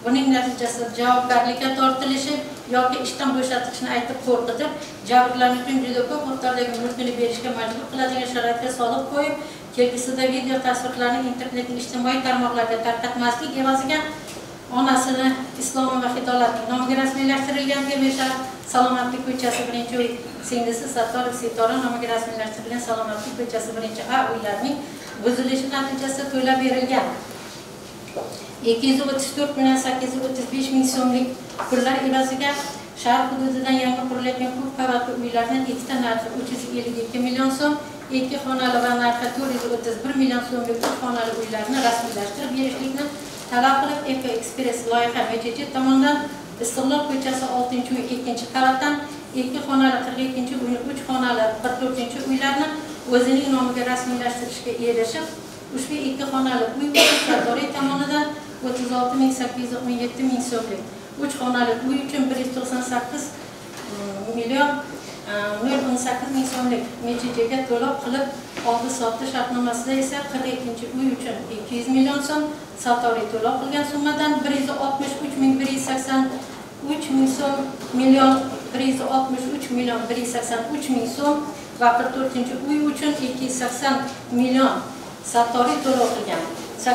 buning natijasida javobgarlikka tortilishi yoki ishdan bo'shatilishini aytib qo'rqitib, jabrlanuvchining juda ko'p miqdordagi mulkini berishga majbur qiladigan sharoitga solib qo'yib, kelgusida video tasvirlarni internetning ijtimoiy tarmoqlarga tarqatmaslik evaziga onasini Islom va Hidolatning nomiga rasmiylashtirilgan Temesha Salomatlik ko'chasi 1-uy, singlisi Sattorov Sitora nomiga rasmiylashtirilgan Salomatlik ko'chasi 1-A uylarning buzilishi natijasida to'lab berilgan 234.835 ming so'mlik pullar evaziga shahar hududidan yangi qurilayotgan ko'p qavatli uylarning ikkita narxi 352 million so'm, 2 xonali va narxi 431 million so'mlik 3 xonali uylarni rasmiylashtirib berishlikni talab qilib, Eko Express loyiha MCC tomonidan Istiqlol ko'chasi 6-uy 2-qavatdan 2 xonali 42-uyni 3 xonali 44-uylarni o'zining nomiga rasmiylashtirishga erishib, ushbu 2 xonali uy Sardoriy tomonidan 36.817 ming so'mlik, 3 xonali uy uchun 198 million 018 ming so'mlik MCCga to'lov qilib, oldi-sotdi shartnomasida esa 42-uy uchun 200 million so'm, Sardoriy to'lov qilgan summadan 163 ming so'm million 163 million 183 ming so'm va 44-uy uchun 280 million Sardoriy to'lov qilgan.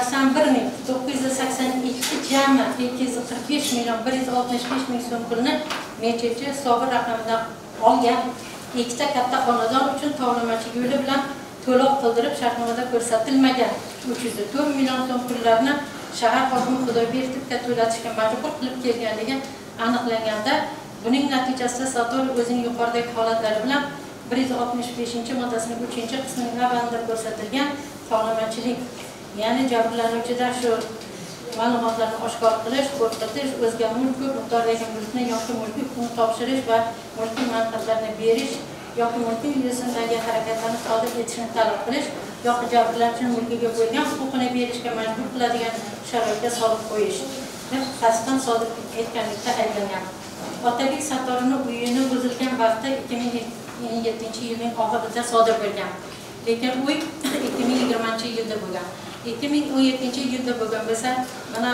81.982 jami 245 million 165 ming so'm pulni MCC hisobi raqamidan olgan. Ikkita katta xonadon uchun tovlamachi yo'li bilan to'lov qildirib, shartnomada ko'rsatilmagan 304 million so'm pullarni shahar hokimi Xudoyberdievga to'latishga majbur qilib kelganligi aniqlanganda, buning natijasida Sardoriy o'zining yuqoridagi holatlari bilan 165-moddasining 3-qismining avvalida ko'rsatilgan tovlamachilik, ya'ni jabrlanuvchida shu ma'lumotlarni oshkor qilish, qo'rqitish, o'zga mulk ko'p miqdordagi mulkni yoki mulkiy huquqni topshirish va mulkiy manfaatlarni berish yoki mulkiy yuzasidagi harakatlarni sodir etishni talab qilish yoki jabrlanuvchining mulkiga bo'lgan huquqini berishga majbur qiladigan sharoitga solib qo'yish deb qasddan sodir etganlikda ayblangan. Otabek Sattorovning uyini buzilgan vaqti 2007-yilning oxirida sodir bo'lgan. Lekin uy 2020-yilda bo'lgan. 2017-yilda bo'lgan bo'lsa, mana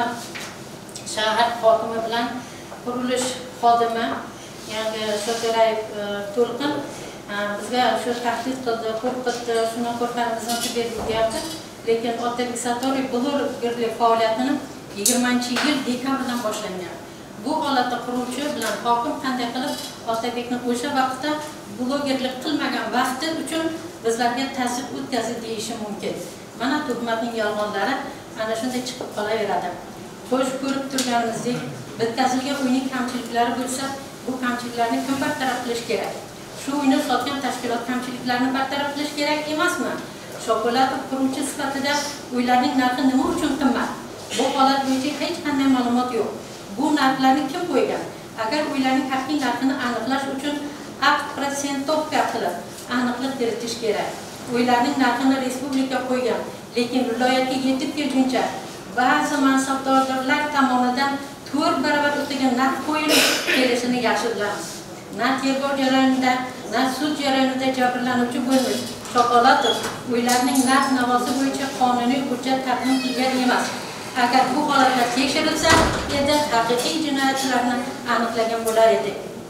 shahar hokimi bilan qurilish xodimi, ya'ni Shotorayev To'lqin bizga shu tahdid qildi, qo'rqitdi, shuni qo'rqanimizni berdi. Lekin Otabek Sattorov blogerlik faoliyatini 20-yil dekabrdan boshlangan. Bu holatda quruvchi bilan hokim qanday qilib Otabekni o'sha vaqtda blogerlik qilmagan vaqti uchun bizlarga ta'sir o'tkazdi deyishi mumkin. Mana tuhmatning yolg'onlari ana shunday chiqib qolaveradi. Xo'sh, ko'rib turganimizdek, bitkazilgan uyning kamchiliklari bo'lsa, bu kamchiliklarni kim bartaraf qilish kerak? Shu uyni sotgan tashkilot kamchiliklarni bartaraf qilish kerak emasmi? Shokolatov quruvchi sifatida uylarning narxi nima uchun qimmat? Bu holat bo'yicha hech qanday ma'lumot yo'q. Bu narxlarni kim qo'ygan? Agar uylarning haqiqiy narxini aniqlash uchun aqd prosentovka qilib aniqlik kiritish kerak. Uylarning narxini respublika qo'ygan, lekin viloyatga yetib kelguncha ba'zi mansabdorlar tomonidan 4 barobar o'tagan narx qo'yilib kelishini yaxshi bilamiz. Na tergov jarayonida, na sud jarayonida jabrlanuvchi bo'lmish Shokolatov uylarning narx-navosi bo'yicha qonuniy hujjat taqdim qilgan emas. Agar bu holatlar tekshirilsa, edi haqiqiy jinoyatchilarni aniqlagan bo'lar edi.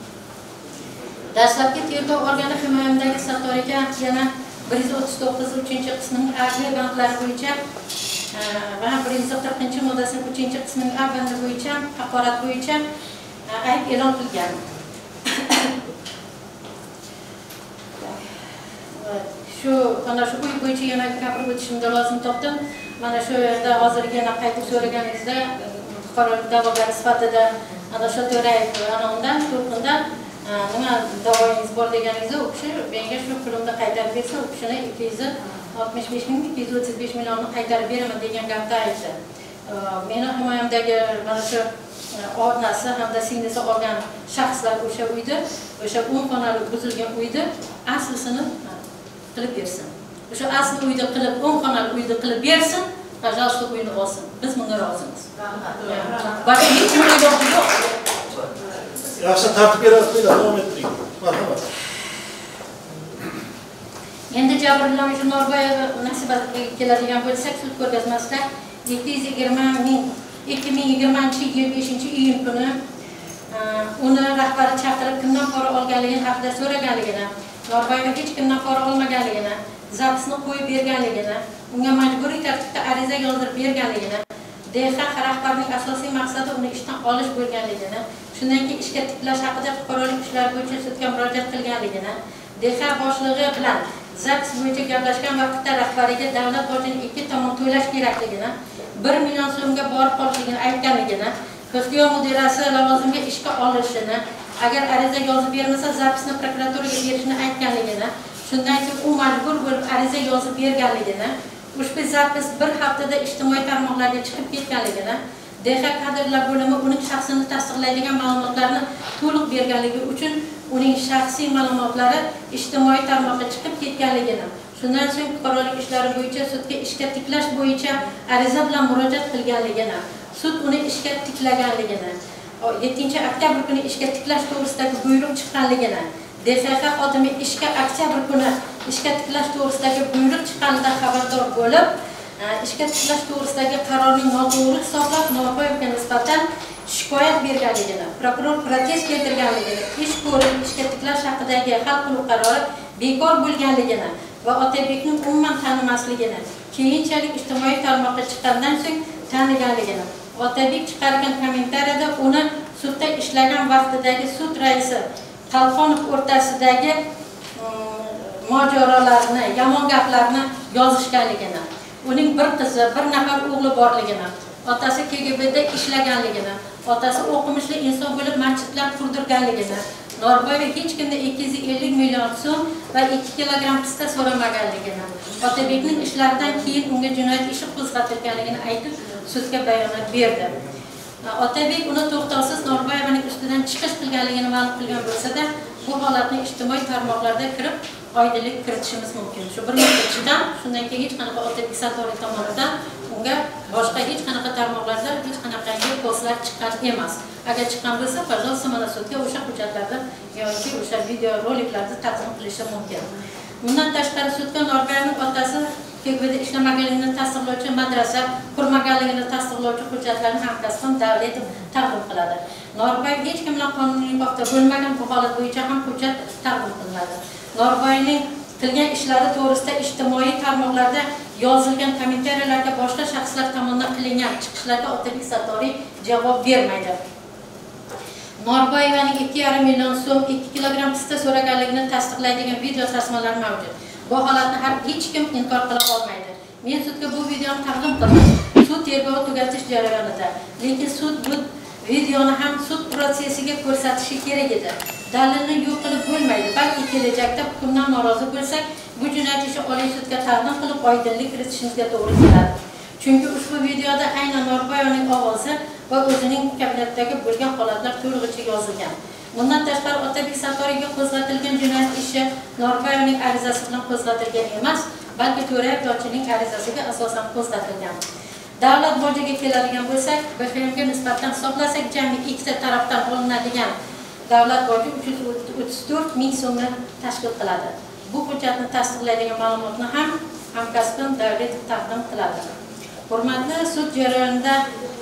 Dastlabki tergov organi himoyamdagi Sattoriyga yana 139-qismining agri bandlari bo'yicha va 140-moddasining 3-qismining A bandi bo'yicha haqorat bo'yicha ayb e'lon qilgan. Shu uy bo'yicha yana gapirib o'tishimda lozim topdim. Mana shu yerda hozir yana qaytib so'raganingizda fuqarolik da'vogari sifatida ana shu To'rayev anondan To'lqindan nima da'voyingiz bor deganingizda u kishi menga shu pulimni qaytarib bersa, u kishini 235 millionni qaytarib beraman degan gapni aytdi. Meni himoyamdagi mana shu onasi hamda singlisi olgan shaxslar o'sha uyda, o'sha 10 xonali buzilgan uyda aslisini qilib bersin. O'sha asli uyda qilib 10 xonali uyda qilib bersin, pajалуйста uyni olsin. Biz bunga rozimiz. Boshqa hech nima yo'q. Yaxshi tartibga qo'yinglar, davom ettiring. Marhamat. Endi jabrlanuvchi Norboyeva Nasibaga keladigan bo'lsak, sud ko'rgazmasida 220 ming 2020-yil 5-iyun kuni uni rahbari chaqirib kimdan pora olganligini haqida so'raganligini, Norboyeva hech kimdan pora olmaganligini, zapisni qo'yib berganligini, unga majburiy tartibda ariza yozdirib berganligini, DX rahbarining asosiy maqsadi uni ishdan olish bo'lganligini, shundan keyin ishga tiklash haqida fuqarolik ishlari bo'yicha sudga murojaat qilganligini, DX boshlig'i bilan zapis bo'yicha gaplashgan vaqtda rahbariga davlat bojini 2 tomon to'lash kerakligini, 1 million so'mga borib qolishligini aytganligini, Ixtiyor mudirasi lavozimga ishga olishini, agar ariza yozib bermasa zapisni prokuraturaga berishini aytganligini, shundan so'ng u majbur bo'lib ariza yozib berganligini, ushbu zapis bir haftada ijtimoiy tarmoqlarga chiqib ketganligini, DX kadrlar bo'limi uning shaxsini tasdiqlaydigan ma'lumotlarni to'liq berganligi uchun uning shaxsiy ma'lumotlari ijtimoiy tarmoqqa chiqib ketganligini, shundan so'ng fuqarolik ishlari bo'yicha sudga ishga tiklash bo'yicha ariza bilan murojaat qilganligini, sud uni ishga tiklaganligini, 7-oktyabr kuni ishga tiklash to'g'risidagi buyruq chiqqanligini, DXX xodimi ishga oktyabr kuni ishga tiklash to'g'risidagi buyruq chiqqanidan xabardor bo'lib, ishga tiklash to'g'risidagi qarorning noto'g'ri hisoblab Norboyevga nisbatan shikoyat berganligini, prokuror protest keltirganligini, ish ko'rilib ishga tiklash haqidagi hal qiluvchi qarori bekor bo'lganligini va Otabekning umuman tanimasligini, keyinchalik ijtimoiy tarmoqqa chiqqandan so'ng taniganligini, Otabek chiqargan kommentariyada uni sudda ishlagan vaqtidagi sud raisi Talxonov o'rtasidagi mojarolarni, yomon gaplarni yozishganligini, uning bir qizi, bir nafar o'g'li borligini, otasi KGBda ishlaganligini, otasi o'qimishli inson bo'lib masjidlar qurdirganligini, Norboyeva hech kimda 250 million so'm va 2 kilogramm pista so'ramaganligini, Otabekning ishlaridan keyin unga jinoyat ishi qo'zg'atilganligini aytib sudga bayonot berdi. Otabek uni to'xtovsiz Norboyevaning ustidan chiqish qilganligini ma'lum qilgan bo'lsa-da, bu holatni ijtimoiy tarmoqlarda kirib oydinlik kiritishimiz mumkin. Shu bir muddatdan, shundan keyin hech qanaqa Otabek Satoriy tomonidan unga boshqa hech qanaqa tarmoqlarda hech qanaqangi postlar chiqqan emas. Agar chiqqan bo'lsa, pajolsa mana sudga o'sha hujjatlarni yoki o'sha video roliklarni taqdim qilishi mumkin. Bundan tashqari sudga Norboyevning otasi KGBda ishlamaganligini tasdiqlovchi madrasa qurmaganligini tasdiqlovchi hujjatlarni hamkasbim Davletov taqdim qiladi. Norboyev hech kim bilan qonuniy nikohda bo'lmagan, bu holat bo'yicha ham hujjat taqdim qilinadi. Norboyevning qilgan ishlari to'g'risida ijtimoiy tarmoqlarda yozilgan kommentariyalarga boshqa shaxslar tomonidan qilingan chiqishlarga Otabek Satoriy javob bermaydi. Norboyevaning 2,5 million so'm 2 kilogramm pista so'raganligini tasdiqlaydigan video tasmalar mavjud. Bu holatni hech kim inkor qila olmaydi. Men sudga bu videoni taqdim qildim. Sud tergovi tugatish jarayonida, lekin sud bu videoni ham sud protsessiga ko'rsatishi kerak edi. Dalilni yo'q qilib bo'lmaydi. Balki kelajakda hukmdan norozi bo'lsak, bu jinoyat ishi Oliy sudga taqdim qilib oydinlik kiritishimizga to'g'ri keladi. Chunki ushbu videoda aynan Norboyevaning ovozi va o'zining kabinetdagi bo'lgan holatlar to'lig'icha yozilgan. Bundan tashqari Otabek Satoriyga qo'zg'atilgan jinoyat ishi Norboyevaning arizasi bilan qo'zg'atilgan emas, balki To'rayev yo'lchining arizasiga asosan qo'zg'atilgan. Davlat bojiga keladigan bo'lsak, BFMga nisbatan hisoblasak, jami ikkita tarafdan olinadigan davlat boji 334 ming so'mni tashkil qiladi. Bu hujjatni tasdiqlaydigan ma'lumotni ham hamkasbim Davletov taqdim qiladi. Hurmatli sud jarayonida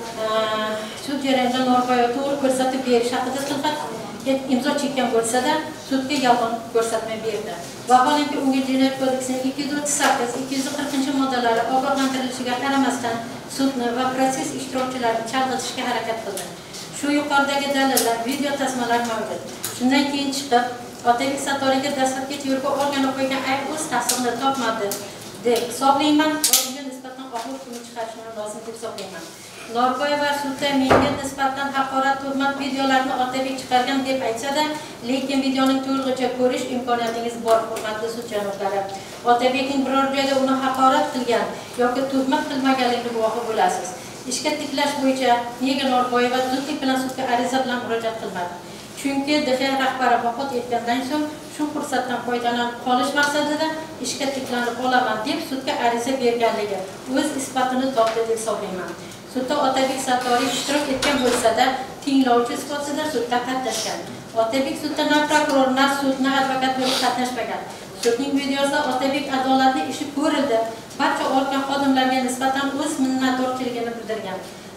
Norboyev to'g'ri ko'rsatib berish haqida tilxat imzo chekkan bo'lsa-da, sudga yolg'on ko'rsatma berdi. Vaholanki unga Jinoyat kodeksining 238-240 moddalari ogohlantirilishiga qaramasdan sudni va proses ishtirokchilarini chalg'itishga harakat qildi. Shu yuqoridagi dalillar, video tasmalar mavjud. Shundan keyin chiqib, Otabek Satoriyga dastlabki tergov organi qo'ygan ayb o'z tasdig'ini topmadi deb hisoblayman. Unga nisbatan og'ir hukm chiqarishni lozim deb hisoblayman. Norboyeva sudda menga nisbatan haqorat tuhmat videolarini Otabek chiqargan deb aytsa-da, lekin videoning to'lig'icha ko'rish imkoniyatingiz bor, hurmatli sud janoblari. Otabekning biror joyda uni haqorat qilgan yoki tuhmat qilmaganligini guvohi bo'lasiz. Ishga tiklash bo'yicha nega Norboyeva zudlik bilan sudga ariza bilan murojaat qilmadi? Chunki DX rahbari vafot etgandan so'ng shu fursatdan foydalanib qolish maqsadida ishga tiklanib olaman deb sudga ariza berganligi o'z isbotini topdi deb hisoblayman. Sudda Otabek Satoriy ishtirok etgan bo'lsa-da, tinglovchi sifatida sudda qatnashgan. Otabek sudda na prokuror, na sud, na advokat bo'lib qatnashmagan. Sudning videosida Otabek adolatli ishi ko'rildi. Barcha organ xodimlarga nisbatan o'z minnatdorchiligini bildirgan.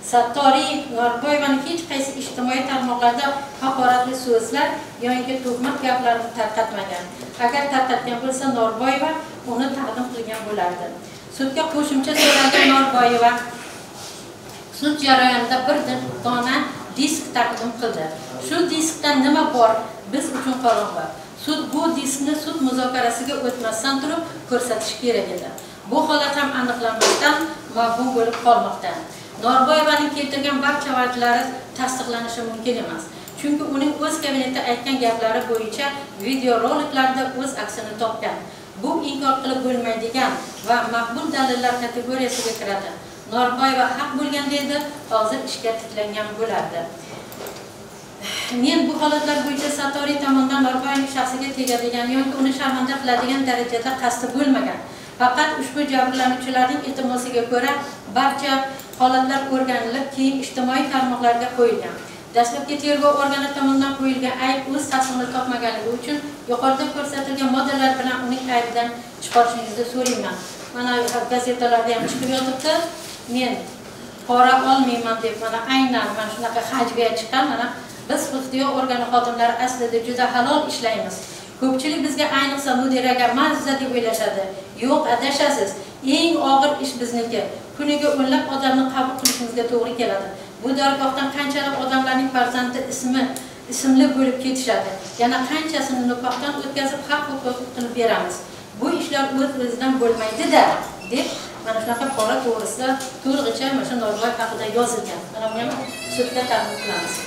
Sattoriy Norboyevaning hech qaysi ijtimoiy tarmoqlarda haqoratli so'zlar yoki tuhmat gaplarni tarqatmagan. Agar tarqatgan bo'lsa, Norboyeva uni taqdim qilgan bo'lardi. Sudga qo'shimcha so'ragan Norboyeva sud jarayonida bir dona disk taqdim qildi. Shu diskda nima bor biz uchun qorong'u. Sud bu diskni sud muzokarasiga o'tmasdan turib ko'rsatish kerak edi. Bu holat ham aniqlanmasdan mavhum bo'lib qolmoqda. Norboyevaning keltirgan barcha vajlari tasdiqlanishi mumkin emas. Chunki uning o'z kabinetida aytgan gaplari bo'yicha videoroliklarda o'z aksini topgan. Bu inkor qilib bo'lmaydigan va maqbul dalillar kategoriyasiga kiradi. Norboyeva haq bo'lgan dedi, hozir ishga tiklangan bo'lardi. Men bu holatlar bo'yicha Sattoriy tomonidan Norboyevaning shaxsiga tegadigan yoki uni sharmanda qiladigan darajada qasdi bo'lmagan. Faqat ushbu jabrlanuvchilarning iltimosiga ko'ra barcha holatlar o'rganilib, keyin ijtimoiy tarmoqlarga qo'yilgan. Dastlabki tergov organi tomonidan qo'yilgan ayb o'z tasdig'ini topmaganligi uchun yuqorida ko'rsatilgan moddalar bilan uning aybidan chiqarishingizni so'rayman. Mana gazetalarda ham chiqib yotibdi. Men pora olmayman deb mana aynan mana shunaqa hajga chiqqan. Mana biz ixtiyor organi xodimlari aslida juda halol ishlaymiz. Ko'pchilik bizga ayniqsa mudiraga mazza deb o'ylashadi. Yo'q, adashasiz. Eng og'ir ish bizniki. Kuniga o'nlab odamni qabul qilishimizga to'g'ri keladi. Bu dargohdan qanchalik odamlarning farzandi ismli bo'lib ketishadi. Yana qanchasini nikohdan o'tkazib haq huquq qilib beramiz. Bu ishlar o'z-o'zidan bo'lmaydi-da, deb mana shunaqa pora to'g'risida to'lig'icha mana shu Norboyev haqida yozilgan. Mana buni ham sudda taqdim qilamiz.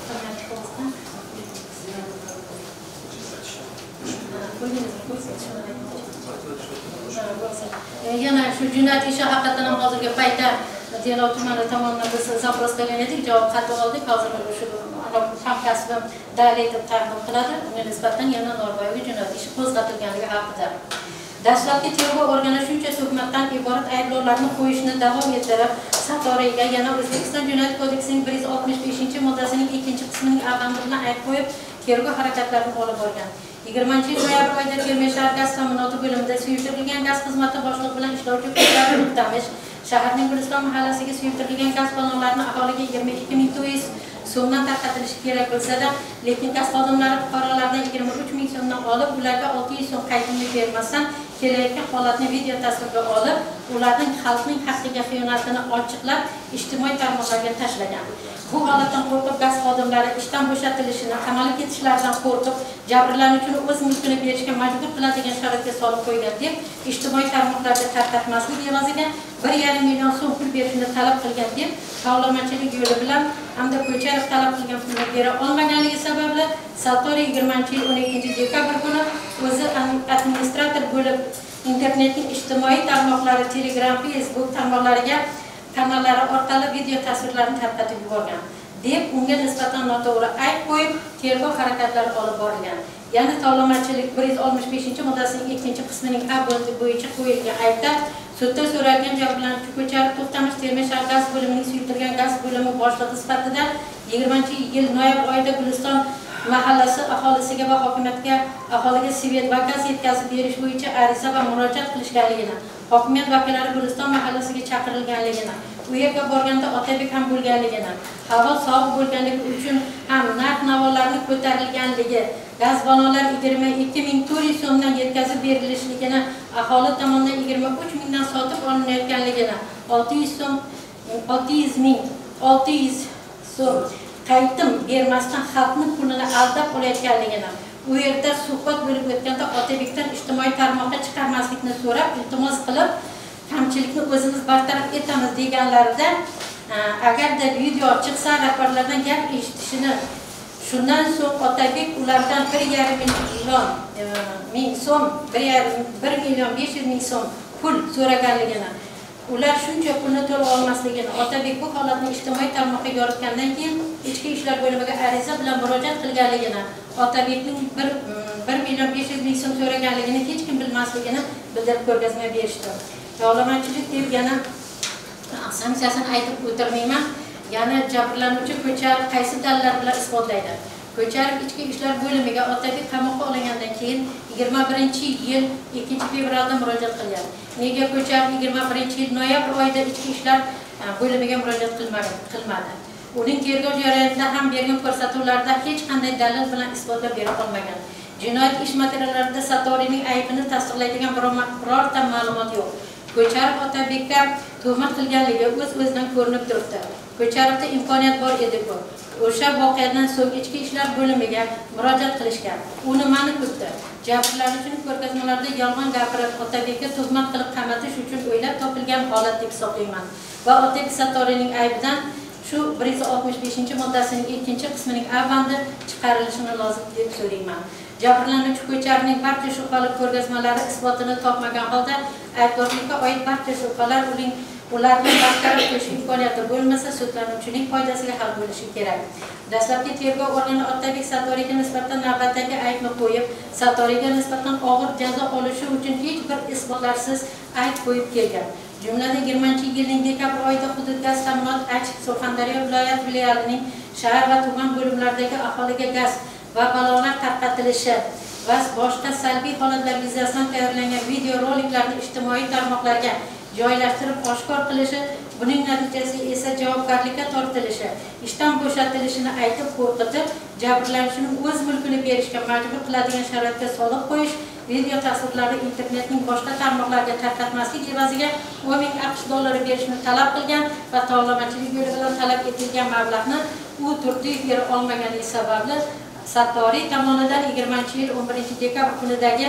Yana shu jinoyat ishi haqiqatan ham hozirgi paytda Denov tumani tomonidan biz zaпрос qilgan edik, javob xati oldik. Hozir shu hamkasbim dalil deb taqdim qiladi. Unga nisbatan yana Norboyevga jinoyat ishi qo'zg'atilganligi haqida. Dastlabki tergov organi shuncha tuhmatdan iborat ayblovlarni qo'yishni davom ettirib, Sattoriyga yana O'zbekiston Jinoyat kodeksining 165-moddasining 2-qismining avvalini bilan ayb qo'yib, tergov harakatlarini olib borgan. 20-noyabr oyida Termiz shahar gaz ta'minoti bo'limida suyultirilgan gaz xizmati boshlig'i bilan ishlovchi Qo'ylar Muhtamish shaharning Guliston mahallasiga suyultirilgan gaz ballonlarini aholiga 22.400 so'mdan tarqatilishi kerak bo'lsa-da, lekin gaz xodimlari fuqarolardan 23.000 so'mdan olib, ularga 600 so'm qaytini bermasdan kelayotgan holatni video tasvirga olib, ularning xalqning haqqiga xiyonatini ochiqlab, ijtimoiy tarmoqlarga tashlagan. Bu holatdan qo'rqib gaz xodimlari ishdan bo'shatilishini, qamalib ketishlaridan qo'rqib, jabrlanuvchini o'z mulkini berishga majbur qiladigan sharoitga solib qo'ygan deb ijtimoiy tarmoqlarga tarqatmaslik evaziga 1,5 million so'm pul berishni talab qilgan deb tovlamachilik yo'li bilan hamda Ko'charov talab qilgan pulni bera olmaganligi sababli Sattoriy 20-yil 12-dekabr kuni o'zi administrator bo'lib internetning ijtimoiy tarmoqlari, Telegram, Facebook tarmoqlariga kanallari orqali video tasvirlarni tarqatib yuborgan deb unga nisbatan noto'g'ri ayb qo'yib, tergov harakatlari olib borilgan. Ya'ni tovlamachilik 165-moddasining 2-qismining A bo'limi bo'yicha qo'yilgan aybda sudda so'ralgan jabrlanuvchi Ko'charov To'xtamish Termiz shahar gaz bo'limining suyultirilgan gaz bo'limi boshlig'i sifatida 20-yil noyabr oyida Guliston mahallasi aholisiga va hokimiyatga aholiga svet va gaz yetkazib berish bo'yicha ariza va murojaat qilishganligini, hokimiyat vakillari Guliston mahallasiga chaqirilganligini, u yerga borganda Otabek ham bo'lganligini, havo sovuq bo'lganligi uchun ham narx-navolarni ko'tarilganligi, gaz ballonlar 22.400 so'mdan yetkazib berilishligini, aholi tomonidan 23 mingdan sotib olinayotganligini, 600 so'm qaytim bermasdan xalqning pulini aldab olayotganligini, u yerda suhbat bo'lib o'tganda Otabekdan ijtimoiy tarmoqqa chiqarmaslikni so'rab, iltimos qilib, kamchilikni o'zimiz bartaraf etamiz deganlarida, agarda video chiqsa rahbarlardan gap eshitishini, shundan so'ng Otabek ulardan 1,5 million so'm, 1,5 so'm pul so'raganligini, ular shuncha pulni to'lab olmasligini, Otabek bu holatni ijtimoiy tarmoqqa yoritgandan keyin ichki ishlar bo'limiga ariza bilan murojaat qilganligini, Otabekning 1,5 so'm so'raganligini hech kim bilmasligini bildirib ko'rgazma berishdi. Tovlamachilik deb yana sanksiyasini aytib o'tirmayman. Yana jabrlanuvchi Ko'charov qaysi dalillar bilan isbotlaydi? Ko'charov ichki ishlar bo'limiga Otabek qamoqqa olingandan keyin 21-yil 2-fevralda murojaat qilgan. Nega Ko'charov 21-yil noyabr oyida ichki ishlar bo'limiga murojaat qilmadi. Uning tergov jarayonida ham bergan ko'rsatuvlarda hech qanday dalil bilan isbotlab bera olmagan. Jinoyat ish materiallarida Sattoriyning aybini tasdiqlaydigan birorta ma'lumot yo'q. Ko'charov Otabekka tuhmat qilganligi o'z-o'zidan ko'rinib turibdi. Ko'charovda imkoniyat bor edi-ku. O'sha voqeadan so'ng ichki ishlar bo'limiga murojaat qilishgan. U nimani kutdi? Jabrlanuvchining ko'rgazmalarda yolg'on gapirib, Otabekka tuhmat qilib qamatish uchun o'ylab topilgan holat deb hisoblayman. Va Otabek Sattoriyning aybidan shu 165-moddasining 2-qismining A bandi chiqarilishini lozim deb so'rayman. Jabrlanuvchi Ko'charovning barcha shubhali ko'rgazmalari isbotini topmagan holda aybdorlikka oid barcha shubhalar ularni bartaraf qilish imkoniyati bo'lmasa, sudlanuvchining foydasiga hal bo'lishi kerak. Dastlabki tergov organi Otabek Sattoriyga nisbatan navbatdagi aybni qo'yib, Sattoriyga nisbatan og'ir jazo olishi uchun hech bir isbotlarsiz ayb qo'yib kelgan. Jumladan 20-yilning dekabr oyida hudud gaz ta'minot Surxondaryo viloyat filialining shahar va tuman bo'limlaridagi aholiga gaz va ballonlar tarqatilishi va boshqa salbiy holatlar yuzasidan tayyorlangan video roliklarni ijtimoiy tarmoqlarga joylashtirib oshkor qilishi, buning natijasida esa javobgarlikka tortilishi, ishdan bo'shatilishini aytib qo'rqitib, jabrlanuvchining o'z mulkini berishga majbur qiladigan sharoitga soliq qo'yish, video tasvirlarni internetning boshqa tarmoqlariga tarqatmaslik evaziga 10,000 AQSh dollari berishni talab qilgan va tovlamachilik yo'li bilan talab etilgan mablag'ni u Turdiyev bera olmaganligi sababli Sattoriy tomonidan 20-yil 11-dekabr kunidagi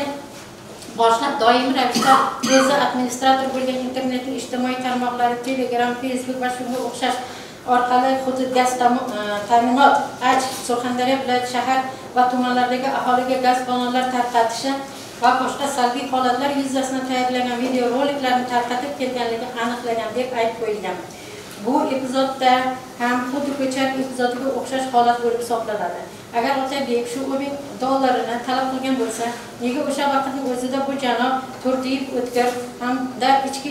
boshlab doimiy ravishda o'zi administrator bo'lgan internetning ijtimoiy tarmoqlari Telegram, Facebook va shunga o'xshash orqali hudud gaz ta'minot Surxondaryo viloyat shahar va tumanlardagi aholiga gaz ballonlar tarqatishi va boshqa salbiy holatlar yuzasidan tayyorlangan video roliklarni tarqatib kelganligi aniqlangan deb ayb qo'yilgan. Bu epizodda ham xuddi Ko'charov epizodiga o'xshash holat bo'lib hisoblanadi. Agar Otabek shu 10,000 dollarini talab qilgan bo'lsa, nega o'sha vaqtning o'zida bu janob Turdiyev O'tkir hamda ichki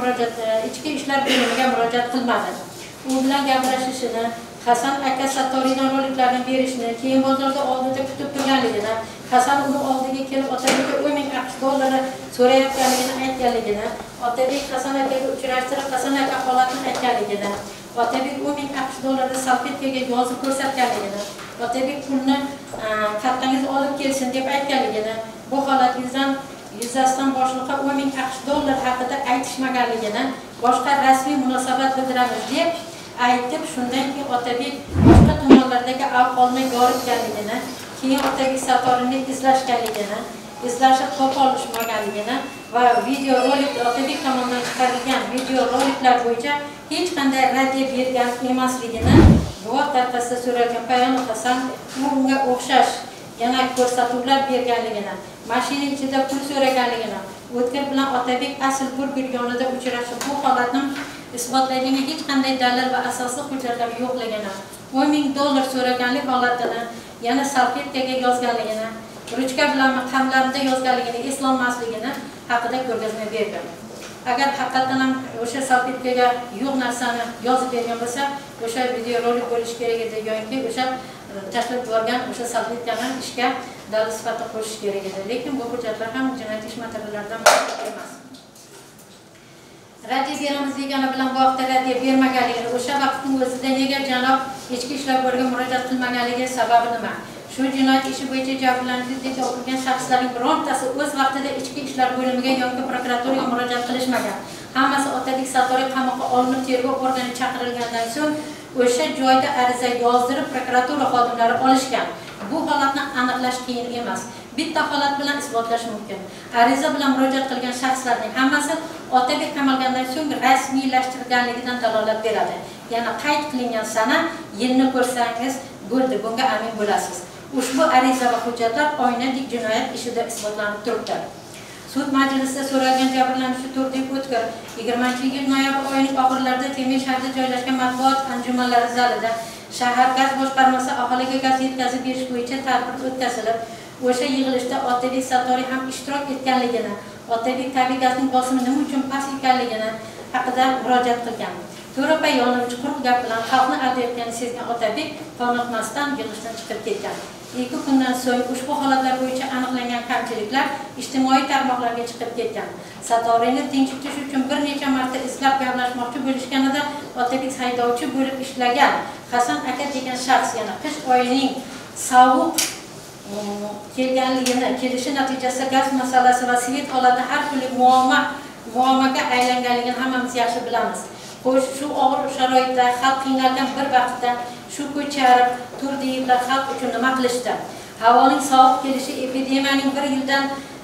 ishlar bo'limiga murojaat qilmadi? U bilan gaplashishini, Hasan aka Sattoriydan roliklarni berishni, keyin bozorda oldida kutib turganligini, Hasan uni oldiga kelib Otabekka 10,000 AQSh dollari so'rayotganligini aytganligini, Otabek Hasan akaga uchrashtirib Hasan aka holatni aytganligini, Otabek 10,000 AQSh dollari salfetkaga yozib ko'rsatganligini, Otabek pulni kattangiz olib kelsin deb aytganligini, bu holat yuzasidan boshliqqa 10,000 AQSh dollar haqida aytishmaganligini, boshqa rasmiy munosabat bildiramiz deb aytib, shundan keyin Otabek boshqa tumanlardagi ahvolni yoritganligini, keyin Otabek Sattoriyni izlashib topa olishmaganligini va video rolik Otabek tomonidan chiqarilgan video roliklar bo'yicha hech qanday raddiya bergan emasligini guvoh tarafida so'ralgan Payon Hasan unga o'xshash yana ko'rsatuvlar berganligini, mashina ichida pul so'raganligini, O'tkir bilan Otabek asl bir yonida uchrashib bu holatni isbotlaydigan hech qanday dalil va asosli hujjatlar yo'qligini, 10,000 dollar so'raganlik holatini yana salfetkaga yozganligini, ruchka bilan qamlarida yozganligini eslolmasligini haqida ko'rgazma bergan. Agar haqiqatan ham o'sha salfetkaga yo'q narsani yozib bergan bo'lsa, o'sha video rolik bo'lishi kerak edi yoki o'sha tashlab yuborgan o'sha salfetkani ishga dalil sifatida qo'shish kerak edi. Lekin bu hujjatlar ham jinoyat ish materiallaridan emas. Raddiya beramiz degani bilan bu vaqtda raddiya bermaganligini, o'sha vaqtning o'zida nega janob ichki ishlar bo'limiga murojaat qilmaganligi sababi nima? Shu jinoyat ishi bo'yicha jabrlanuvchi deb topilgan shaxslarning birontasi o'z vaqtida ichki ishlar bo'limiga yoki prokuraturaga murojaat qilishmagan. Hammasi Otabek Sattoriy qamoqqa olinib tergov organi chaqirilgandan so'ng o'sha joyda ariza yozdirib prokuratura xodimlari olishgan. Bu holatni aniqlash qiyin emas. Bitta holat bilan isbotlash mumkin. Ariza bilan murojaat qilgan shaxslarning hammasi Otabek qamalgandan so'ng rasmiylashtirilganligidan dalolat beradi. Yana qayd qilingan sana, yilni ko'rsangiz bo'ldi, bunga amin bo'lasiz. Ushbu ariza va hujjatlar oynadek jinoyat ishida isbotlanib turibdi. Sud majlisida so'ralgan jabrlanuvchi Turdiyev O'tkir 20-yil noyabr oyining oxirlarida Temir shahrida joylashgan matbuot anjumanlari zalida shahar gaz boshqarmasi aholiga gaz yetkazib berish bo'yicha tadbir o'tkazilib, o'sha yig'ilishda Otabek Sattoriy ham ishtirok etganligini, Otabek tabiiy gazning bosimi nima uchun past ekanligini haqida murojaat qilgan. To'rapay yonimchi quruq gap bilan xalqni aldayotganini sezgan Otabek qoniqmasdan yig'ilishdan chiqib ketgan. 2 kundan so'ng ushbu holatlar bo'yicha aniqlangan kamchiliklar ijtimoiy tarmoqlarga chiqib ketgan. Satoriyni tinchitish uchun bir necha marta izlab gaplashmoqchi bo'lishganida Otabek haydovchi bo'lib ishlagan Hasan aka degan shaxs yana qish oyining sovuq kelishi natijasida gaz masalasi va svet holati har kunlik muammoga aylanganligini hammamiz yaxshi bilamiz. Xo'sh, shu og'ir sharoitda xalq qiynalgan bir vaqtda shu ko'charib turdiylar xalq uchun nima qilishdi? Havoning sovuq kelishi, epidemiyaning bir yildan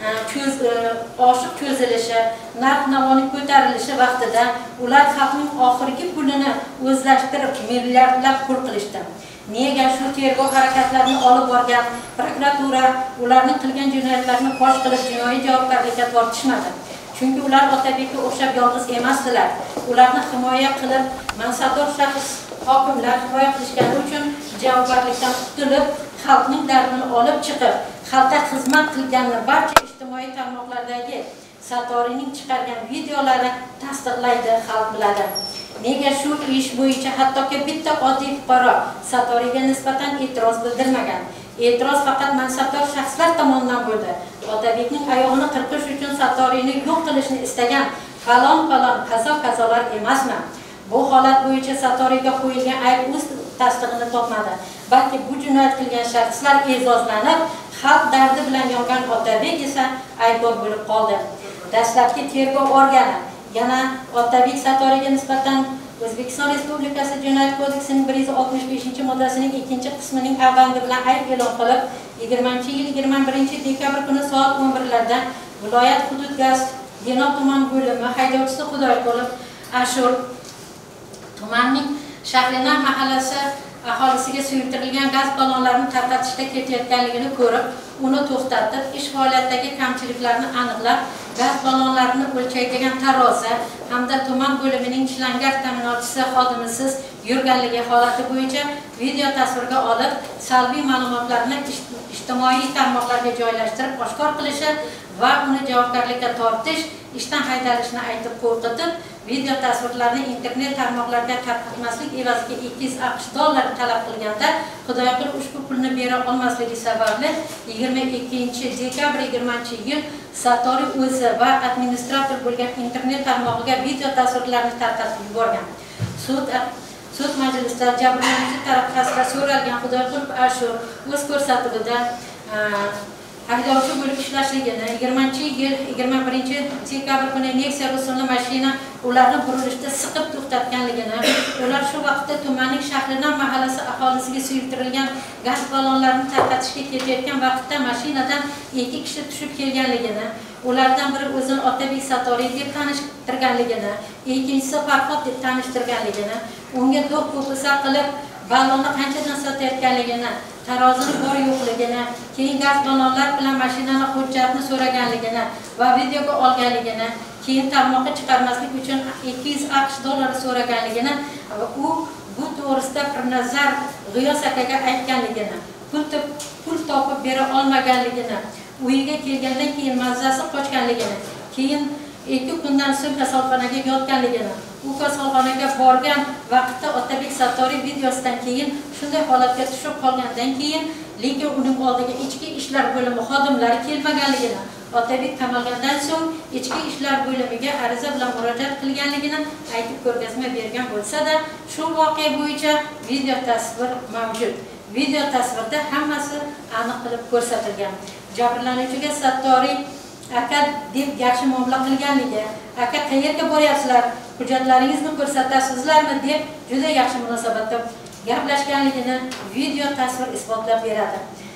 oshiq cho'zilishi, narx-navoning ko'tarilishi vaqtida ular xalqning oxirgi pulini o'zlashtirib milliardlab pul qilishdi. Nega shu tergov harakatlarini olib borgan prokuratura ularning qilgan jinoyatlarini fosh qilib jinoiy javobgarlikka tortishmadi? Chunki ular Otabekka o'xshab yolg'iz emasdilar. Ularni himoya qilib, mansabdor shaxs hokimlar himoya qilishgani uchun javobgarlikdan qutulib, xalqning dardini olib chiqib, xalqqa xizmat qilganini barcha ijtimoiy tarmoqlardagi Satoriyning chiqargan videolari tasdiqlaydi, xalq biladi. Nega shu ish bo'yicha hattoki bitta oddiy fuqaro Satoriyga nisbatan e'tiroz bildirmagan? E'tiroz faqat mansabdor shaxslar tomonidan bo'ldi. Otabekning oyog'ini qirqish uchun Satoriyni yo'q qilishni istagan falon qazo-qazolar emasmi? Bu holat bo'yicha Satoriyga qo'yilgan ayb o'z tasdig'ini topmadi. Balki bu jinoyat qilgan shaxslar e'zozlanib, xalq dardi bilan yongan Otabek esa aybdor bo'lib qoldi. Dastlabki tergov organi yana Otabek Satoriyga nisbatan O'zbekiston Respublikasi Jinoyat kodeksining 165-moddasining 2-qismining avvalgi bilan ayb e'lon qilib, 20-yil 21-dekabr kuni soat 11larda viloyat hudud gaz Denov tuman bo'limi haydovchisi Xudoyqulov Ashur tumanining Shahrinar mahallasi aholisiga suyultirilgan gaz ballonlarini tarqatishda ketayotganligini ko'rib, uni to'xtatib, ish faoliyatidagi kamchiliklarni aniqlab, gaz ballonlarini o'lchaydigan tarozi hamda tuman bo'limining ishlangan ta'minotchisi xodimisiz yurganligi holati bo'yicha video tasvirga olib, salbiy ma'lumotlarni ijtimoiy tarmoqlarga joylashtirib, oshkor qilishi va uni javobgarlikka tortish, ishdan haydalishni aytib qo'rqitib, video tasvirlarni internet tarmoqlarga tarqatmaslik evaziga $200 talab qilganda, Xudoyqulov ushbu pulni bera olmasligi sababli 22-dekabr 20-yil Satoriy o'zi va administrator bo'lgan internet tarmog'iga video tasvirlarni tarqatib yuborgan. Sud majlisida jabrlanuvchi taraf tasdiqlab so'ralgan Xudoyqulov Ashur o'z ko'rsatuvida haydovchi bo'lib ishlashligini, 20-yil 21-dekabr kuni Nexia rusumli mashina ularni burilishda siqib to'xtatganligini, ular shu vaqtda tumanning Shahrinar mahallasi aholisiga suyultirilgan gaz ballonlarini tarqatishga ketayotgan vaqtda mashinadan 2 kishi tushib kelganligini, ulardan biri o'zini Otabek Satoriy deb tanishtirganligini, ikkinchisi Farhod deb tanishtirganligini, unga do'q ko'pisa qilib ballonni qanchadan sotayotganligini, tarozini bor yo'qligini, keyin gaz ballonlar bilan mashinani hujjatni so'raganligini va videoga olganligini, keyin tarmoqqa chiqarmaslik uchun $200 so'raganligini va u bu to'g'risida Pirnazar G'iyos akaga aytganligini, pul topib bera olmaganligini, uyiga kelgandan keyin mazasi qochganligini, keyin 2 kundan so'ng kasalxonaga yotganligini, u kasalxonaga borgan vaqtda Otabek Satoriy videosidan keyin shunday holatga tushib qolgandan keyin, lekin uning oldiga ichki ishlar bo'limi xodimlari kelmaganligini, Otabek qamalgandan so'ng ichki ishlar bo'limiga ariza bilan murojaat qilganligini aytib ko'rgazma bergan bo'lsa-da, shu voqea bo'yicha video tasvir mavjud. Video tasvirda hammasi aniq qilib ko'rsatilgan. Jabrlanuvchiga Satoriy aka deb yaxshi muomala qilganligi, aka qayerga boryapsizlar, hujjatlaringizni ko'rsatasizlarmi deb juda yaxshi munosabatda gaplashganligini video tasvir isbotlab beradi.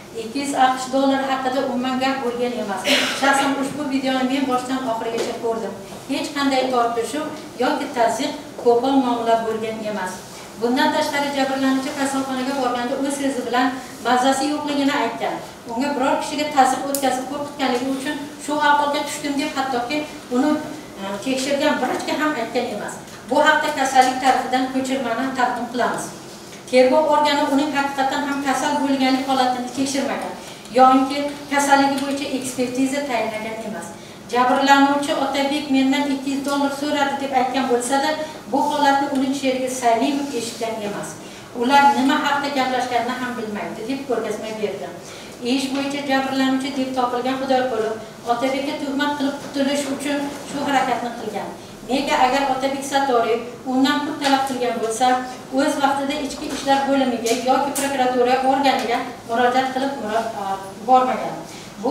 $200 haqida umuman gap bo'lgan emas. Shaxsan ushbu videoni men boshdan oxirigacha ko'rdim. Hech qanday tortishuv yoki tazyiq, qo'pol muomala bo'lgan emas. Bundan tashqari jabrlanuvchi kasalxonaga borganda o'z so'zi bilan mazasi yo'qligini aytgan. Unga biror kishiga tazyiq o'tkazib qo'rqitganligi uchun shu ahvolga tushdim deb hattoki uni tekshirgan vrachga ham aytgan emas. Bu haqda kasallik tarixidan ko'chirmani taqdim qilamiz. Tergov organi uning haqiqatan ham kasal bo'lganlik holatini tekshirmagan yoki kasalligi bo'yicha ekspertiza tayinlagan emas. Jabrlanuvchi Otabek mendan $200 so'radi deb aytgan bo'lsa-da, bu holatni uning sherigi Salimov eshitgan emas. ular nima haqda gaplashganini ham bilmaydi deb ko'rgazma berdi. Ish bo'yicha jabrlanuvchi deb topilgan Xudoyqulov Otabekka tuhmat qilib qutulish uchun shu harakatni qilgan. Nega agar Otabek Sattoriyev undan pul talab qilgan bo'lsa, o'z vaqtida ichki ishlar bo'limiga yoki prokuratura organiga murojaat qilib bormagan. Bu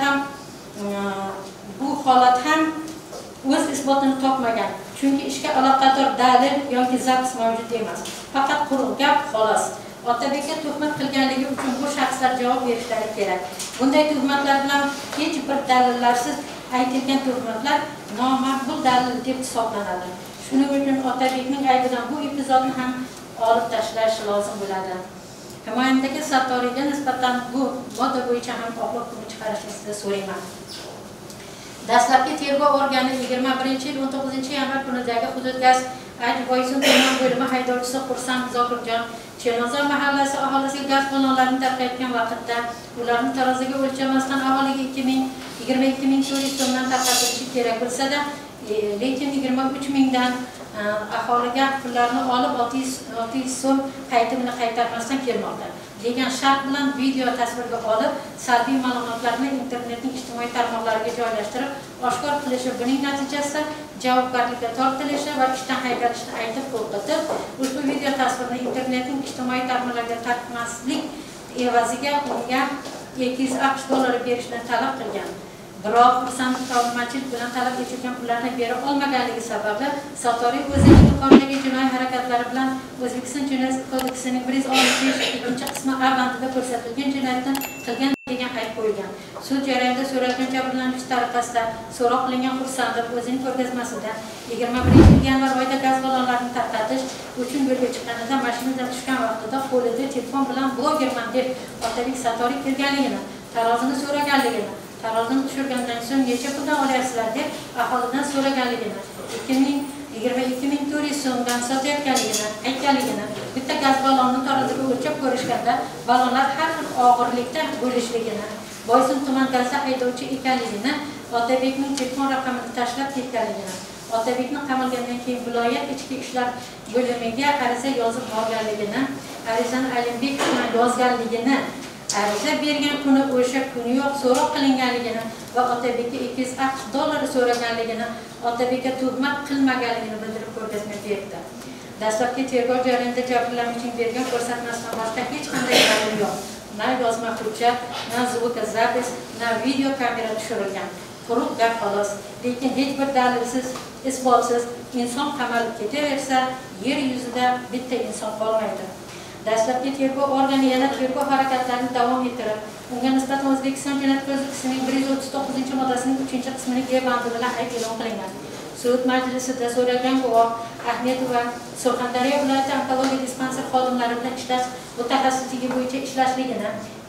holat ham o'z isbotini topmagan. Chunki ishga aloqador dalil yoki zapis mavjud emas. Faqat quruq gap xolos. Otabekka tuhmat qilganligi uchun bu shaxslar javob berishlari kerak. Bunday tuhmatlar bilan hech bir dalillarsiz aytilgan tuhmatlar nomaqbul dalil deb hisoblanadi. Shuning uchun Otabekning aybidan bu epizodni ham olib tashlash lozim bo'ladi. Himoyamdagi Sattoriyga nisbatan bu modda bo'yicha ham oqlov hukmi chiqarishingizni so'rayman. Dastlabki tergov organi 21-yil 19-yanvar kunidagi hudud gaz Boysun tuman bo'limi haydovchisi Xursand Zokirjon Chenozor mahallasi aholisiga gaz ballonlarini tarqatgan vaqtda ularni taroziga o'lchamasdan aholiga 22 ming so'mdan tarqatilishi kerak bo'lsa-da, lekin 23 mingdan aholiga pullarni olib 600 so'm qaytarmasdan kelmoqda degan shart bilan video tasvirga olib, salbiy ma'lumotlarni internetning ijtimoiy tarmoqlariga joylashtirib, oshkor qilishi, buning natijasida javobgarlikka tortilishi va ishdan haydatilishini aytib qo'rqitib, ushbu video tasvirni internetning ijtimoiy tarmoqlariga tarqatmaslik evaziga unga $200 berishni talab qilgan. Biroq Xursand tovlamachilik bilan talab etilgan pullarni bera olmaganligi sababli Sattoriyev o'zining yuqoridagi jinoiy harakatlari bilan O'zbekiston Jinoyat kodeksining 162-qismi A bandida ko'rsatilgan jinoyatni qilgan degan ayb qo'yilgan. Sud jarayonida so'ralgan jabrlanuvchi tariqasida so'roq qilingan Xursandov o'zining ko'rgazmasida 21-yanvar oyida gaz ballonlarini tarqatish uchun yo'lga chiqqanida mashinadan tushgan vaqtida qo'lida telefon bilan blogerman deb Otabek Sattoriyev kirganligini, tarozini so'raganligini, tarozini tushirgandan so'ng necha puldan olyapsizlar deb aholidan so'raganligini, 22.400 so'mdan sotayotganligini aytganligini, bitta gaz ballonni taroziga o'lchab ko'rishganda ballonlar har xil og'irlikda bo'lishligini, Boysun tuman gazda haydovchi ekanligini, Otabekning telefon raqamini tashlab ketganligini, Otabekni qamalgandan keyin viloyat ichki ishlar bo'limiga ariza yozib borganligini, arizani Alimbek bilan yozganligini, ariza bergan kuni o'sha kuniyoq so'roq qilinganligini va Otabekka $200 so'raganligini, Otabekka tuhmat qilmaganligini bildirib ko'rgazma berdi. Dastlabki tergov jarayonida jabrlanuvchining bergan ko'rsatmasidan boshqa hech qanday dalil yo'q. Na yozma hujjat, na zvukozapis, na video kamera tushirilgan. Quruq gap xolos. Lekin hech bir dalilsiz, isbotsiz inson qamalib ketaversa, yer yuzida bitta inson qolmaydi. Dastlabki tergov organi yana tergov harakatlarini davom ettirib, unga nisbatan O'zbekiston Jinoyat kodeksining 139-moddasining 3-qismining E bandi bilan ayb e'lon qilingan. Sud majlisida so'ralgan guvoh Ahmedova Surxondaryo viloyati onkologiya dispanser xodimlari bilan ishlash mutaxassisligi bo'yicha ishlashligini,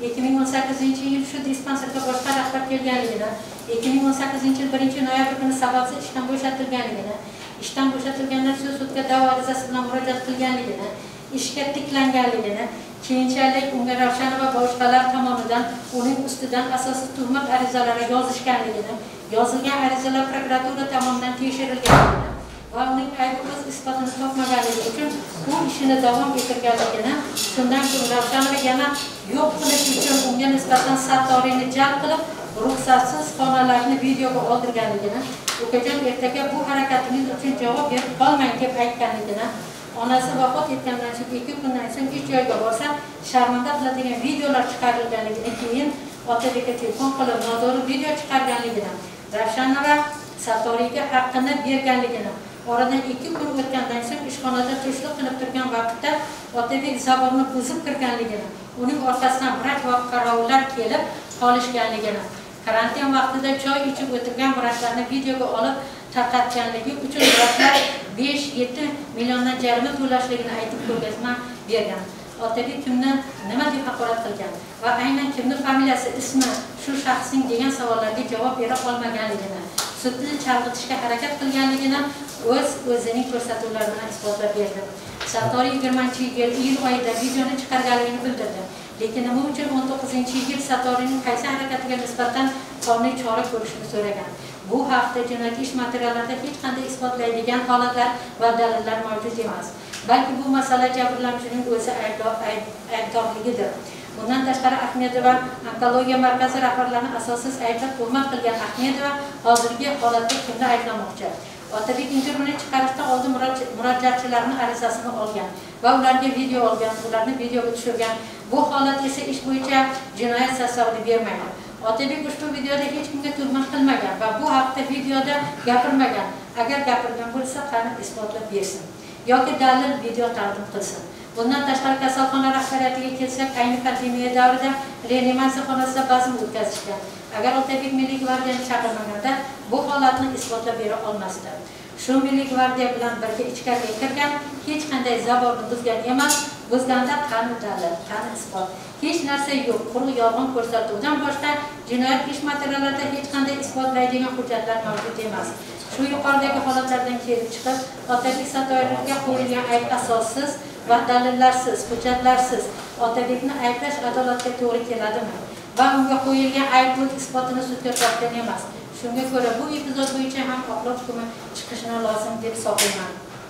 2018-yil shu dispanserga boshqa rahbar kelganligini, 2018-yil 1-noyabr kuni sababsiz ishdan bo'shatilganligini, ishdan bo'shatilgandan so'ng sudga da'vo arizasi bilan murojaat qilganligini, ishga tiklanganligini, keyinchalik unga Ravshanova boshqalar tomonidan uning ustidan asossiz tuhmat arizalari yozishganligini, yozilgan arizalar prokuratura tomonidan tekshirilganligini va uning aybi o'z isbotini topmaganligi uchun bu ishini davom ettirganligini, shundan so'ng Ravshanova yana yo'q qilish uchun unga nisbatan Sattoriyni jalb qilib, ruxsatsiz xonalarni videoga oldirganligini, ukajon ertaga bu harakatingiz uchun javob berib qolmang deb aytganligini, onasi vafot etgandan so'ng 2 kundan so'ng ish joyiga borsa, sharmanda qiladigan videolar chiqarilganligini, keyin Otabekka telefon qilib noto'g'ri video chiqarganligini, Ravshanova Sattoriyga haqqini berganligini, oradan 2 kun o'tgandan so'ng ishxonada tushlik qilib turgan vaqtda Otabek zaborni buzib kirganligini, uning orqasidan vrach va qarovullar kelib qolishganligini, karantin vaqtida choy ichib o'tirgan vrachlarni videoga olib tarqatganligi uchun vrachlar 5-7 milliondan jarima to'lashligini aytib ko'rgazma bergan. Otabek kimni nima deb haqorat qilgan va aynan kimning familiyasi, ismi, shu shaxsning degan savollarga javob bera olmaganligini, sudni chalg'itishga harakat qilganligini o'zining ko'rsatuvlari bilan isbotlab berdi. Sattoriy 20-yil iyul oyida videoni chiqarganligini bildirdi. Lekin nima uchun 19-yil Sattoriyning qaysi harakatiga nisbatan qonuniy chora ko'rishni so'ragan. Bu haqda jinoyat ish materiallarida hech qanday isbotlaydigan holatlar va dalillar mavjud emas. balki bu masala jabrlanuvchining o'zi aybdorligidir. Bundan tashqari Ahmedova onkologiya markazi rahbarlarini asossiz ayblab tuhmat qilgan Ahmedova hozirgi holatda kimni ayblamoqchi? Otabek intervyuni chiqarishdan oldin murojaatchilarning arizasini olgan va ularga video olgan, ularni videoga tushirgan. Bu holat esa ish bo'yicha jinoyat sasavini bermaydi. Otabek ushbu videoda hech kimga tuhmat qilmagan va bu haqda videoda gapirmagan. Agar gapirgan bo'lsa, qani isbotlab bersin yoki dalil video taqdim qilsin. Bundan tashqari kasalxona rahbariyatiga kelsak, ayni pandemiya davrida reanimatsiya xonasida bazm o'tkazishgan. Agar Otabek Milliy gvardiyani chaqirmaganda bu holatni isbotlab bera olmasdi. Shu Milliy gvardiya bilan birga ichkariga kirgan, hech qanday zaborni buzgan emas, buzganda qani dalil, qani isbot. Hech narsa yo'q, quruq yolg'on ko'rsatuvdan boshqa jinoyat ish materiallarida hech qanday isbotlaydigan hujjatlar mavjud emas. Shu yuqoridagi holatlardan kelib chiqib, Otabek Satoyevga qo'yilgan ayb asossiz va dalillarsiz, hujjatlarsiz. Otabekni ayblash adolatga to'g'ri keladimi? Va unga qo'yilgan ayb isbotini sudga topgan emas. Shunga ko'ra bu epizod bo'yicha ham oqlov hukmi chiqishi lozim deb hisoblayman.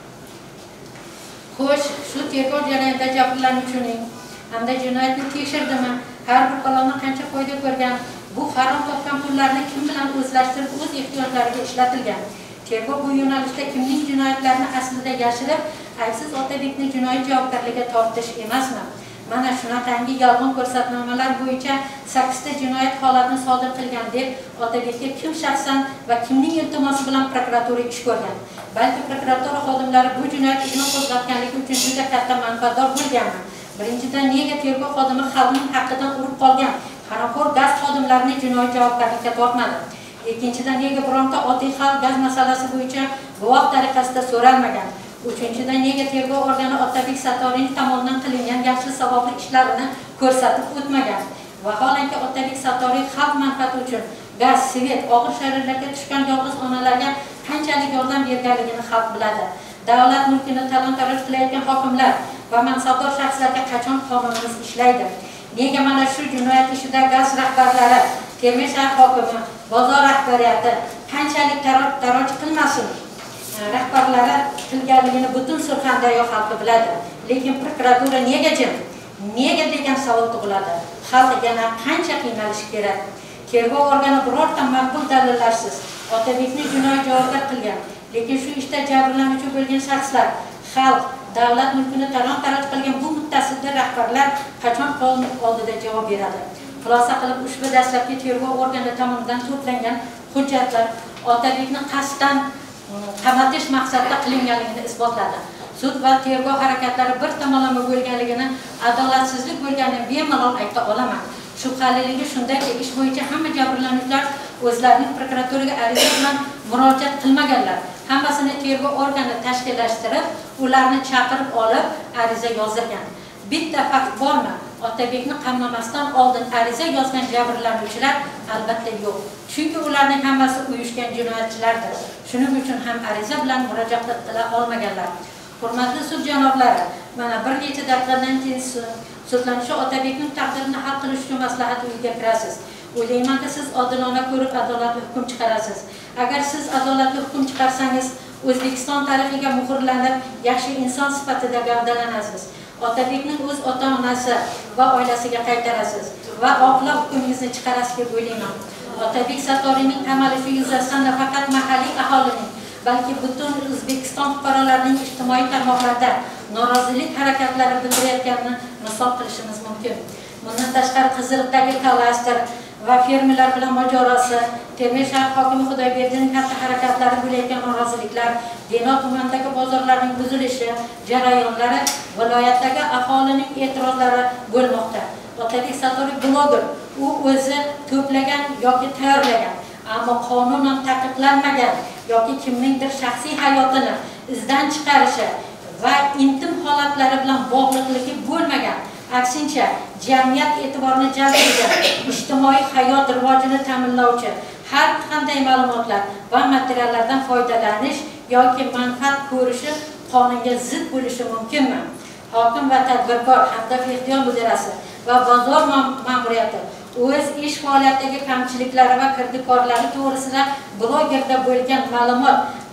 Xo'sh, shu tergov jarayonida jabrlanuvchining hamda jinoyatni tekshirdimi? Har bir qalonni qancha foyda ko'rgan? Bu harom topgan pullarni kim bilan o'zlashtirib, o'z ehtiyojlariga ishlatilgan? Tergov bu yo'nalishda kimning jinoyatlarini aslida yashirib, aybsiz Otabekni jinoyat javobgarligiga tortish emasmi? Mana shunaqangi yolg'on ko'rsatmalar bo'yicha 8 ta jinoyat holatini sodir qilgan deb Otabekka kim shaxsan va kimning iltimosi bilan prokuratura ish ko'rgan? Balki prokuratura xodimlari bu jinoyat ishini qo'zg'atganligi uchun juda katta manfaatdor bo'lganmi? Birinchidan, nega tergov xodimi xalqning haqqidan urib qolgan haromxo'r gaz xodimlarini jinoyat javobgarlikka tortmadi? Ikkinchidan, nega bironta oddiy xalq gaz masalasi bo'yicha guvoh tariqasida so'ralmagan? Uchinchidan, nega tergov organi Otabek Satoyevning tomonidan qilingan yaxshi savobli ishlarini ko'rsatib o'tmagan? Vaholanki Otabek Satoyev xalq manfaati uchun gaz, svet, og'ir sharoitlarga tushgan yolg'iz onalarga qanchalik yordam berganligini xalq biladi. Davlat mulkini talon-taroj qilayotgan hokimlar va mansabdor shaxslarga qachon qonunimiz ishlaydi? Nega mana shu jinoyat ishida gaz rahbarlari, Termiz shahar hokimi, bozor rahbariyati qanchalik taroj qilmasin, rahbarlari qilganligini butun Surxondaryo xalqi biladi. Lekin prokuratura nega jim? Nega degan savol tug'iladi. Xalq yana qancha qiynalishi kerak? Tergov organi birorta maqbul dalillarsiz Otabekni jinoyat javobgar qilgan. Lekin shu ishda jabrlanuvchi bo'lgan shaxslar, xalq, davlat mulkini talon-taroj qilgan bu muttasil rahbarlar qachon qonun oldida javob beradi? Xulosa qilib, ushbu dastlabki tergov organi tomonidan to'plangan hujjatlar Otabekni qasddan qamatish maqsadida qilinganligini isbotladi. Sud va tergov harakatlari bir tomonlama bo'lganligini, adolatsizlik bo'lganini bemalol ayta olaman. Shubhaliligi shundaki, ish bo'yicha hamma jabrlanuvchilar o'zlarining prokuraturaga ariza bilan murojaat qilmaganlar. Hammasini tergov organi tashkillashtirib, ularni chaqirib olib, ariza yozdirgan. Bitta fakt bormi? Otabekni qamlamasdan oldin ariza yozgan jabrlanuvchilar albatta yo'q. Chunki ularning hammasi uyushgan jinoyatchilardir. Shuning uchun ham ariza bilan murojaat qila olmaganlar. Hurmatli sud janoblari, mana bir necha daqiqadan keyin sudlanuvchi Otabekning taqdirini hal qilish uchun maslahat uyiga kirasiz. O'ylaymanki, siz odilona ko'rib adolatli hukm chiqarasiz. Agar siz adolatli hukm chiqarsangiz, O'zbekiston tarixiga muhrlanib, yaxshi inson sifatida gavdalanasiz. Otabekning o'z ota-onasi va oilasiga qaytarasiz va oqlov hukmingizni chiqarasiz deb o'ylayman. Otabek Satoyevning qamalishi yuzasidan nafaqat mahalliy aholining, balki butun O'zbekiston fuqarolarining ijtimoiy tarmoqlarda norozilik harakatlari bildirayotganini misol qilishimiz mumkin. Bundan tashqari Qiziriqdagi klaster va fermerlar bilan mojarosi, Termiz shahar hokimi Xudoyberdining katta harakatlari bo'layotgan noroziliklar, Denov tumanidagi bozorlarning buzilishi jarayonlari, viloyatdagi aholining e'tirozlari bo'lmoqda. Otabek Satoyev bloger, u o'zi to'plagan yoki tayyorlagan, ammo qonunan taqiqlanmagan yoki kimningdir shaxsiy hayotini izdan chiqarishi va intim holatlari bilan bog'liqligi bo'lmagan, aksincha jamiyat e'tiborini jalb etgan, ijtimoiy hayot rivojini ta'minlovchi har qanday ma'lumotlar va materiallardan foydalanish yoki manfaat ko'rishi qonunga zid bo'lishi mumkinmi? Hokim va tadbirkor hamda ehtiyot mudirasi va bozor ma'muriyati o'z ish faoliyatidagi kamchiliklari va kirdikorlari to'g'risida blogerda bo'lgan ma'lumot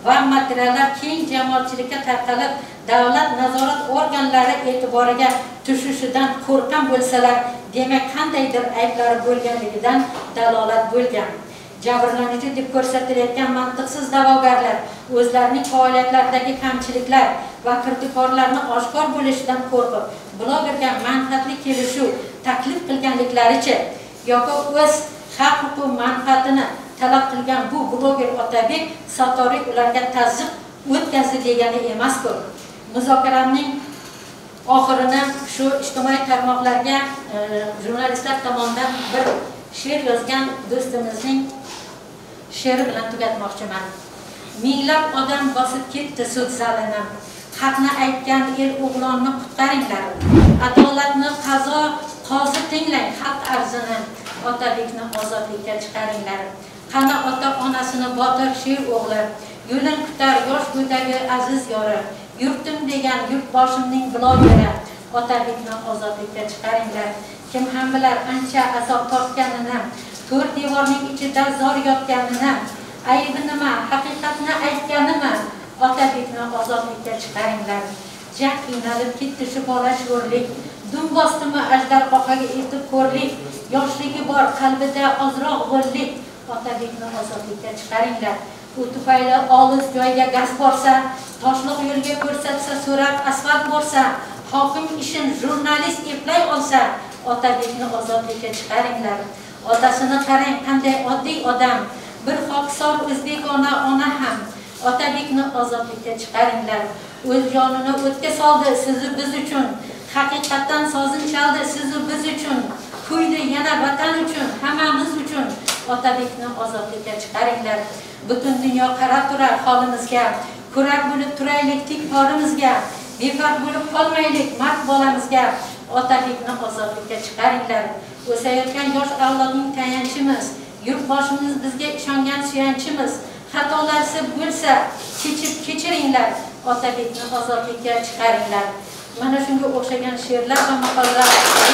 va materiallar keng jamoatchilikka tarqalib, davlat nazorat organlari e'tiboriga tushishidan qo'rqqan bo'lsalar, demak qandaydir ayblari bo'lganligidan dalolat bo'lgan. Jabrlanuvchi deb ko'rsatilayotgan mantiqsiz da'vogarlar o'zlarining faoliyatlaridagi kamchiliklar va kirdikorlarni oshkor bo'lishidan qo'rqib, blogerga manfaatli kelishuv taklif qilganliklaricha yoki o'z haq-huquq manfaatini talab qilgan bu bloger Otabek Satoriy ularga tazyiq o'tkazdi degani emas-ku. Muzokaraning oxirini shu ijtimoiy tarmoqlarga jurnalistlar tomonidan bir she'r yozgan do'stimizning she'ri bilan tugatmoqchiman. Minglab odam bosib ketdi sud zalini. Haqni aytgan el o'g'lonni qutqaringlar. Adolatni qazo qozi tinglang haq arzini. Otabekni ozodlikka chiqaringlar. Qani ota-onasini botir sher o'g'li, yo'lin kutar yosh go'dagi aziz yori, yurtim degan yurtboshimning blogeri. Otabekni ozodlikka chiqaringlar. Kim ham bilar ancha azob tortganini, to'rt devorning ichida zor yotganini, aybi nima, haqiqatni aytganimi? Otabekni ozodlikka chiqaringlar. Jak qiynalib ketdi shu bola sho'rlik, dum bostimi ajdarhoqaga etib ko'rlik, yoshligi bor qalbida ozroq g'o'llik. Otabekni ozodlikka chiqaringlar. U tufayli olis joyga gaz borsa, toshliq yo'lga ko'rsatsa, so'rab asfalt borsa, hokim ishin jurnalist eplay olsa, Otabekni ozodlikka chiqaringlar. Otasini qarang, qanday oddiy odam, bir xokisor o'zbekona ona ham. Otabekni ozodlikka chiqaringlar. O'z jonini o'tga soldi sizni biz uchun. Haqiqatdan sozin chaldi sizni biz uchun. Kuydi yana vatan uchun, hammamiz uchun. Otabekni ozodlikka chiqaringlar. Butun dunyo qarab turar holimizga. Ko'rak bo'lib turaylik tik porimizga. Befarq bo'lib qolmaylik mard bolamizga. Otabekni ozodlikka chiqaringlar. O'sayotgan yosh avlodning tayanchimiz, yurtboshimiz bizga ishongan suyanchimiz. Xatolarsi bo'lsa, kechiringlar. Otabekni ozodlikka chiqaringlar. Mana shunga o'xshagan she'rlar va maqolalar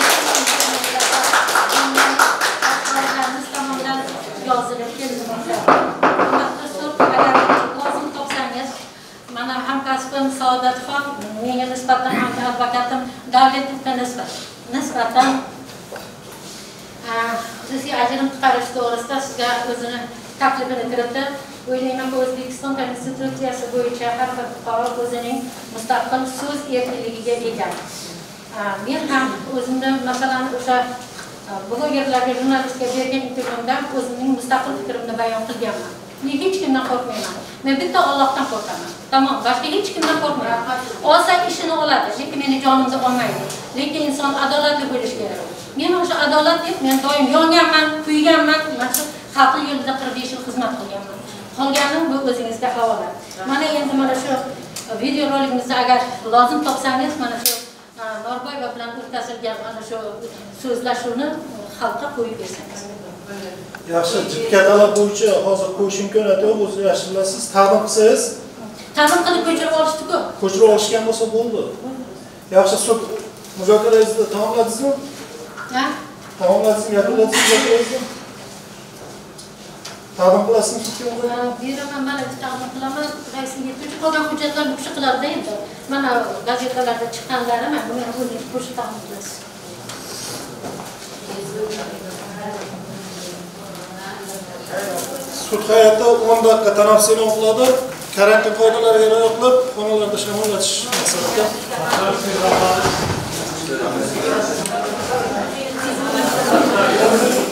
tomonidan yozilib kelmoqda. Agar lozim topsangiz, mana hamkasbim Saodatxon, menga nisbatan ham advokatim Davletovga nisbatan xususiy ajrim chiqarish to'g'risida sizga o'zini taklifini kiritdi. O'ylaymanki, O'zbekiston Konstitutsiyasi bo'yicha har bir fuqaro o'zining mustaqil so'z erkinligiga ega. Men ham o'zimni masalan o'sha blogerlarga, jurnalistga bergan intervyumda o'zimning mustaqil fikrimni bayon qilganman. Men hech kimdan qo'rqmayman. Men bitta Allohdan qo'rqaman. Tamom, boshqa hech kimdan qo'rqmayman. Olsa ishini oladi, lekin meni jonimni olmaydi. Lekin inson adolatli bo'lishi kerak. Men o'sha adolat deb men doim yonganman, kuyganman, xalqning yo'lida 45 yil xizmat qilganman. Qolganim bu o'zingizga havola. Mana endi mana shu video rolikimizda agar lozim topsangiz, mana shu Norboyeva bilan o'tkazilgan mana shu so'zlashuvni xalqqa qo'yib bersangiz. Yaxshi, jibga talab bo'yicha hozir qo'yish imkoniyati yo'q, o'zingiz yaxshi bilasiz. Taqdim qilsangiz, ta'min qilib ko'chirib olishdi-ku. Ko'chirib olishgan bo'lsa bo'ldi. Yaxshi, sud muzokaralarni tamomladingizmi? Ha? Tamomladingizmi, yakunladingizmi? Taqdim qilasizmi sudga? Beraman, mana taqdim qilaman. Raisning yetuvchi qolgan hujjatlar bu kishi qiladi endi. Mana gazetalarda chiqqanlari mana buni o'zingiz qo'shib taqdim qilasiz. Sud hay'ati 10 daqiqa tanaffus e'lon qiladi. Karantin qoidalariga rioya qilib, xonalarda shamollatish maqsadida.